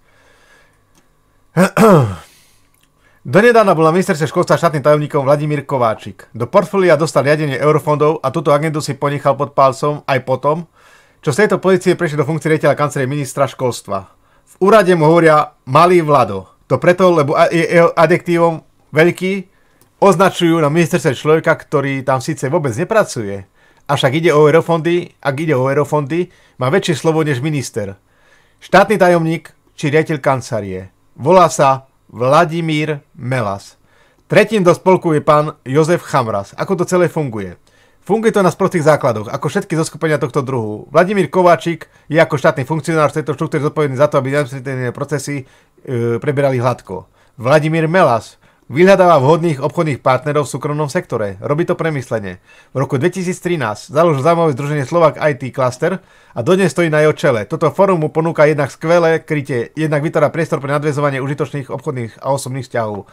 Donedávna bol na ministerstve školstva štátnym tajomníkom Vladimír Kováčik. Do portfólia dostal riadenie eurofondov a túto agendu si ponechal pod palcom aj potom, čo z tejto pozície prešiel do funkcie riaditeľa kancelárie ministra školstva. V úrade mu hovoria malý Vlado. To preto, lebo je adjektívom veľký, označujú na ministerstve človeka, ktorý tam síce vôbec nepracuje, avšak ide o eurofondy, ak ide o eurofondy, má väčšie slovo než minister. Štátny tajomník či riaditeľ kancelárie. Volá sa Vladimír Melas. Tretím do spolku je pán Jozef Chamras. Ako to celé funguje? Funguje to na sprostých základoch, ako všetky zoskupenia tohto druhu. Vladimír Kováčik je ako štátny funkcionár v tejto štruktúre zodpovedný za to, aby administratívne procesy e, preberali hladko. Vladimír Melas vyhľadáva vhodných obchodných partnerov v súkromnom sektore. Robí to premyslene. V roku dvetisíctrinásť založil zaujímavé združenie Slovak í té Cluster a dodnes stojí na jeho čele. Toto fórum mu ponúka jednak skvelé krytie, jednak vytvára priestor pre nadväzovanie užitočných obchodných a osobných vzťahov.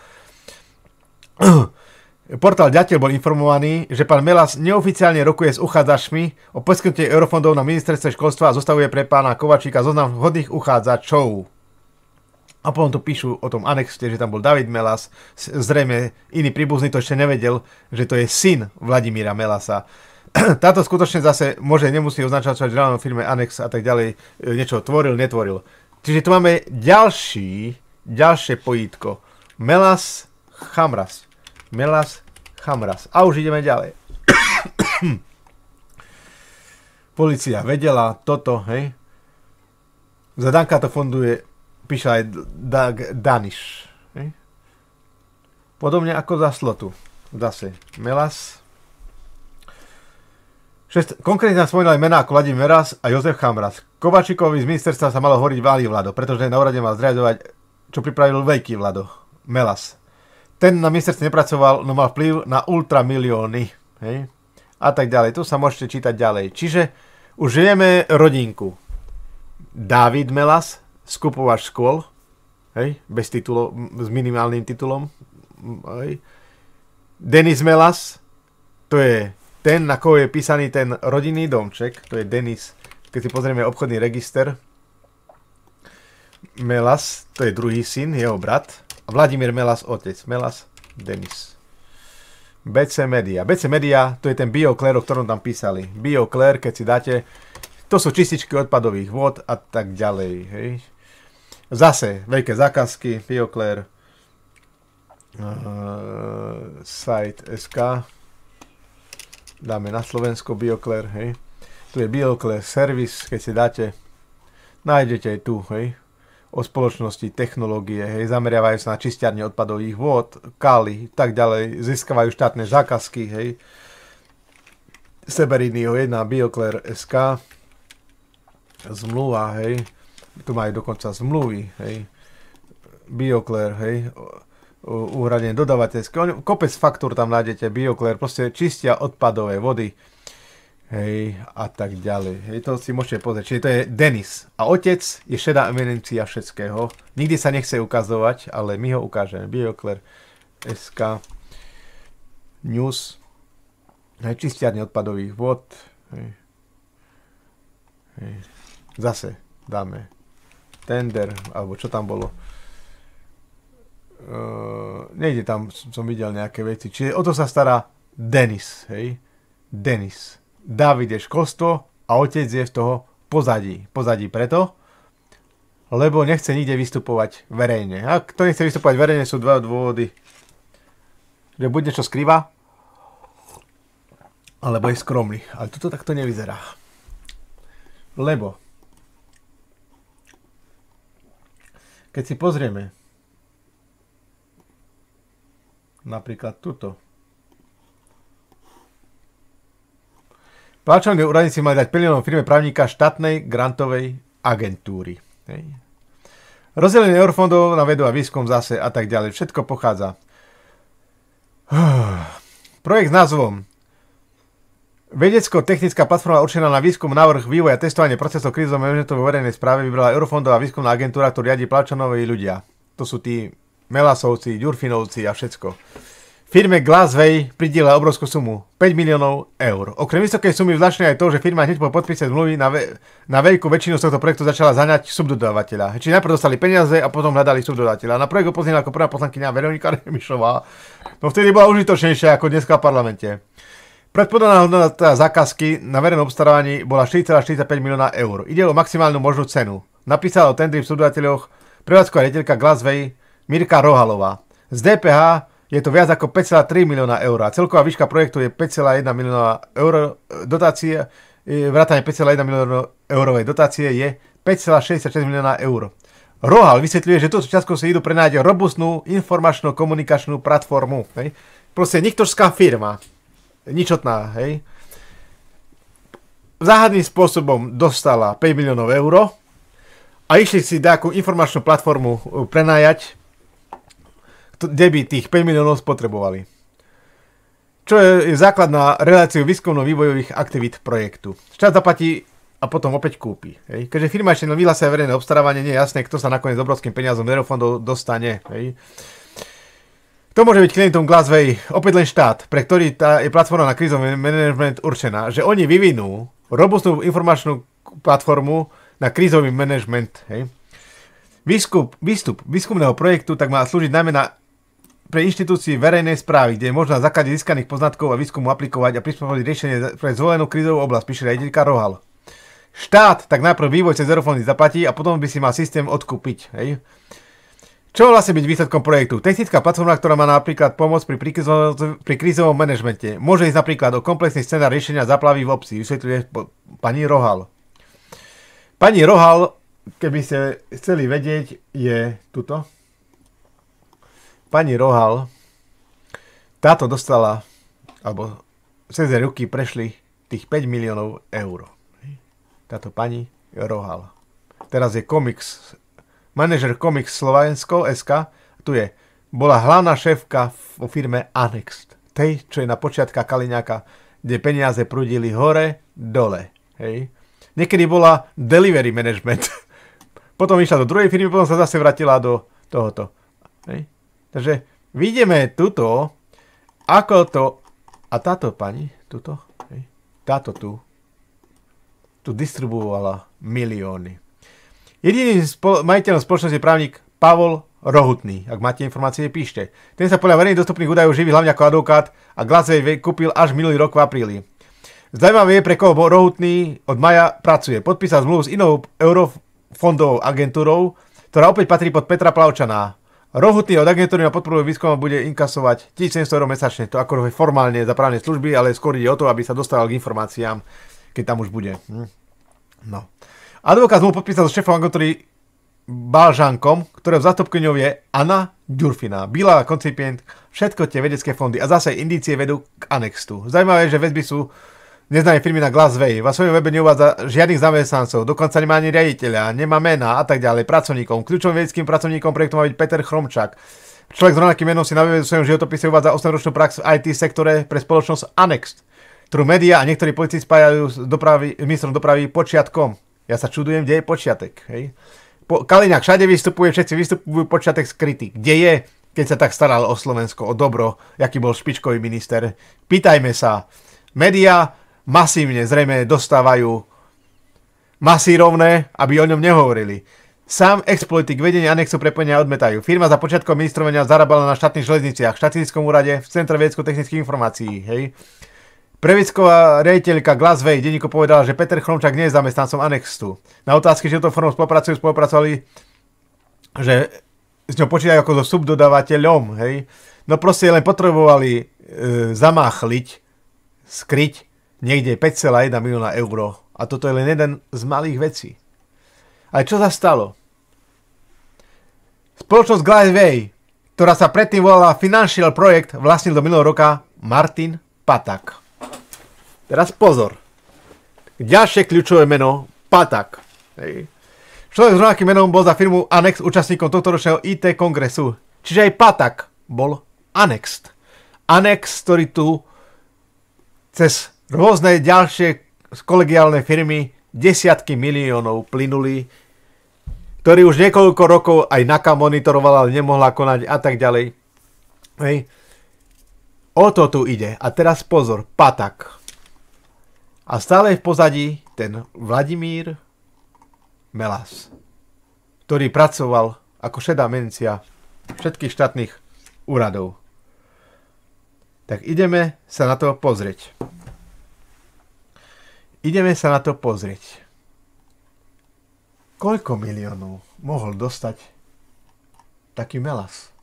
Portál Ďateľ bol informovaný, že pán Melas neoficiálne rokuje s uchádzačmi o poskytnutie eurofondov na ministerstve školstva a zostavuje pre pána Kováčika zoznam vhodných uchádzačov. A potom tu píšu o tom anexte, že tam bol David Melas, zrejme iný príbuzný to ešte nevedel, že to je syn Vladimíra Melasa. Táto skutočne zase môže, nemusí označať v reálnom filme anex a tak ďalej, niečo tvoril, netvoril. Čiže tu máme ďalší, ďalšie pojítko. Melas, Chamras. Melas, Chamras. A už ideme ďalej. Polícia vedela toto, hej. Za Danka to fonduje, píše aj Dag Daniš. Hej. Podobne ako za Slotu. Zase Melas. Šest, konkrétne spomínali mená ako Vladimír Melas a Jozef Chamras. Kováčikovi z ministerstva sa malo hovoriť Malý Vlado, pretože na úrade mal zriadovať, čo pripravil Veľký Vlado. Melas. Ten na ministerstve nepracoval, no mal vplyv na ultramilióny. Hej. A tak ďalej. Tu sa môžete čítať ďalej. Čiže už žijeme rodinku. David Melas, skupovač škôl, hej, bez titulov, s minimálnym titulom. Hej. Denis Melas, to je ten, na koho je písaný ten rodinný domček, to je Denis, keď si pozrieme obchodný register. Melas, to je druhý syn, jeho brat. A Vladimír Melas, otec. Melas, Denis. bé cé Media. bé cé Media, to je ten BioClair, o ktorom tam písali. BioClair, keď si dáte, to sú čističky odpadových vôd a tak ďalej, hej. Zase veľké zákazky, BioClair, uh, site bodka es ká, dáme na Slovensko BioClair, hej. Tu je BioClair Service, keď si dáte, nájdete aj tu, hej, o spoločnosti, technológie, hej, zameriavajú sa na čistiarne odpadových vôd, kály, tak ďalej, získavajú štátne zákazky, hej. Severínio jeden, BioClair bodka es ká, zmluva, hej. Tu majú dokonca zmluvy, hej. BioClair, hej. Uhradenie dodavateľské. Kopec faktúr tam nájdete. BioClair, proste čistia odpadové vody. Hej, a tak ďalej. Hej, to si môžete pozrieť. Čiže to je Denis. A otec je šedá eminencia všetkého. Nikdy sa nechce ukazovať, ale my ho ukážeme. BioClair bodka es ká News. Hej, čistiarne odpadových vod. Hej. Hej. Zase dáme tender, alebo čo tam bolo. Uh, nejde tam, som videl nejaké veci. Čiže o to sa stará Denis, hej. Denis. David je školstvo a otec je z toho pozadí. Pozadí preto, lebo nechce nikde vystupovať verejne. A kto nechce vystupovať verejne, sú dva dôvody. Že buď niečo skrýva, alebo je skromný. Ale toto takto nevyzerá. Lebo keď si pozrieme napríklad tuto. Plavčanovi úradníci mali dať päť miliónov firme právnika štátnej grantovej agentúry. Hej. Rozdelenie eurofondov na vedu a výskum zase a tak ďalej. Všetko pochádza. Projekt s názvom Vedecko-technická platforma určená na výskum, návrh, vývoj a testovanie procesov krízového manažmentu vo verejnej správe vybrala Eurofondová výskumná agentúra, ktorú riadi Plavčanovi ľudia. To sú tí Melasovci, Ďurfinovci a všetko. Firme Glassway pridiela obrovskú sumu, päť miliónov eur. Okrem vysokej sumy vzľačné aj to, že firma hneď po podpise zmluvy na, ve- na veľkú väčšinu z tohto projektu začala zaňať subdodávateľa. Čiže najprv dostali peniaze a potom hľadali subdodávateľa. Na projekt upozornila ako prvá poslankyňa Veronika Remišová. No vtedy bola užitočnejšia ako dneska v parlamente. Predpodaná hodnota zákazky na verejnom obstarávaní bola štyri celé štyridsaťpäť milióna eur. Ide o maximálnu možnú cenu. Napísala o tendri v subdodávateľoch prevádzková riaditeľka Glassway Mirka Rohalová. Z dé pé há je to viac ako päť celé tri milióna eur. A celková výška projektu je päť celé jeden milióna eur. Dotácie, vrátane päť celé jeden milióna eurovej dotácie je päť celé šesťdesiatšesť milióna eur. Rohal vysvetľuje, že túto časku si idú prenájať robustnú informačno-komunikačnú platformu. Hej. Proste niktožská firma. Ničotná, hej. Záhadným spôsobom dostala päť miliónov eur a išli si nejakú informačnú platformu prenájať, kde by tých päť miliónov spotrebovali. Čo je základ na reláciu výskumno-vývojových aktivít projektu. Štát zaplatí a potom opäť kúpi. Hej. Keďže firma ešte vyhlásia verejné obstarávanie, nie je jasné, kto sa nakoniec s obrovským peniazom eurofondov dostane. Hej. Kto môže byť klientom Glassway? Opäť len štát, pre ktorý tá je platforma na krízový management určená. Že oni vyvinú robustnú informačnú platformu na krízový management. Hej. Výskup, výstup výskumného projektu tak má slúžiť najmä na, pre inštitúcii verejnej správy, kde je možné na základe získaných poznatkov a výskumu aplikovať a prispôsobiť riešenie pre zvolenú krízovú oblasť, píše riaditeľka Rohal. Štát tak najprv vývoj cez eurofondy zaplatí a potom by si mal systém odkúpiť. Hej. Čo vlastne byť výsledkom projektu? Technická platforma, ktorá má napríklad pomôcť pri, pri krízovom manažmente. Môže ísť napríklad o komplexný scenár riešenia záplavy v obci, vysvetľuje pani Rohal. Pani Rohal, keby ste chceli vedieť, je tuto. Pani Rohal, táto dostala, alebo cez ruky prešli tých päť miliónov eur. Táto pani Rohal. Teraz je komiks manažer Comics Slovensko es ká, tu je, bola hlavná šéfka vo firme Annext, tej, čo je na počiatka Kaliňáka, kde peniaze prúdili hore, dole. Hej. Niekedy bola delivery management. Potom išla do druhej firmy, potom sa zase vrátila do tohoto. Hej. Takže vidíme tuto, ako to, a táto pani, tuto, hej, táto tu, tu distribuovala milióny. Jediným spol- majiteľom spoločnosti je právnik Pavol Rohutný. Ak máte informácie, píšte. Ten sa podľa verejných dostupných údajov živí hlavne ako advokát a Glassway kúpil až minulý rok v apríli. Zaujímavé je, pre koho Rohutný od maja pracuje. Podpísal zmluvu s inou eurofondovou agentúrou, ktorá opäť patrí pod Petra Plavčana. Rohutný od agentúry na podporu výskumu bude inkasovať tisícsedemsto eur mesačne. To ako formálne za právne služby, ale skôr ide o to, aby sa dostal k informáciám, keď tam už bude. Hm. No. Advokát zmluvu podpísal s šéfom agentúry Balžankom, ktorého zástupkyňou je Anna Ďurfiná. Bývalá koncipient, všetko tie vedecké fondy a zase indície vedú k Annextu. Zaujímavé je, že väzby sú neznáme firmy na Glassway. Vo svojom webe neuvádza žiadnych zamestnancov, dokonca nemá ani riaditeľa, nemá mená a tak ďalej, pracovníkom. Kľúčovým vedeckým pracovníkom projektu má byť Peter Chromčák. Človek s rovnakým menom si na webe v svojom životopise uvádza osemročnú prax v í té sektore pre spoločnosť Annext, ktorú médiá a niektorí politici spájajú s dopravy, ministrom dopravy počiatkom. Ja sa čudujem, kde je počiatek. Hej. Po, Kaliňák všade vystupuje, všetci vystupujú počiatek skrytý. Kde je, keď sa tak staral o Slovensko, o dobro, aký bol špičkový minister? Pýtajme sa. Média masívne zrejme dostávajú masírovné, aby o ňom nehovorili. Sám ex-politik vedenie Annexu prepojenia odmetajú. Firma za počiatkom ministrovania zarábala na štátnych železniciach, v štatistickom úrade, v Centre vedecko-technických informácií. Hej. Prevádzková riaditeľka Glassway denníku povedala, že Peter Chromčák nie je zamestnancom Annextu. Na otázky, že touto formou spolupracujú, spolupracovali, že s ňou počítajú ako so subdodávateľom. Hej. No proste len potrebovali e, zamáchliť, skryť niekde päť celé jeden milióna eur. A toto je len jeden z malých vecí. Ale čo sa stalo? Spoločnosť Glassway, ktorá sa predtým volala Financial Project, vlastnil do minulého roka Martin Patak. Teraz pozor. Ďalšie kľúčové meno, Patak. Hej. Človek s rovnakým menom bol za firmu Annex účastníkom tohto ročného í té kongresu. Čiže aj Patak bol Annexed. Annex, ktorý tu cez rôzne ďalšie kolegiálne firmy desiatky miliónov plynuli, ktorý už niekoľko rokov aj NAKA monitorovala, ale nemohla konať a tak ďalej. Hej. O to tu ide. A teraz pozor, Patak. A stále je v pozadí ten Vladimír Melas, ktorý pracoval ako šedá mencia všetkých štátnych úradov. Tak ideme sa na to pozrieť. Ideme sa na to pozrieť. Koľko miliónov mohol dostať taký Melas?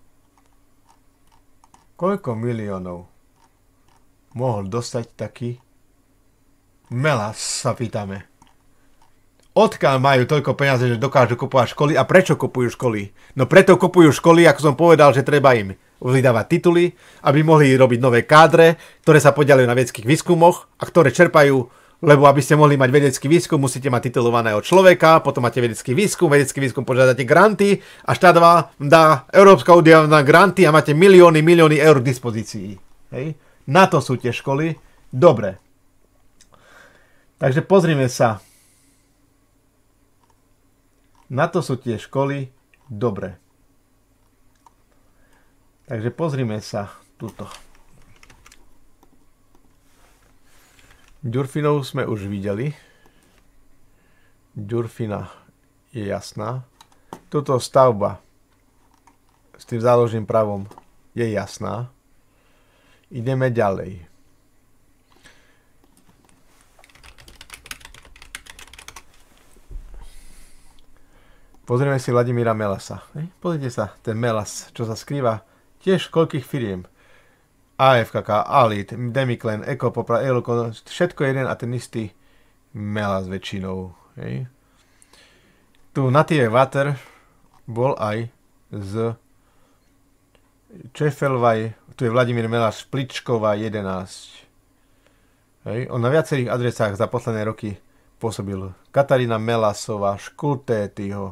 Koľko miliónov mohol dostať taký Melas, sa pýtame. Odkiaľ majú toľko peniaze, že dokážu kupovať školy a prečo kupujú školy? No preto kupujú školy, ako som povedal, že treba im vydávať tituly, aby mohli robiť nové kádre, ktoré sa podielajú na vedeckých výskumoch a ktoré čerpajú, lebo aby ste mohli mať vedecký výskum, musíte mať titulovaného človeka, potom máte vedecký výskum, vedecký výskum požiadate granty a štát vám dá, Európska únia na granty a máte milióny, milióny eur k dispozícii. Hej? Na to sú tie školy. Dobre. Takže pozrime sa. Na to sú tie školy. Dobre. Takže pozrime sa tuto. Ďurfinov sme už videli. Ďurfina je jasná. Tuto stavba s tým záložným pravom je jasná. Ideme ďalej. Pozrieme si Vladimíra Melasa. Pozrite sa, ten Melas, čo sa skrýva tiež koľkých firiem. á ef ká ká, Alit, Demiklen, Ekopopra, Elokon, všetko jeden a ten istý Melas väčšinou. Hej. Tu na tie Water bol aj z Čefelvaj, tu je Vladimír Melas, Špličková jedenásť. Hej. On na viacerých adresách za posledné roky pôsobil. Katarína Melasová, Škultétyho.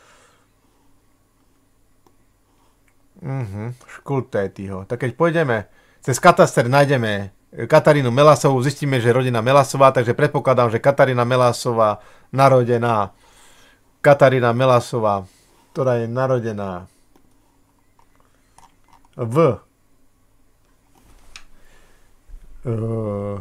Mhm, Škultétyho. Tak keď pôjdeme cez kataster, nájdeme Katarínu Melasovú, zistíme, že je rodina Melasová, takže predpokladám, že Katarína Melasová narodená, Katarína Melasová, ktorá je narodená v uh,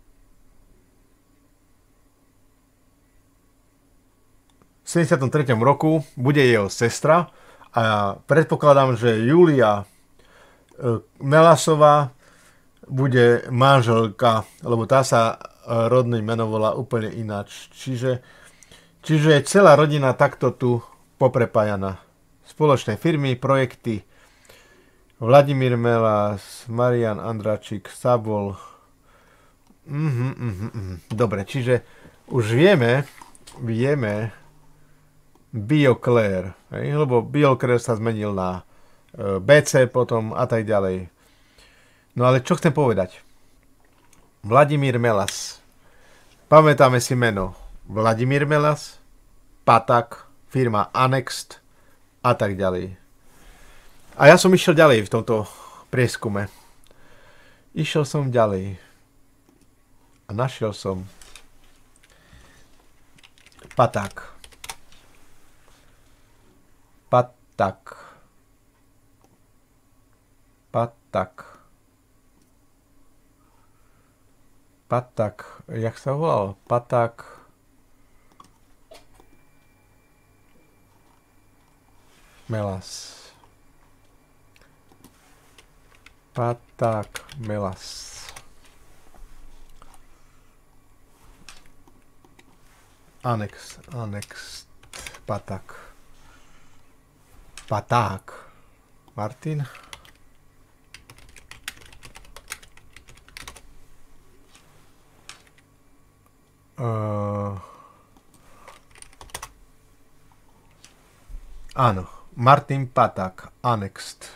sedemdesiatom treťom roku, bude jeho sestra a predpokladám, že Julia Melasová bude manželka, lebo tá sa rodný meno volá úplne ináč. Čiže, čiže je celá rodina takto tu poprepájana. Spoločné firmy, projekty, Vladimír Melas, Marian Andračík, Sabol. Mhm, mhm, mhm. Dobre, čiže už vieme, vieme, BioClair, hej? Lebo BioClair sa zmenil na bé cé potom a tak ďalej. No ale čo chcem povedať? Vladimír Melas. Pamätáme si meno Vladimír Melas, Patak, firma Annexed a tak ďalej. A ja som išiel ďalej v tomto prieskume. Išiel som ďalej a našiel som Patak. Patak. Patak. Patak. Jak sa volal? Patak. Melas. Patak Melas. Annex. Annex. Patak. Paták. Martin. Uh, áno. Martin Paták. Annexed.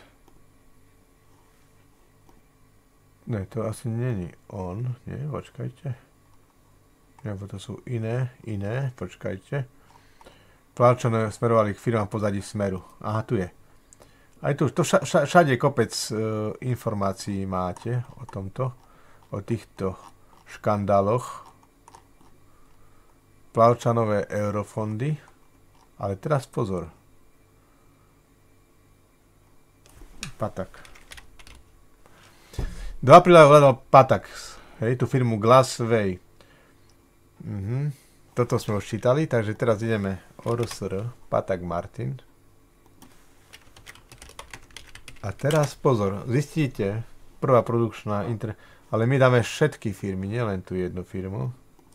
Ne, to asi není on. Nie, počkajte. Nebo to sú iné, iné, počkajte. Pláčané smerovali k firmám pozadí Smeru. Aha, tu je. Aj tu, to ša, ša, všade kopec e, informácií máte o tomto, o týchto škandáloch. Plavčanové eurofondy. Ale teraz pozor. Patak. Do apríla vládal Patak. Hej, tú firmu Glassway. Mhm. Toto sme už čítali, takže teraz ideme O R S R, Patak Martin. A teraz pozor, zistíte, prvá produkčná, inter... ale my dáme všetky firmy, nielen tú jednu firmu.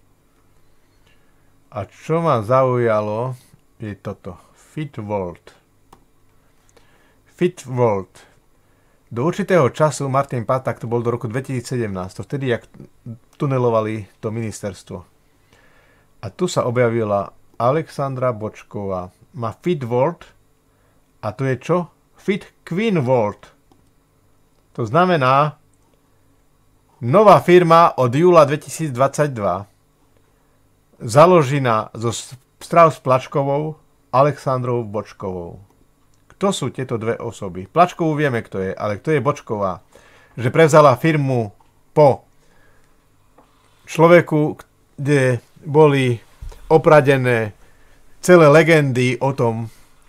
A čo ma zaujalo, je toto. Fitworld. Fitworld. Do určitého času Martin Patak, to bol do roku dvetisícsedemnásť, to vtedy, jak tunelovali to ministerstvo. A tu sa objavila Alexandra Bočková. Má Fitworld a tu je čo? Fit Queen World. To znamená nová firma od júla dvetisícdvadsaťdva založená so Strauss Plačkovou, Alexandrou Bočkovou. Kto sú tieto dve osoby? Plačkovú vieme, kto je, ale kto je Bočková? Že prevzala firmu po človeku, kde boli opradené celé legendy o tom,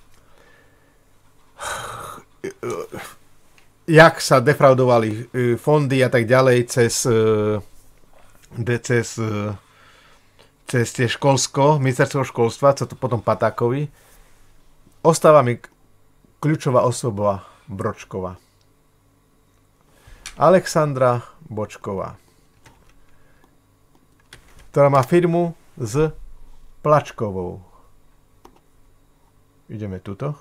jak sa defraudovali fondy a tak ďalej cez, cez, cez tie školsko, ministerstvo školstva, co to potom Patákovi. Ostáva mi kľúčová osoba Bročková. Alexandra Bočková, ktorá má firmu s Plačkovou. Ideme tuto.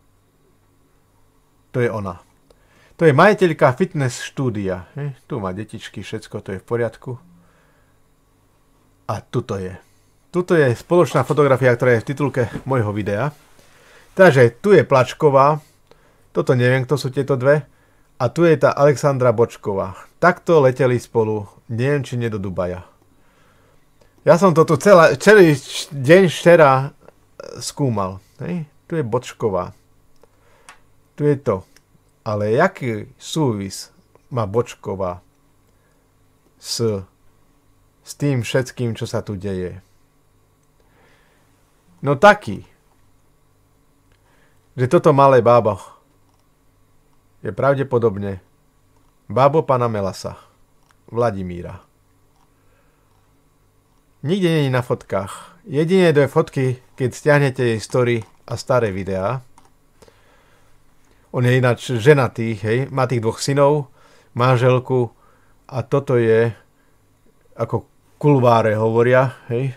To je ona. To je majiteľka fitness štúdia. He? Tu má detičky, všetko, to je v poriadku. A tuto je. Tuto je spoločná fotografia, ktorá je v titulke môjho videa. Takže tu je Plačková. Toto neviem, kto sú tieto dve. A tu je tá Alexandra Bočková. Takto leteli spolu, neviem, či nie do Dubaja. Ja som toto celá, celý deň včera skúmal. Hej? Tu je Bočková. Tu je to. Ale jaký súvis má Bočková s, s tým všetkým, čo sa tu deje? No taký, že toto malé bábo je pravdepodobne bábo pana Melasa, Vladimíra. Nikde nie je na fotkách. Jedine dve fotky, keď stiahnete jej story a staré videá. On je ináč ženatý, hej, má tých dvoch synov, manželku a toto je, ako kulváre hovoria, hej.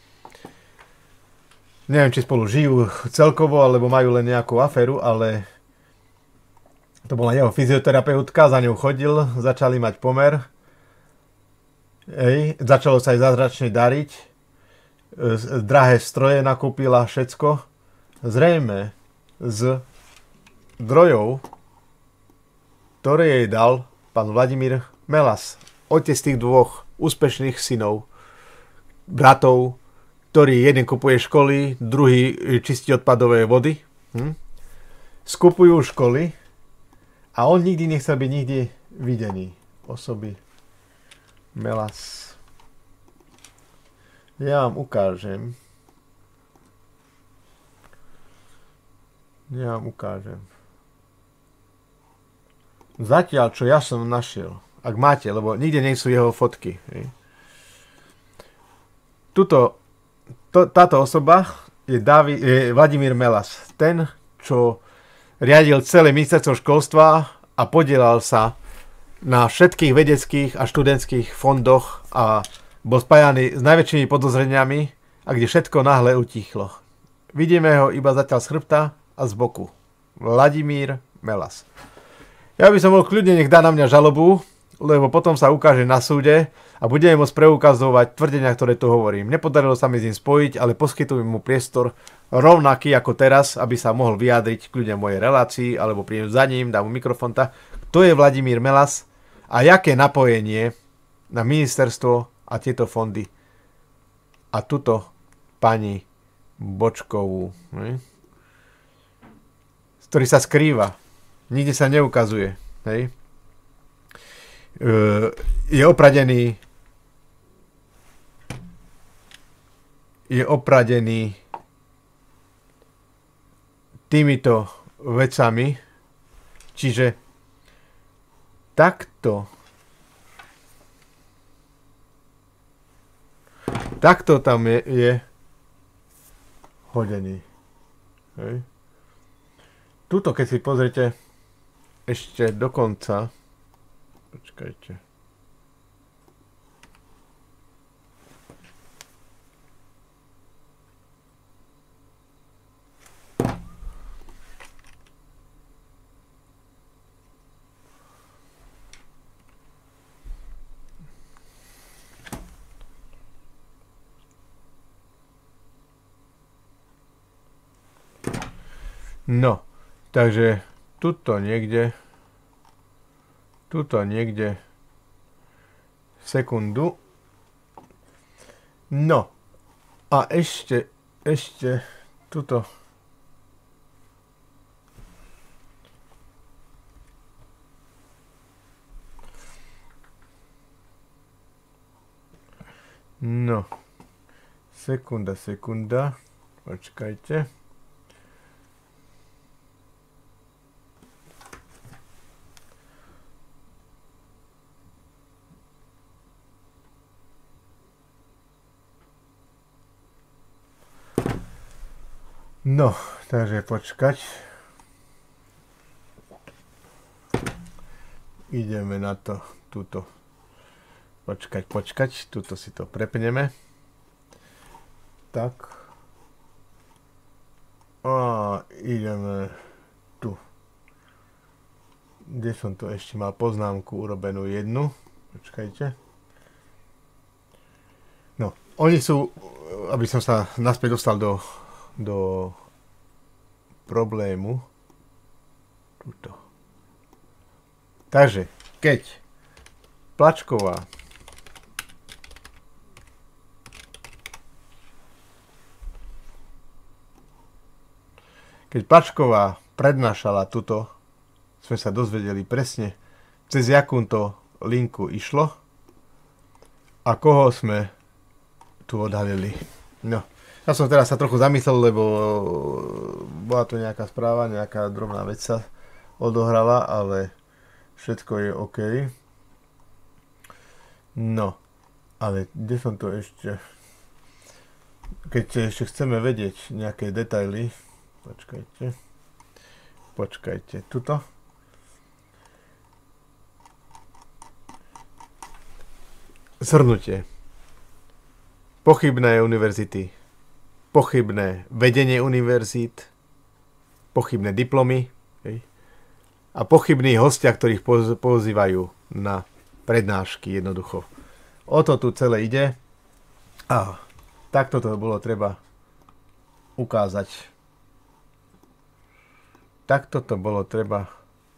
Neviem, či spolu žijú celkovo, alebo majú len nejakú aféru, ale to bola jeho fyzioterapeutka, za ňou chodil, začali mať pomer. Hej, začalo sa aj zázračne dariť. Drahé stroje nakúpila, všetko. Zrejme z zdrojov, ktoré jej dal pán Vladimír Melas, otec tých dvoch úspešných synov, bratov, ktorý jeden kupuje školy, druhý čistí odpadové vody. Hm? Skupujú školy a on nikdy nechcel byť nikdy videný. Osoby Melas. Ja vám ukážem. Ja vám ukážem. Zatiaľ, čo ja som našiel, ak máte, lebo nikde nie sú jeho fotky. Hej. Tuto, to, táto osoba je, Davi, je Vladimír Melas. Ten, čo riadil celé ministerstvo školstva a podielal sa na všetkých vedeckých a študentských fondoch a bol spájaný s najväčšími podozreniami a kde všetko náhle utichlo. Vidíme ho iba zatiaľ z chrbta a z boku. Vladimír Melas. Ja by som bol kľudne, nech dá na mňa žalobu, lebo potom sa ukáže na súde a budeme môcť preukazovať tvrdenia, ktoré tu hovorím. Nepodarilo sa mi s ním spojiť, ale poskytujem mu priestor rovnaký ako teraz, aby sa mohol vyjadriť kľudne v mojej relácii, alebo príjem za ním, dám mu mikrofón. To je Vladimír Melas a jaké napojenie na ministerstvo a tieto fondy a tuto pani Bočkovú, hej, z ktorý sa skrýva. Nikde sa neukazuje. Hej. E, je opradený je opradený týmito vecami, čiže takto takto tam je, je hodený. Hej. Tuto, keď si pozrite ešte do konca, počkajte, no, takže tuto niekde, tuto niekde, sekundu, no, a ešte, ešte, tuto, no, sekunda, sekunda, počkajte. No, takže počkať. Ideme na to, túto. Počkať, počkať, túto si to prepneme. Tak. A ideme tu. Kde som to ešte mal poznámku urobenú jednu. Počkajte. No, oni sú, aby som sa naspäť dostal do do problému. Tuto. Takže, keď Plačková keď Plačková prednášala tuto, sme sa dozvedeli presne, cez jakú to linku išlo a koho sme tu odhalili. No. Ja som teraz sa trochu zamyslel, lebo bola tu nejaká správa, nejaká drobná vec sa odohrala, ale všetko je OK. No, ale kde som to ešte... Keď ešte chceme vedieť nejaké detaily, počkajte, počkajte, tuto. Zhrnutie. Pochybné univerzity. Pochybné vedenie univerzít, pochybné diplomy, hej, a pochybní hostia, ktorých pozývajú na prednášky jednoducho. O to tu celé ide a takto to bolo treba ukázať. Takto to bolo treba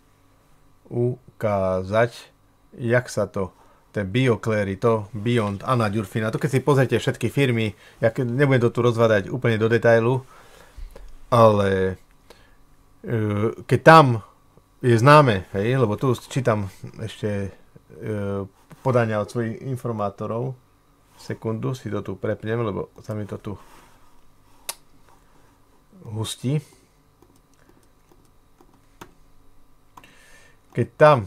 ukázať, jak sa to ten BioCleary, to Beyond, Anna Ďurfina, to keď si pozrite všetky firmy, ja nebudem to tu rozvádať úplne do detailu, ale e, keď tam je známe, hej, lebo tu čítam ešte e, podania od svojich informátorov, sekundu, si to tu prepnem, lebo sa mi to tu hustí. Keď tam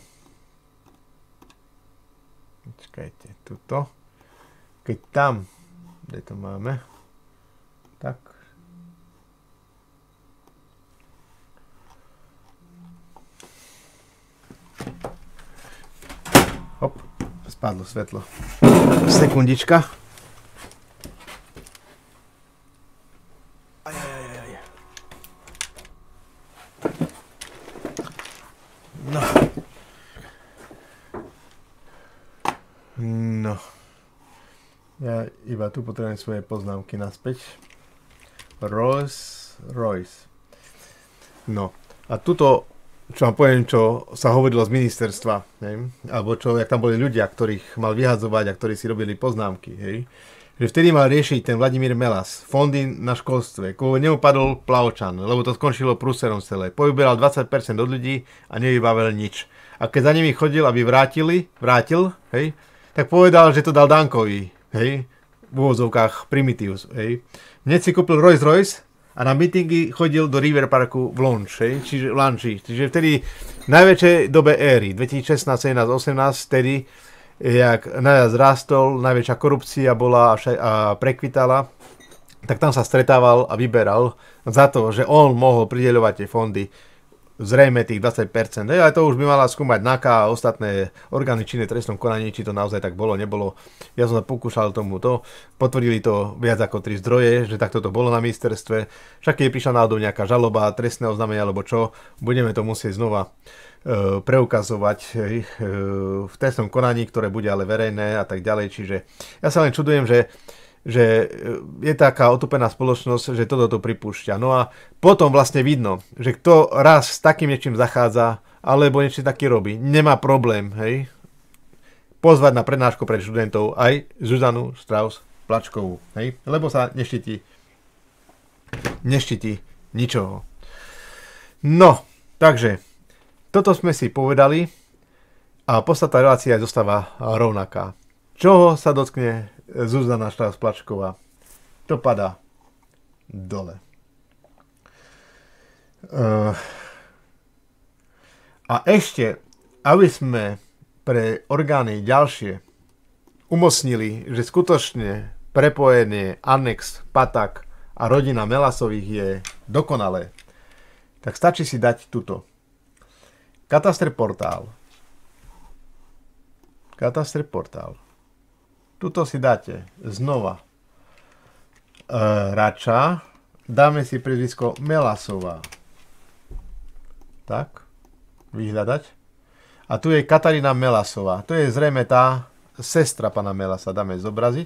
počkajte, tuto. Keď tam, kde to máme, tak. Hop, spadlo svetlo. Sekundička. Aj, aj, aj, aj. No. No. Ja iba tu potrebujem svoje poznámky naspäť. Rolls Royce. No. A tuto, čo vám poviem, čo sa hovorilo z ministerstva, hej? Alebo čo, jak tam boli ľudia, ktorých mal vyhadzovať a ktorí si robili poznámky, hej? že vtedy mal riešiť ten Vladimír Melas fondy na školstve, kvôli nemu padol Plavčan, lebo to skončilo prúserom celé. Povyberal dvadsať percent od ľudí a nevybavil nič. A keď za nimi chodil, aby vrátili, vrátil, hej, tak povedal, že to dal Dankovi, hej, v úvodzovkách Primitivus, hej. Hneď si kúpil Rolls Royce a na meetingy chodil do River Parku v Launch, hej, čiže v Lanči. Čiže vtedy v najväčšej dobe éry, dvetisícšestnásť, sedemnásť, osemnásť, vtedy jak najviac rástol, najväčšia korupcia bola a, všaj, a prekvitala, tak tam sa stretával a vyberal za to, že on mohol prideľovať tie fondy zrejme tých dvadsať percent. Ale to už by mala skúmať NAKA a ostatné orgány činné v trestnom konaní, či to naozaj tak bolo, nebolo. Ja som sa pokúšal tomuto, potvrdili to viac ako tri zdroje, že takto to bolo na ministerstve. Však keď prišla náhodou nejaká žaloba, trestné oznámenie alebo čo, budeme to musieť znova preukazovať v trestnom konaní, ktoré bude ale verejné a tak ďalej. Čiže ja sa len čudujem, že, že je taká otupená spoločnosť, že toto to pripúšťa. No a potom vlastne vidno, že kto raz s takým niečím zachádza, alebo niečo taký robí, nemá problém, hej, pozvať na prednášku pre študentov aj Zuzanu Strauss-Plačkovú, hej, lebo sa neštítí neštítí ničoho. No, takže toto sme si povedali a podstata relácia zostáva rovnaká. Čoho sa dotkne Zuzana Strauss-Plačková? To padá dole. Uh, a ešte, aby sme pre orgány ďalšie umocnili, že skutočne prepojenie Annex, Patak a rodina Melasových je dokonalé, tak stačí si dať tuto. Kataster portál. Kataster portál. Tuto si dáte znova e, Rača. Dáme si priezvisko Melasová. Tak. Vyhľadať. A tu je Katarína Melasová. To je zrejme tá sestra pana Melasa. Dáme zobraziť.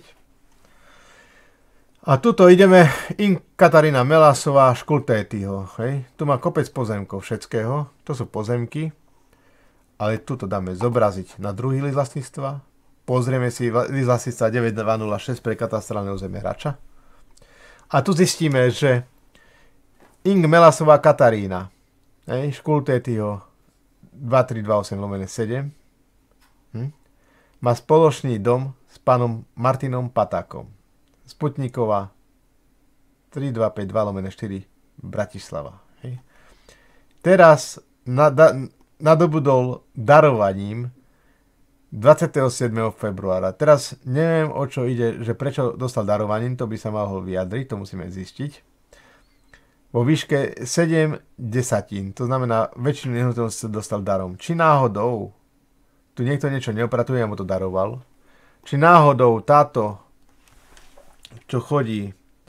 A tuto ideme in Katarína Melasová Škultétyho. Hej. Tu má kopec pozemkov všetkého. To sú pozemky. Ale tuto dáme zobraziť na druhý list vlastníctva. Pozrieme si list vlastníctva deväťdva nula šesť pre katastrálne územie Hrača. A tu zistíme, že Ing Melasová Katarína, hej, Škultétyho dvadsaťtri dvadsaťosem lomeno sedem, hm, má spoločný dom s pánom Martinom Patákom. Sputníková tri dva päť dva lomeno štyri Bratislava. Hej. Teraz na, da, nadobudol darovaním dvadsiateho siedmeho februára. Teraz neviem, o čo ide, že prečo dostal darovaním, to by sa mohol vyjadriť, to musíme zistiť. Vo výške sedem desatín, to znamená, väčšinu nehnuteľností dostal darom. Či náhodou, tu niekto niečo neopratuje, ja mu to daroval, či náhodou táto, čo chodí,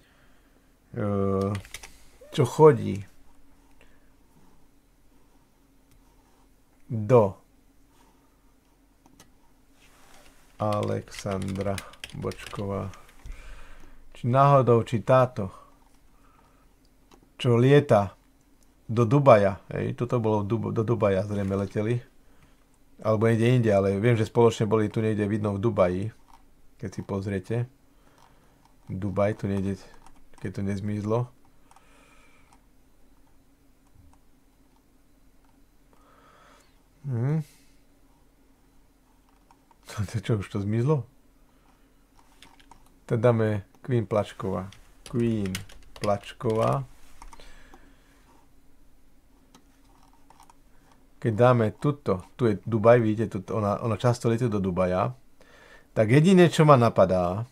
čo chodí do Alexandra Bočková. Či náhodou, či táto, čo lieta do Dubaja, hej, toto bolo do Dubaja, zrejme leteli, alebo niekde inde, ale viem, že spoločne boli tu niekde vidno v Dubaji, keď si pozriete. Dubaj, tu niekde, keď to nezmizlo. Hm. To čo, už to zmizlo? Tak dáme Queen Plačková. Queen Plačková. Keď dáme tuto, tu je Dubaj, vidíte, tuto, ona, ona často letí do Dubaja, tak jediné, čo ma napadá,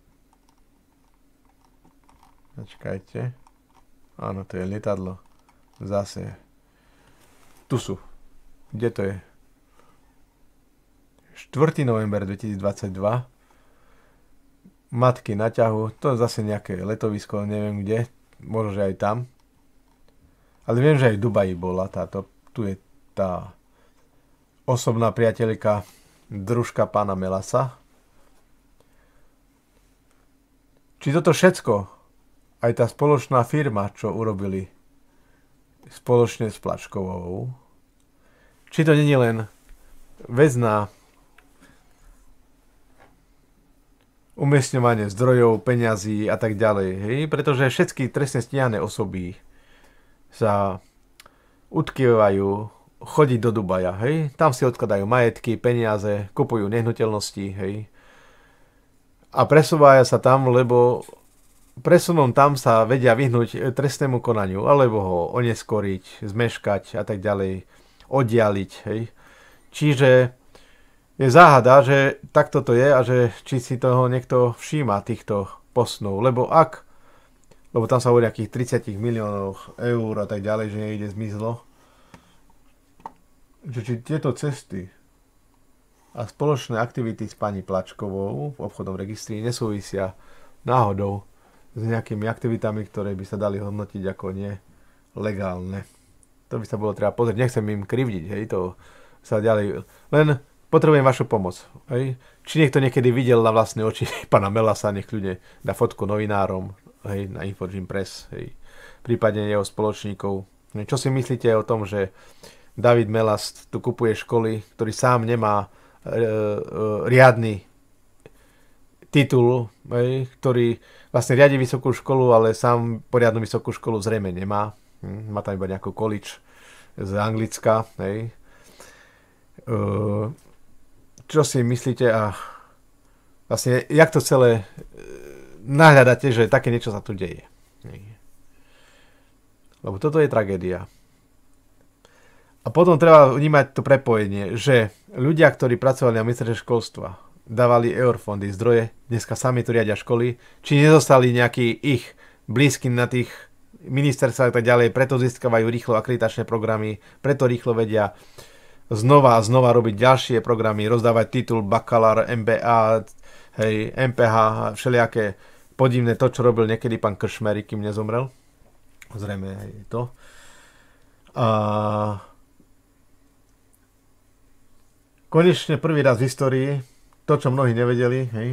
počkajte, áno, to je lietadlo, zase, tu sú, kde to je? štvrtého novembra dvetisícdvadsaťdva, matky na ťahu, to je zase nejaké letovisko, neviem kde, možno, že aj tam, ale viem, že aj v Dubaji bola táto, tu je tá osobná priateľka, družka pána Melasa. Či toto všetko, aj tá spoločná firma, čo urobili spoločne s Plačkovou, či to nie je len vec na umiestňovanie zdrojov, peňazí a tak ďalej. Hej? Pretože všetky trestne stíhané osoby sa utkievajú chodiť do Dubaja. Hej? Tam si odkladajú majetky, peniaze, kupujú nehnuteľnosti. Hej? A presúvajú sa tam, lebo presunom tam sa vedia vyhnúť trestnému konaniu, alebo ho oneskoriť, zmeškať a tak ďalej, oddialiť. Hej? Čiže je záhada, že takto to je a že či si toho niekto všíma týchto posunov. Lebo ak, lebo tam sa hovorí nejakých tridsať miliónov eur a tak ďalej, že niekde zmizlo, že či tieto cesty a spoločné aktivity s pani Plačkovou v obchodnom registri nesúvisia náhodou s nejakými aktivitami, ktoré by sa dali hodnotiť ako nelegálne. To by sa bolo treba pozrieť. Nechcem im krivdiť, hej, to sa ďalej... Len potrebujem vašu pomoc. Hej. Či niekto niekedy videl na vlastné oči pána Melasa, nech ľudia dá fotku novinárom, hej, na Infogym Press, hej, prípadne jeho spoločníkov. Čo si myslíte o tom, že David Melas tu kupuje školy, ktorý sám nemá e, e, riadny titul, hej, ktorý vlastne riadi vysokú školu, ale sám poriadnu vysokú školu zrejme nemá. Hm, má tam iba nejakú college z Anglicka, hej. E, Čo si myslíte a vlastne, jak to celé nahľadáte, že také niečo sa tu deje? Lebo toto je tragédia. A potom treba vnímať to prepojenie, že ľudia, ktorí pracovali na ministerstve školstva, dávali eurofondy, zdroje, dneska sami tu riadia školy, či nezostali nejakí ich blízky na tých ministerstvách a tak ďalej, preto získavajú rýchlo akreditačné programy, preto rýchlo vedia znova a znova robiť ďalšie programy, rozdávať titul bakalár, em bé á, hej, em pé há, všelijaké podivné to, čo robil niekedy pán Kršmery, kým nezomrel. Zrejme aj to. A konečne prvý raz v histórii, to, čo mnohí nevedeli, hej,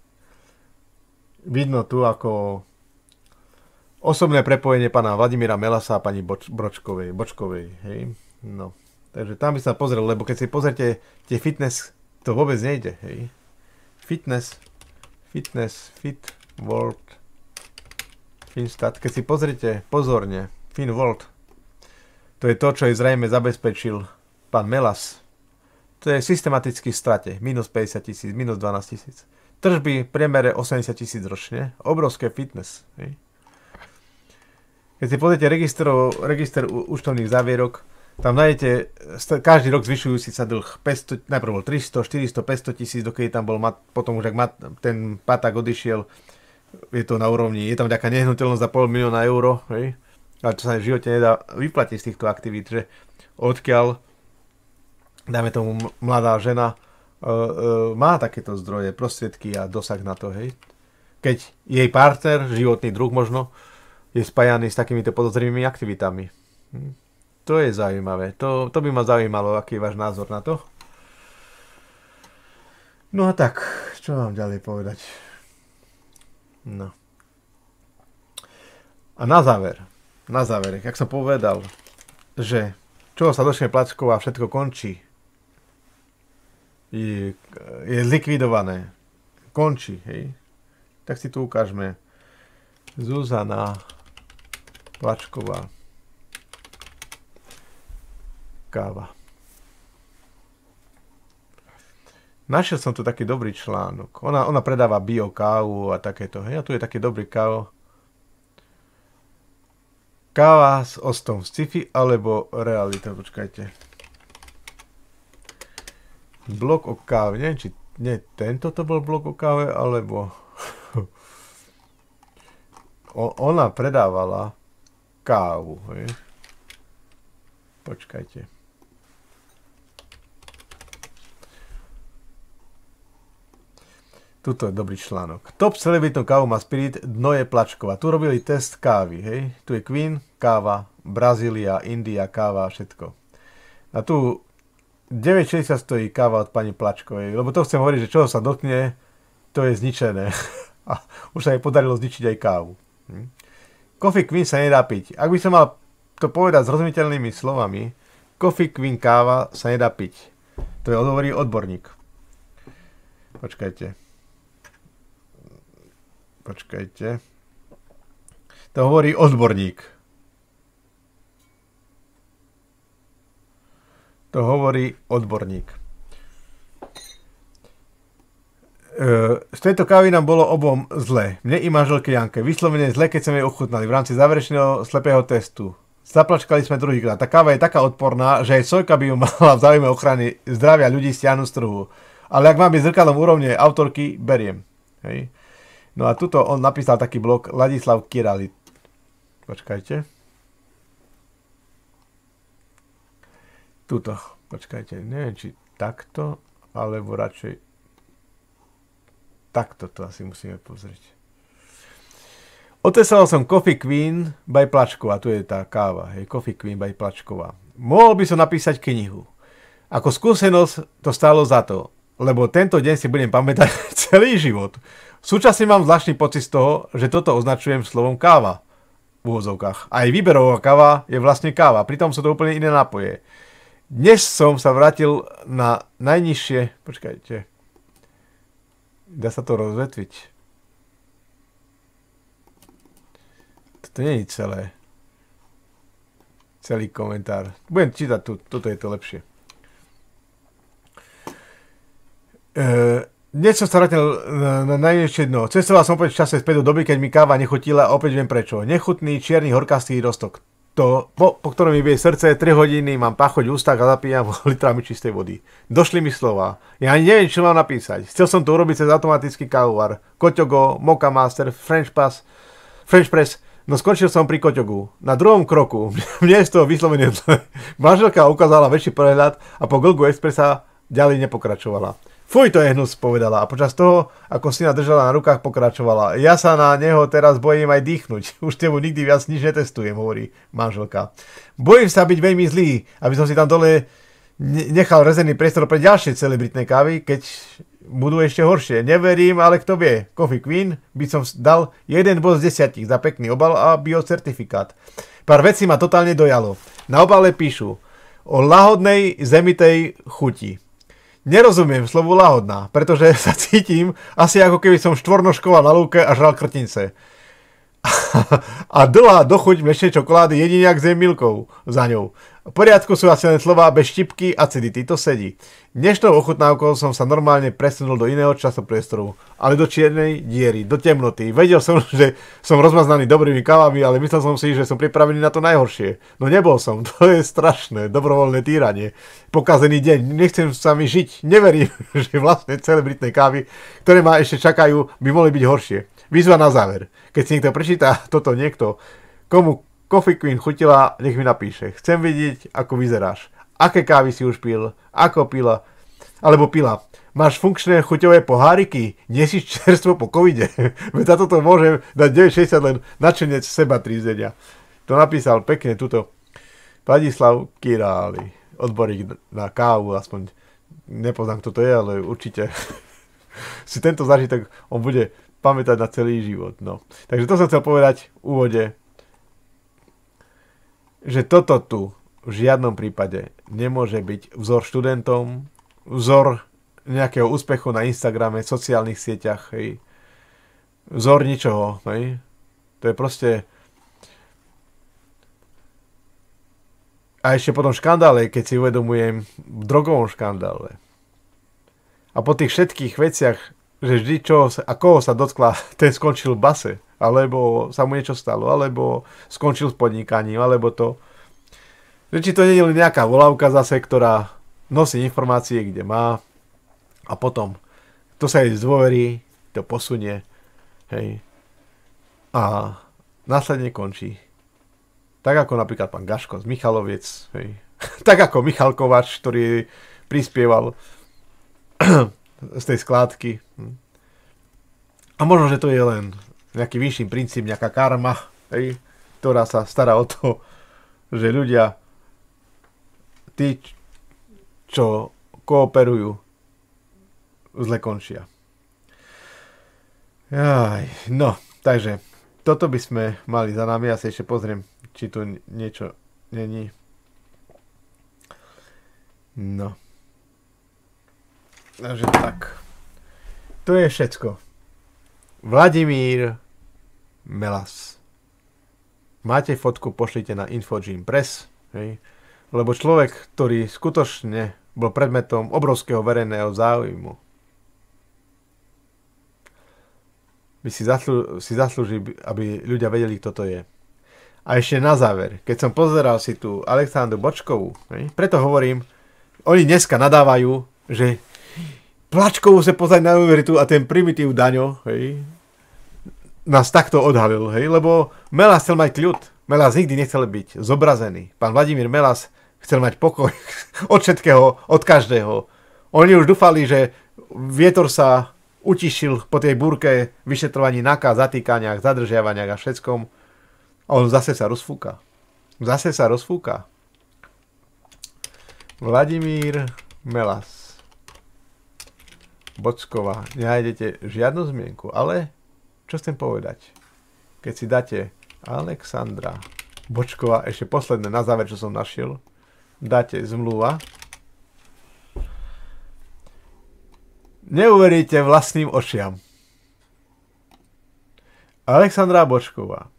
vidno tu ako osobné prepojenie pána Vladimíra Melasa a pani Boč- Bročkovej, Bočkovej, hej, no. Takže tam by sa pozrel, lebo keď si pozrite tie fitness, to vôbec nejde, hej. Fitness, fitness, fit, world, finstat. Keď si pozrite pozorne, Finworld, to je to, čo je zrejme zabezpečil pán Melas. To je systematicky v strate. Minus päťdesiat tisíc, minus dvanásť tisíc. Tržby v priemere osemdesiat tisíc ročne. Obrovské fitness, hej. Keď si pozrite register, register účtovných závierok, tam nájdete každý rok zvyšujúci sa dlh. päťsto, najprv bol tristo, štyristo, päťsto tisíc, dokedy tam bol, mat, potom už ak mat, ten paták odišiel, je to na úrovni, je tam nejaká nehnuteľnosť za pol milióna eur, hej? Ale čo sa v živote nedá vyplatiť z týchto aktivít, že odkiaľ, dáme tomu mladá žena, uh, uh, má takéto zdroje, prostriedky a dosah na to, hej? Keď jej partner, životný druh možno, je spájaný s takýmito podozrivými aktivitami. Hm? To je zaujímavé. To, to by ma zaujímalo, aký je váš názor na to. No a tak, čo vám ďalej povedať? No. A na záver, na záver, jak som povedal, že čo sa dočne Plačková všetko končí, je, je zlikvidované, končí, hej, tak si tu ukážeme Zuzana Plačková. Káva. Našiel som tu taký dobrý článok. Ona, ona predáva bio kávu a takéto. Hej, a tu je taký dobrý kávo. Káva s ostom z sci-fi alebo realita. Počkajte. Blog o káve. Neviem, či nie, tento to bol blog o káve, alebo o, ona predávala kávu. Hej. Počkajte. Tuto je dobrý článok. Top celebritnú kávu má Spirit, dno je Plačková. Tu robili test kávy, hej. Tu je Queen, káva, Brazília, India, káva, všetko. A tu deväť šesťdesiat stojí káva od pani Plačkovej, lebo to chcem hovoriť, že čoho sa dotkne, to je zničené. A už sa jej podarilo zničiť aj kávu. Hm. Coffee Queen sa nedá piť. Ak by som mal to povedať zrozumiteľnými slovami, Coffee Queen káva sa nedá piť. To je hovorí odborník. Počkajte. Počkajte. To hovorí odborník. To hovorí odborník. Z tejto kávy nám bolo obom zle. Mne i manželke Janke. Vyslovene zle, keď sme jej ochutnali v rámci záverečného slepého testu. Zaplačkali sme druhýkrát. Tá káva je taká odporná, že aj sojka by ju mala v záujme ochrany zdravia ľudí stiahnuť z trhu. Ale ak mám byť zrkadlom úrovne autorky, beriem. Hej. No a tuto on napísal taký blog Ladislav Kirali. Počkajte. Tuto. Počkajte. Neviem, či takto, alebo radšej takto to asi musíme pozrieť. Otestoval som Coffee Queen by Plačková. Tu je tá káva. Hej, Coffee Queen by Plačková. Mohol by som napísať knihu. Ako skúsenosť to stálo za to, lebo tento deň si budem pamätať celý život. Súčasne mám zvláštny pocit z toho, že toto označujem slovom káva v úvodzovkách. Aj výberová káva je vlastne káva, pritom sú to úplne iné nápoje. Dnes som sa vrátil na najnižšie... Počkajte. Dá sa to rozvetviť. Toto nie je celé. Celý komentár. Budem čítať tu, toto je to lepšie. E, dnes som sa vrátil na, na najnižšie dno. Cestoval som opäť v čase späť do doby, keď mi káva nechutila a opäť viem prečo. Nechutný, čierny, horkastý roztok. To, po, po ktorom mi bije srdce, tri hodiny, mám pachoť v ústach a zapíjam litrami čistej vody. Došli mi slova. Ja ani neviem, čo mám napísať. Chcel som to urobiť cez automatický kávovar. Koťogo, Moka Master, French Press, French Press. No skončil som pri Koťogu. Na druhom kroku, mne z toho vyslovene manželka ukázala väčší prehľad a po Glgu Expressa ďalej nepokračovala. Fuj, to je hnus, povedala. A počas toho, ako syna držala na rukách, pokračovala. Ja sa na neho teraz bojím aj dýchnuť. Už temu nikdy viac nič netestujem, hovorí manželka. Bojím sa byť veľmi zlý, aby som si tam dole nechal rezervný priestor pre ďalšie celebritné kávy, keď budú ešte horšie. Neverím, ale kto vie. Coffee Queen by som dal jeden bod z desiatich za pekný obal a biocertifikát. Pár vecí ma totálne dojalo. Na obale píšu o lahodnej zemitej chuti. Nerozumiem slovu lahodná, pretože sa cítim asi ako keby som štvornožkoval na lúke a žral krtince. A dlhá dochuť mliečnej čokolády jedine ak s milkou za ňou. V poriadku sú asi len slová bez štipky a acidity, to sedí. Dnešnou ochutnávkou som sa normálne presunul do iného časopriestoru, ale do čiernej diery, do temnoty. Vedel som, že som rozmaznaný dobrými kávami, ale myslel som si, že som pripravený na to najhoršie. No nebol som, to je strašné, dobrovoľné týranie. Pokazený deň, nechcem sa mi žiť, neverím, že vlastne celebritné kávy, ktoré ma ešte čakajú, by mohli byť horšie. Výzva na záver. Keď si niekto prečíta toto niekto, komu Coffee Queen chutila, nech mi napíše. Chcem vidieť, ako vyzeráš. Aké kávy si už pil, ako pila, alebo pila. Máš funkčné chuťové poháriky? Nie si čerstvo po covide? Veď za toto môže dať deväť šesťdesiat len načenec seba trízdenia. To napísal pekne tuto Ladislav Királi, odborník na kávu, aspoň nepoznám, kto to je, ale určite si tento zážitok on bude pamätať na celý život. No. Takže to som chcel povedať v úvode, že toto tu v žiadnom prípade nemôže byť vzor študentom, vzor nejakého úspechu na Instagrame, sociálnych sieťach, hej. Vzor ničoho, hej. To je proste... A ešte potom škandále, keď si uvedomujem v drogovom škandále. A po tých všetkých veciach, že vždy čo a koho sa dotkla, ten skončil v base, alebo sa mu niečo stalo, alebo skončil s podnikaním, alebo to. Že či to nie je len nejaká volávka zase, ktorá nosí informácie, kde má, a potom to sa jej zdôverí, to posunie, hej, a následne končí. Tak ako napríklad pán Gaško z Michaloviec, hej, tak ako Michal Kovač, ktorý prispieval z tej skládky. A možno, že to je len nejaký vyšší princíp, nejaká karma, hej, ktorá sa stará o to, že ľudia, tí, čo kooperujú, zle končia. Jaj, no, takže toto by sme mali za nami. Ja si ešte pozriem, či tu niečo není. No. Takže tak. To je všetko. Vladimír Melas. Máte fotku, pošlite na Infogym Press, hej? Lebo človek, ktorý skutočne bol predmetom obrovského verejného záujmu, by si, zaslú, si zaslúži, aby ľudia vedeli, kto to je. A ešte na záver, keď som pozeral si tú Alexandru Bočkovú, hej, preto hovorím, oni dneska nadávajú, že Plačkovú sa pozrieť na univerzitu a ten primitív Daňo, hej, nás takto odhalil, hej, lebo Melas chcel mať kľud. Melas nikdy nechcel byť zobrazený. Pán Vladimír Melas chcel mať pokoj od všetkého, od každého. Oni už dúfali, že vietor sa utišil po tej búrke vyšetrovaní nákaz, zatýkaniach, zadržiavaniach a všetkom. A on zase sa rozfúka. Zase sa rozfúka. Vladimír Melas. Bočková. Nenájdete žiadnu zmienku, ale čo chcem povedať? Keď si dáte Alexandra Bočková, ešte posledné na záver, čo som našiel, dáte zmluva. Neuveríte vlastným očiam. Alexandra Bočková.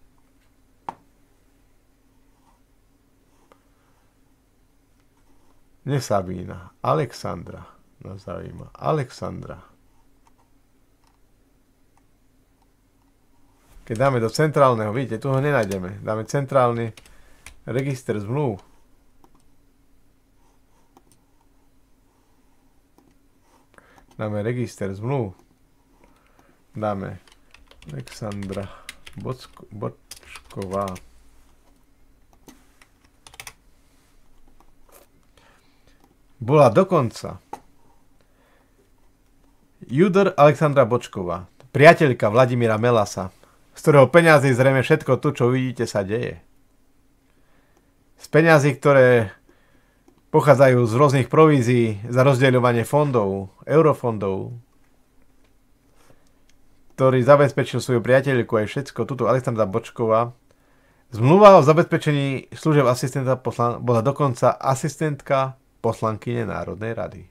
Nie Sabína. Alexandra. Nás zaujíma. Alexandra. Keď dáme do centrálneho, vidíte, tu ho nenájdeme. Dáme centrálny register zmluv. Dáme register zmluv. Dáme Alexandra Bočko, Bočková. Bola dokonca Judor Alexandra Bočková, priateľka Vladimíra Melasa, z ktorého peňazí zrejme všetko tu, čo vidíte, sa deje. Z peňazí, ktoré pochádzajú z rôznych provízií za rozdeľovanie fondov, eurofondov, ktorý zabezpečil svoju priateľku aj všetko, tuto Alexandra Bočková. Zmluva o zabezpečení služieb asistenta poslan- bola dokonca asistentka poslankyne Národnej rady.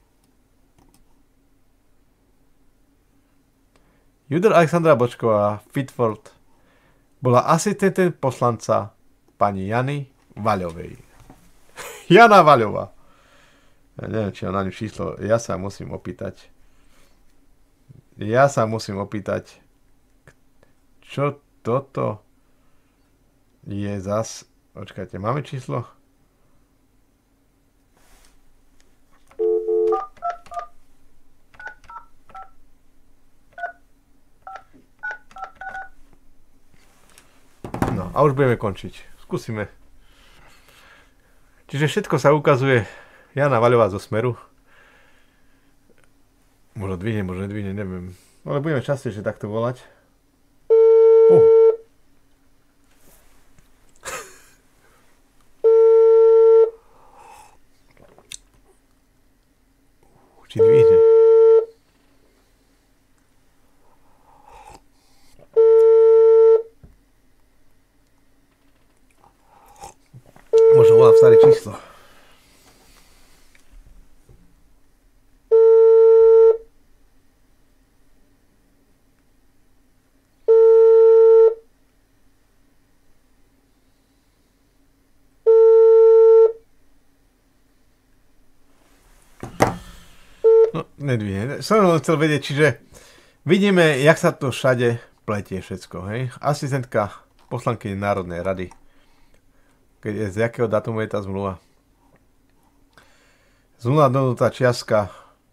Judor Alexandra Bočková Fitford bola asistentom poslanca pani Jany Vaľovej. Jana Vaľová. Ja neviem, či na ňu číslo. Ja sa musím opýtať. Ja sa musím opýtať, čo toto je zas... Počkajte, máme číslo? No, a už budeme končiť. Skúsime. Čiže všetko sa ukazuje. Jana Vaľová zo Smeru. Možno dvihne, možno nedvihne, neviem. Ale budeme častejšie takto volať. Uh. Či dvihne. Možno volám staré číslo. No, nedvihne. Som len chcel vedieť, čiže vidíme, jak sa to všade pletie všetko, hej? Asistentka poslankyne Národnej rady. Keď je, z jakého datumu je tá zmluva? Zmluva dohodnutá čiastka.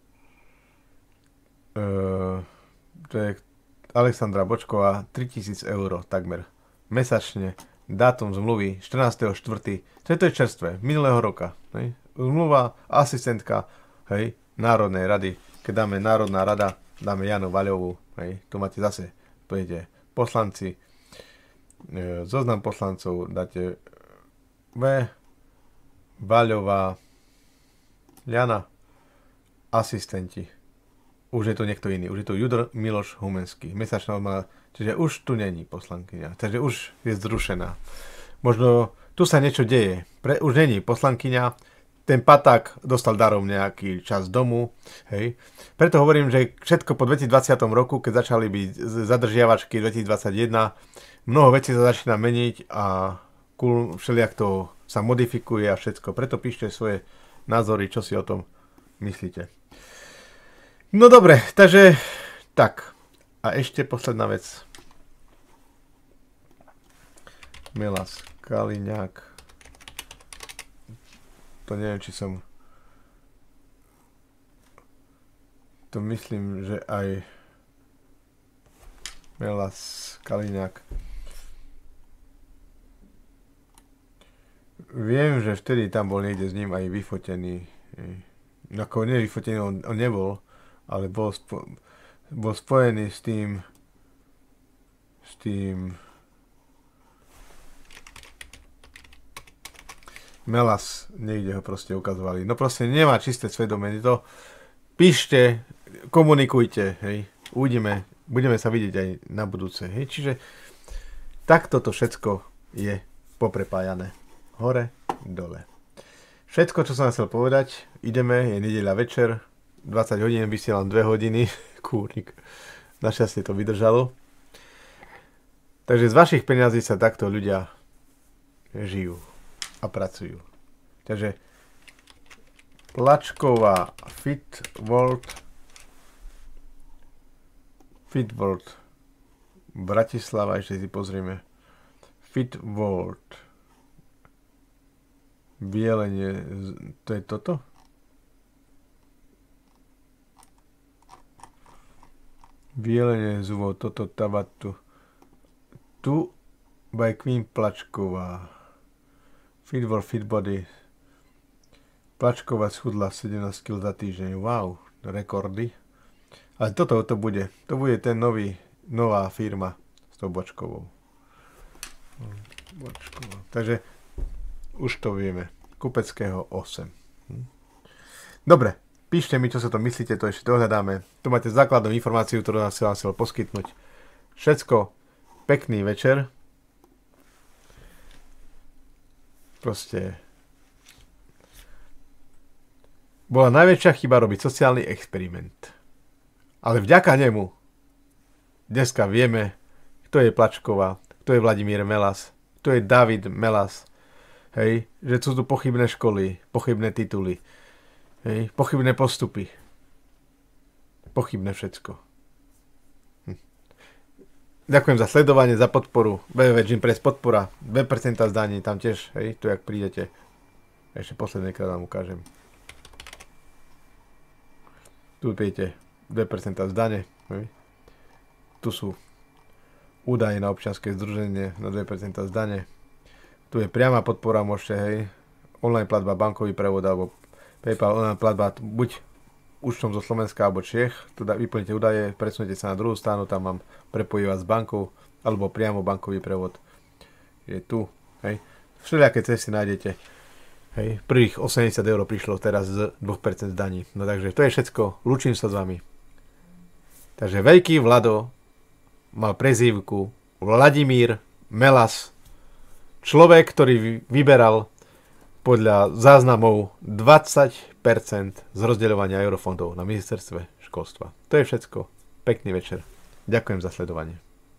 E, to je Alexandra Bočková, tritisíc eur takmer mesačne. Dátum zmluvy štrnásteho štvrtého To je to je čerstvé, minulého roka. Hej? Zmluva asistentka, hej, Národnej rady. Keď dáme Národná rada, dáme Janu Vaľovú. Hej? Tu máte zase, pôjdete poslanci, e, zoznam poslancov, dáte V. Vaľová, Jana, asistenti. Už je to niekto iný. Už je to Judor Miloš Humenský. Mesačná odmena. Čiže už tu není poslankyňa. Takže už je zrušená. Možno tu sa niečo deje. Pre, už není poslankyňa. ten paták dostal darom nejaký čas domu, hej. Preto hovorím, že všetko po dvetisícdvadsiatom roku, keď začali byť zadržiavačky dvetisícdvadsaťjeden, mnoho vecí sa začína meniť a cool, všelijak to sa modifikuje a všetko. Preto píšte svoje názory, čo si o tom myslíte. No dobre, takže tak. A ešte posledná vec. Melas Kaliňák. To neviem, či som... To myslím, že aj Melas Kaliňák. Viem, že vtedy tam bol niekde s ním aj vyfotený. Ako nie vyfotený, on, on nebol, ale bol, spo, bol spojený s tým s tým Melas, niekde ho proste ukazovali. No proste nemá čisté svedomie. To píšte, komunikujte, hej. Uvidíme, budeme sa vidieť aj na budúce, hej. Čiže takto to všetko je poprepájané. Hore, dole. Všetko, čo som chcel povedať, ideme, je nedeľa večer, dvadsať hodín, vysielam dve hodiny, kúrnik. Našťastie to vydržalo. Takže z vašich peňazí sa takto ľudia žijú a pracujú. Takže Plačková Fitworld Fitworld Bratislava, ešte si pozrieme. Fitworld Bielenie, to je toto? Bielenie zubov, toto tabatu. Tu by Queen Plačková. Fitworld Fitbody. Plačková schudla sedemnásť kilogramov za týždeň. Wow, rekordy. Ale toto to bude. To bude ten nový, nová firma s tou bočkovou. Bočková. Takže už to vieme. Kupeckého osem. Hm. Dobre, píšte mi, čo sa to myslíte, to ešte dohľadáme. Tu máte základnú informáciu, ktorú som vám chcel poskytnúť. Všetko, pekný večer. Proste bola najväčšia chyba robiť sociálny experiment. Ale vďaka nemu dneska vieme, kto je Plačková, kto je Vladimír Melas, kto je David Melas. Hej, že sú tu pochybné školy, pochybné tituly, hej, pochybné postupy. Pochybné všetko. Hm. Ďakujem za sledovanie, za podporu. bé vé vé Gympress podpora, dve percentá zdaní, tam tiež, hej, tu jak prídete. Ešte posledný krát vám ukážem. Tu prídete, dve percentá zdane, hej. Tu sú údaje na občianske združenie na dve percentá zdane. Tu je priama podpora, môžete, hej, online platba, bankový prevod alebo PayPal, online platba, buď účtom zo Slovenska alebo Čech, tu vyplníte údaje, presunete sa na druhú stranu, tam mám prepojiť vás s bankou, alebo priamo bankový prevod je tu, hej. Všelijaké cesty nájdete, hej, prvých osemdesiat eur prišlo teraz z dve percentá daní, no takže to je všetko, lúčim sa s vami. Takže veľký Vlado mal prezývku Vladimír Melas, človek, ktorý vyberal podľa záznamov dvadsať percent z rozdeľovania eurofondov na ministerstve školstva. To je všetko. Pekný večer. Ďakujem za sledovanie.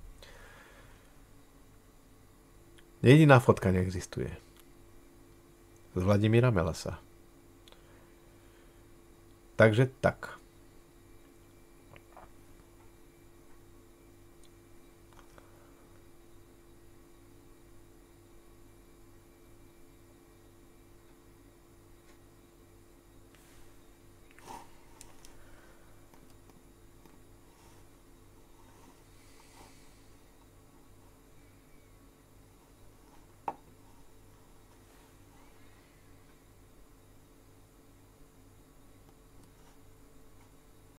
Jediná fotka neexistuje. Z Vladimíra Melasa. Takže tak.